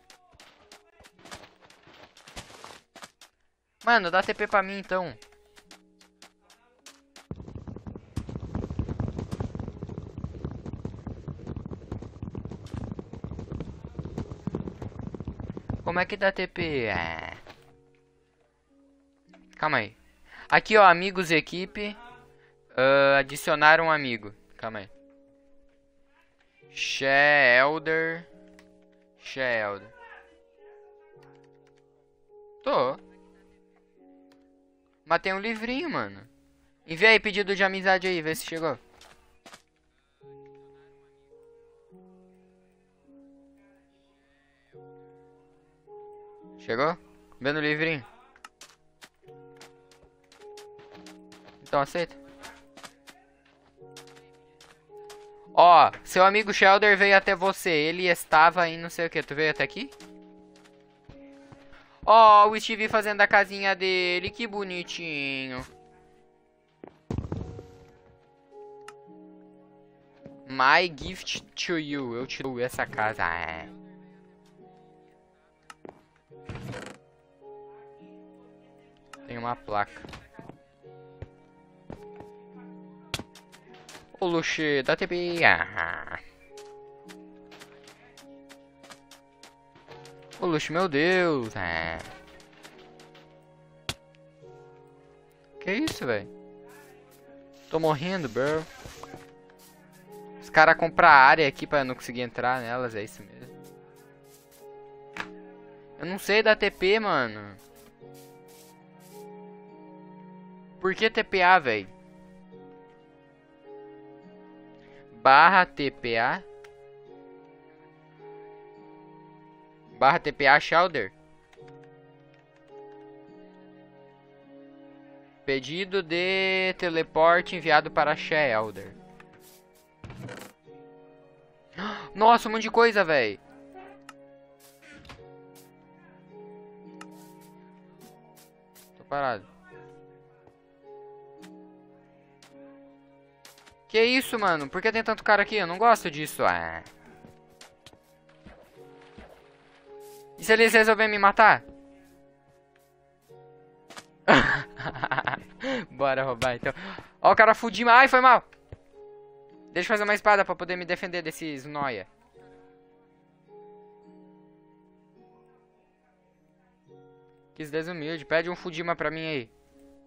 A: Mano, dá T P pra mim então. Como é que dá T P? Ah. Calma aí. Aqui, ó, amigos e equipe. Uh, adicionar um amigo. Calma aí. Shelder. Shelder. Tô. Matei um livrinho, mano. Envia aí pedido de amizade aí, vê se chegou. Chegou? Vendo o livrinho? Então aceita. Ó, seu amigo Shelder veio até você. Ele estava em não sei o que. Tu veio até aqui? Ó, o Steve fazendo a casinha dele. Que bonitinho. My gift to you. Eu te dou essa casa. É. Tem uma placa. O luxo da T P. Ah. O luxo, meu Deus. Ah. Que isso, velho? Tô morrendo, bro. Os caras compram a área aqui pra eu não conseguir entrar nelas, é isso mesmo. Eu não sei da T P, mano. Por que T P A, velho? Barra T P A. Barra T P A Shelder. Pedido de teleporte enviado para Shelder. Nossa, um monte de coisa, velho. Tô parado. Que isso, mano? Por que tem tanto cara aqui? Eu não gosto disso. Ah. E se eles resolverem me matar? Bora roubar, então. Ó, o cara fudiu. Ai, foi mal. Deixa eu fazer uma espada pra poder me defender desses noia. Quis desumilde. Pede um Fudima pra mim aí.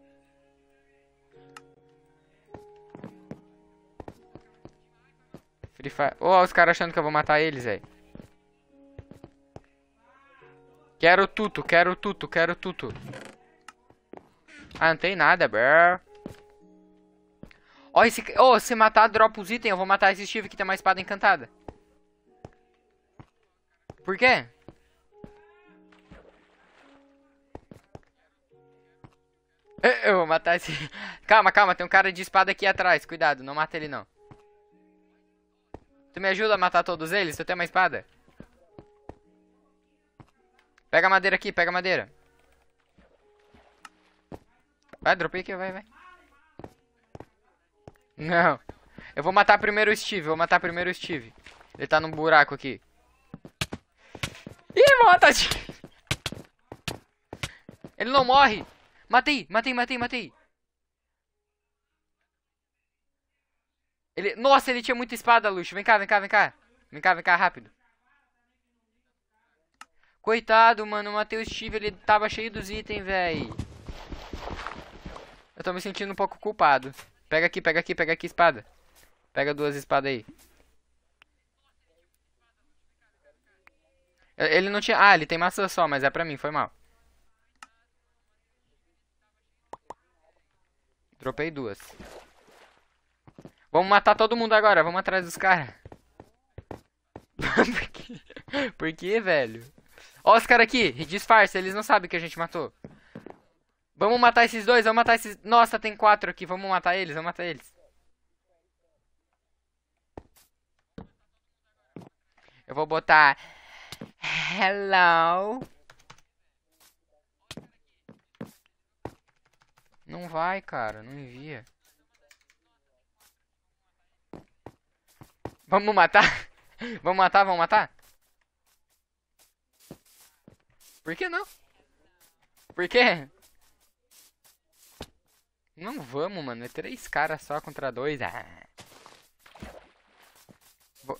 A: Free Fire. Ó, os caras achando que eu vou matar eles, velho. Quero tudo, quero tudo, quero tudo. Ah, não tem nada, bro. Ó, esse... Oh, se matar, dropa os itens. Eu vou matar esse Steve que tem uma espada encantada. Por quê? Eu vou matar esse... Calma, calma. Tem um cara de espada aqui atrás. Cuidado, não mata ele, não. Tu me ajuda a matar todos eles? Tu tem uma espada? Pega a madeira aqui, pega a madeira. Vai, dropei aqui, vai, vai. Não. Eu vou matar primeiro o Steve, vou matar primeiro o Steve. Ele tá num buraco aqui. Ih, vou matar o Steve. Ele não morre. Matei, matei, matei, matei. Ele... Nossa, ele tinha muita espada, Luxo. Vem cá, vem cá, vem cá. Vem cá, vem cá, rápido. Coitado, mano. Eu matei o Steve, ele tava cheio dos itens, véi. Eu tô me sentindo um pouco culpado. Pega aqui, pega aqui, pega aqui espada. Pega duas espadas aí. Ele não tinha... Ah, ele tem maçã só, mas é pra mim, foi mal. Dropei duas. Vamos matar todo mundo agora, vamos atrás dos caras. Por quê? Por quê, velho? Ó os caras aqui, disfarça, eles não sabem que a gente matou. Vamos matar esses dois, vamos matar esses... Nossa, tem quatro aqui, vamos matar eles, vamos matar eles. Eu vou botar... Hello. Não vai, cara, não envia. Vamos matar? Vamos matar, vamos matar? Por que não? Por quê? Não vamos, mano. É três caras só contra dois. Ah. Vou...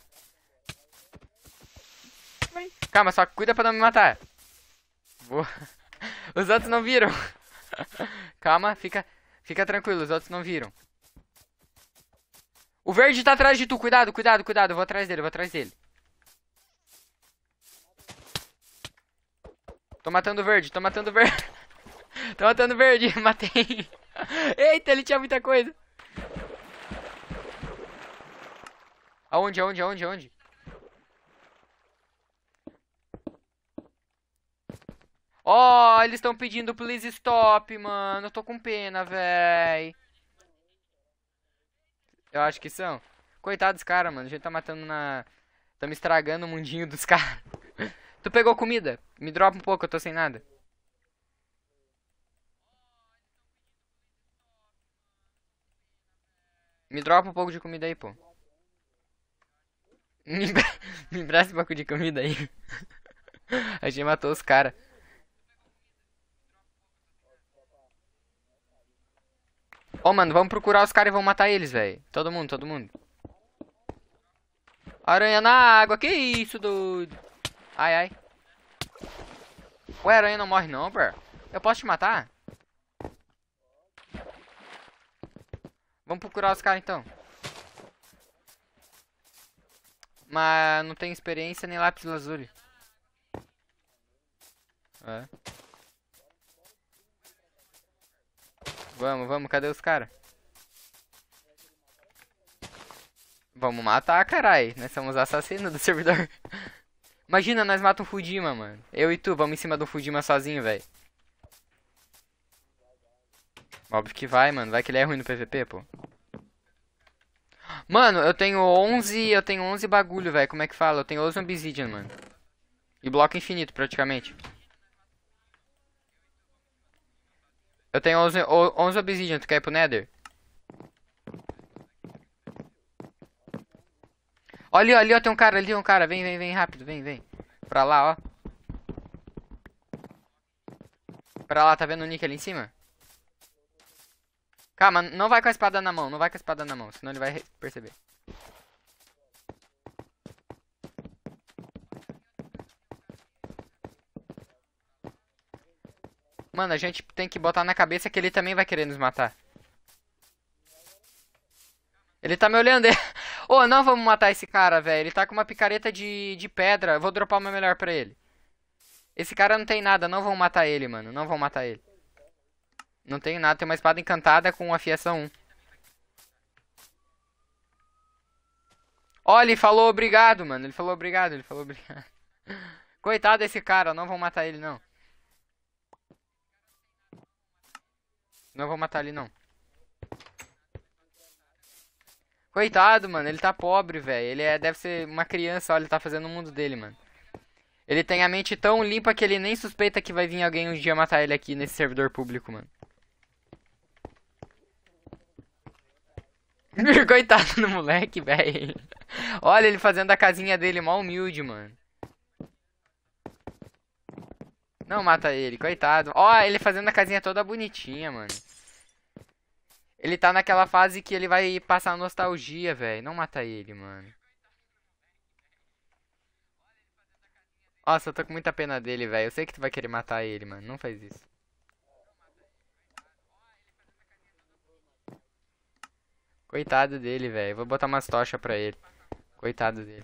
A: Calma, só cuida pra não me matar. Vou... Os outros não viram. Calma, fica, fica tranquilo. Os outros não viram. O verde tá atrás de tu. Cuidado, cuidado, cuidado. Eu vou atrás dele, eu vou atrás dele. Tô matando verde, tô matando verde. Tô matando verde, matei. Eita, ele tinha muita coisa. Aonde, aonde, aonde, aonde? Ó, oh, eles estão pedindo please stop, mano. Eu tô com pena, véi. Eu acho que são. Coitado dos caras, mano. A gente tá matando na... Tamo estragando o mundinho dos caras. Tu pegou comida? Me dropa um pouco, eu tô sem nada. Me dropa um pouco de comida aí, pô. Me, me empresta um pouco de comida aí. A gente matou os caras. Ô, oh, mano, vamos procurar os caras e vamos matar eles, velho. Todo mundo, todo mundo. Aranha na água, que isso, doido? Ai, ai. Ué, a aranha não morre não, bro. Eu posso te matar? Vamos procurar os caras, então. Mas não tem experiência nem lápis lazuli. É. Vamos, vamos, cadê os caras? Vamos matar, carai. Nós somos assassinos do servidor. Imagina, nós matamos o Fujima, mano. Eu e tu, vamos em cima do Fujima sozinho, velho. Óbvio que vai, mano. Vai que ele é ruim no P V P, pô. Mano, eu tenho onze... Eu tenho onze bagulho, velho. Como é que fala? Eu tenho onze obsidian, mano. E bloco infinito, praticamente. Eu tenho onze, onze obsidian. Tu quer ir pro Nether? Olha ali, ali, ó. Tem um cara, ali tem um cara. Vem, vem, vem, rápido. Vem, vem. Pra lá, ó. Pra lá, tá vendo o Nick ali em cima? Calma, não vai com a espada na mão. Não vai com a espada na mão, senão ele vai perceber. Mano, a gente tem que botar na cabeça que ele também vai querer nos matar. Ele tá me olhando. Ô, oh, não vamos matar esse cara, velho. Ele tá com uma picareta de, de pedra. Eu vou dropar uma melhor pra ele. Esse cara não tem nada. Não vão matar ele, mano. Não vão matar ele. Não tem nada. Tem uma espada encantada com afiação um. Ó, oh, ele falou obrigado, mano. Ele falou obrigado. Ele falou obrigado. Coitado desse cara. Não vão matar ele, não. Não vou matar ele, não. Coitado, mano. Ele tá pobre, velho. Ele é, deve ser uma criança. Olha, ele tá fazendo o mundo dele, mano. Ele tem a mente tão limpa que ele nem suspeita que vai vir alguém um dia matar ele aqui nesse servidor público, mano. Coitado do moleque, velho. Olha ele fazendo a casinha dele mó humilde, mano. Não mata ele, coitado. Ó, ele fazendo a casinha toda bonitinha, mano. Ele tá naquela fase que ele vai passar nostalgia, velho. Não mata ele, mano. Nossa, eu tô com muita pena dele, velho. Eu sei que tu vai querer matar ele, mano. Não faz isso. Coitado dele, velho. Vou botar umas tochas pra ele. Coitado dele.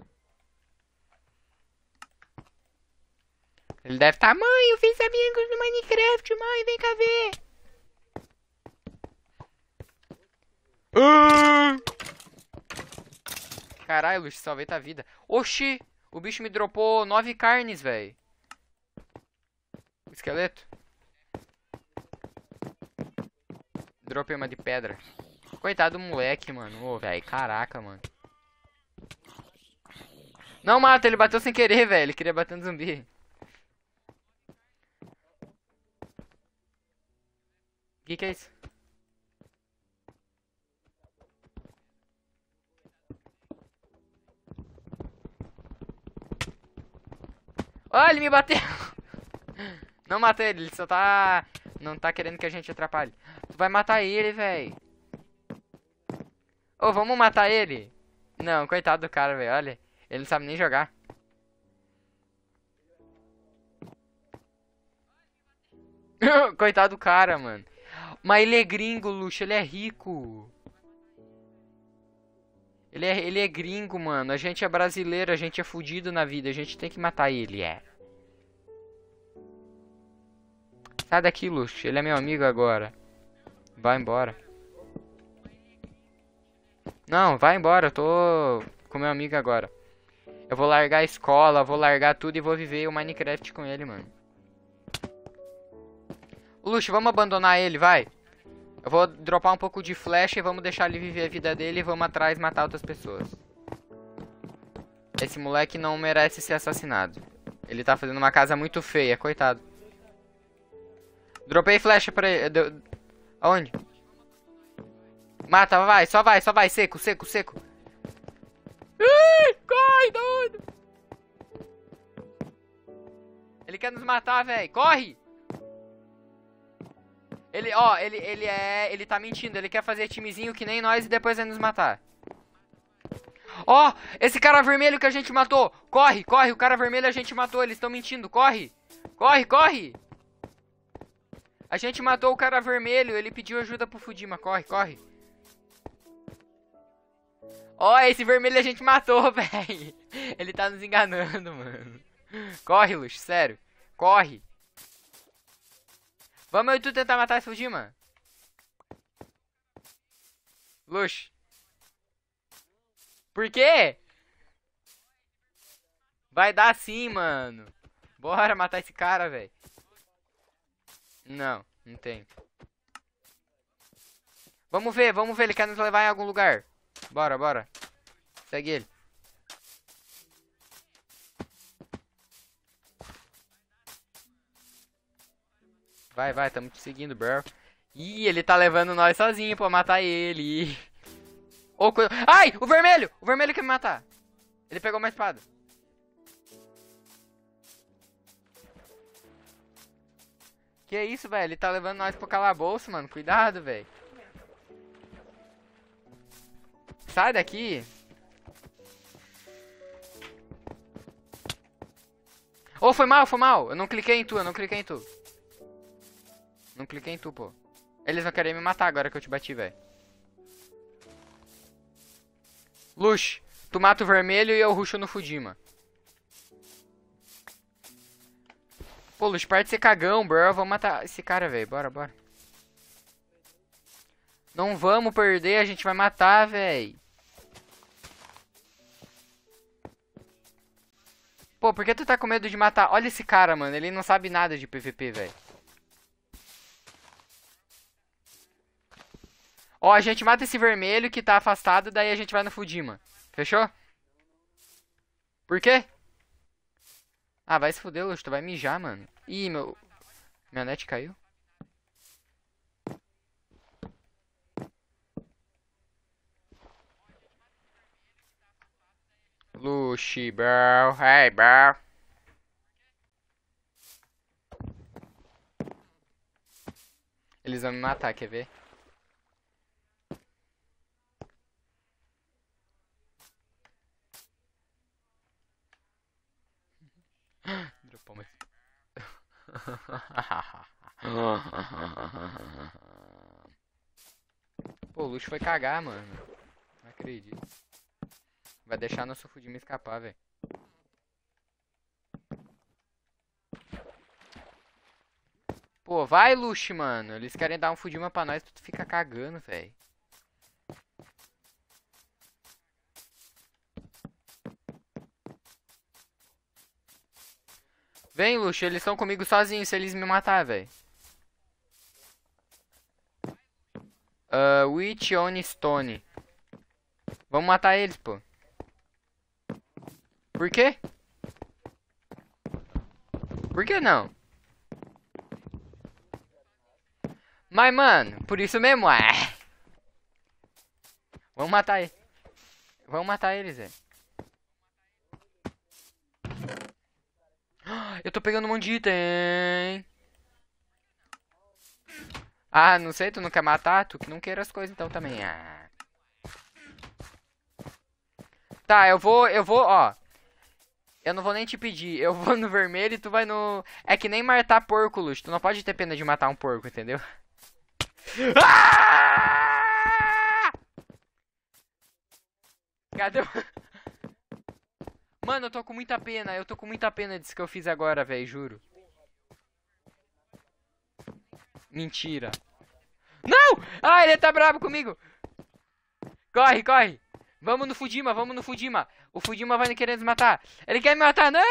A: Ele deve estar... Tá, mãe, eu fiz amigos no Minecraft, mãe. Vem cá ver. Caralho, Luxo, salvei tua vida. Oxi, o bicho me dropou nove carnes, velho. Esqueleto. Dropei uma de pedra. Coitado do moleque, mano. Ô, velho, caraca, mano. Não mata, ele bateu sem querer, velho. Ele queria bater no zumbi. O que que é isso? Olha, ele me bateu. Não mata ele, ele só tá... Não tá querendo que a gente atrapalhe. Tu vai matar ele, velho. Ô, vamos matar ele? Não, coitado do cara, velho. Olha, ele não sabe nem jogar. Coitado do cara, mano. Mas ele é gringo, Luxo. Ele é rico. Ele é, ele é gringo, mano. A gente é brasileiro, a gente é fudido na vida. A gente tem que matar ele, é. Sai daqui, Luxo. Ele é meu amigo agora. Vai embora. Não, vai embora. Eu tô com meu amigo agora. Eu vou largar a escola, vou largar tudo e vou viver o Minecraft com ele, mano. Luxo, vamos abandonar ele, vai. Eu vou dropar um pouco de flecha e vamos deixar ele viver a vida dele e vamos atrás matar outras pessoas. Esse moleque não merece ser assassinado. Ele tá fazendo uma casa muito feia, coitado. Dropei flecha pra ele. Deu... Aonde? Mata, vai, só vai, só vai. Seco, seco, seco. Ih, corre, doido. Ele quer nos matar, velho. Corre. Ele, ó, ele, ele é... Ele tá mentindo. Ele quer fazer timezinho que nem nós e depois vai nos matar. Ó, esse cara vermelho que a gente matou. Corre, corre, o cara vermelho a gente matou. Eles estão mentindo, corre. Corre, corre. A gente matou o cara vermelho. Ele pediu ajuda pro Fudima. Corre, corre. Ó, esse vermelho a gente matou, velho. Ele tá nos enganando, mano. Corre, Luxo, sério. Corre. Vamos eu e tu tentar matar esse Fudima? Luxo. Por quê? Vai dar sim, mano. Bora matar esse cara, velho. Não, não tem. Vamos ver, vamos ver. Ele quer nos levar em algum lugar. Bora, bora. Segue ele. Vai, vai, tamo te seguindo, bro. Ih, ele tá levando nós sozinho pra matar ele. Oh, co... Ai, o vermelho! O vermelho quer me matar. Ele pegou uma espada. Que isso, velho? Ele tá levando nós pro calabouço, mano. Cuidado, velho. Sai daqui. Oh, foi mal, foi mal. Eu não cliquei em tu, eu não cliquei em tu. Não cliquei em tu, pô. Eles vão querer me matar agora que eu te bati, velho. Luxo, tu mata o vermelho e eu rusho no Fudima. Pô, Luxo, para de ser cagão, bro. Vamos matar esse cara, velho. Bora, bora. Não vamos perder, a gente vai matar, velho. Pô, por que tu tá com medo de matar? Olha esse cara, mano. Ele não sabe nada de P V P, velho. Ó, a gente mata esse vermelho que tá afastado, daí a gente vai no Fudima. Fechou? Por quê? Ah, vai se fuder, Luxo. Tu vai mijar, mano. Ih, meu... Minha net caiu. Luxo, bro. Hey, bro. Eles vão me matar, quer ver? Dropou mais. Pô, o Luxo foi cagar, mano. Não acredito. Vai deixar nosso Fudima escapar, velho. Pô, vai, Luxo, mano. Eles querem dar um Fudima pra nós, tu fica cagando, velho. Vem, Luxo, eles estão comigo sozinhos se eles me matar, velho. Uh, Witch on Stone. Vamos matar eles, pô. Por quê? Por que não? Mas, mano, por isso mesmo, é. Vamos matar eles. Vamos matar eles, velho. Eu tô pegando um monte de item. Ah, não sei, tu não quer matar? Tu que não queira as coisas então também. Ah. Tá, eu vou, eu vou, ó. Eu não vou nem te pedir. Eu vou no vermelho e tu vai no... É que nem matar porco, Luxo. Tu não pode ter pena de matar um porco, entendeu? Ah! Cadê o... Mano, eu tô com muita pena. Eu tô com muita pena disso que eu fiz agora, velho, juro. Mentira. Não! Ah, ele tá bravo comigo. Corre, corre. Vamos no Fujima, vamos no Fujima. O Fujima vai querer nos matar. Ele quer me matar, não!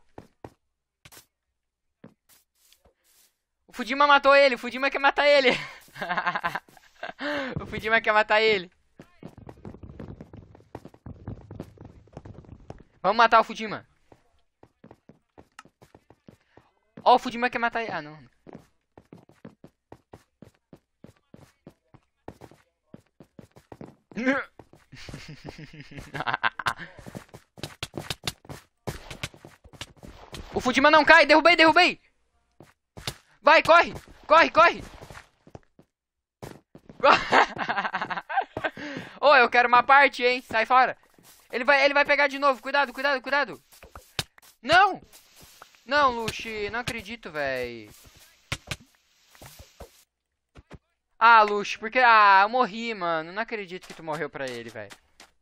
A: O Fujima matou ele, o Fujima quer matar ele. O Fujima quer matar ele. Vamos matar o Fujima. Ó, oh, o Fujima quer matar ele. Ah, não. O Fujima não cai, derrubei, derrubei. Vai, corre, corre, corre. Ô, oh, eu quero uma parte, hein, sai fora. Ele vai, ele vai pegar de novo, cuidado, cuidado, cuidado. Não, não, Luxi, não acredito, véi. Ah, Luxi, porque... Ah, eu morri, mano. Não acredito que tu morreu pra ele, velho.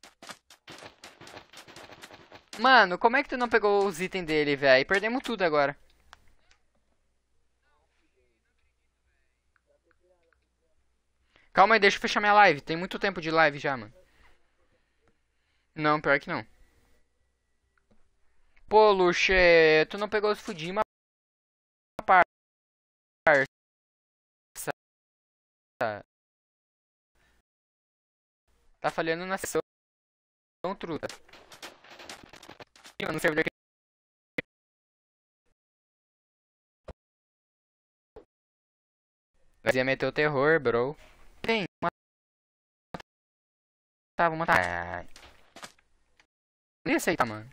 A: Mano, como é que tu não pegou os itens dele, velho? Perdemos tudo agora. Calma aí, deixa eu fechar minha live. Tem muito tempo de live já, mano. Não, pior que não. Pô, Luxi, tu não pegou os Fujima, parça. Tá falhando na sessão, truta. No servidor que... Vai meter o terror, bro. Vem, tá, vou matar. Ah. Não ia aceitar, mano.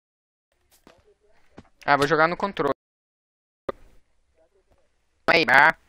A: Ah, vou jogar no controle. Aí, ah.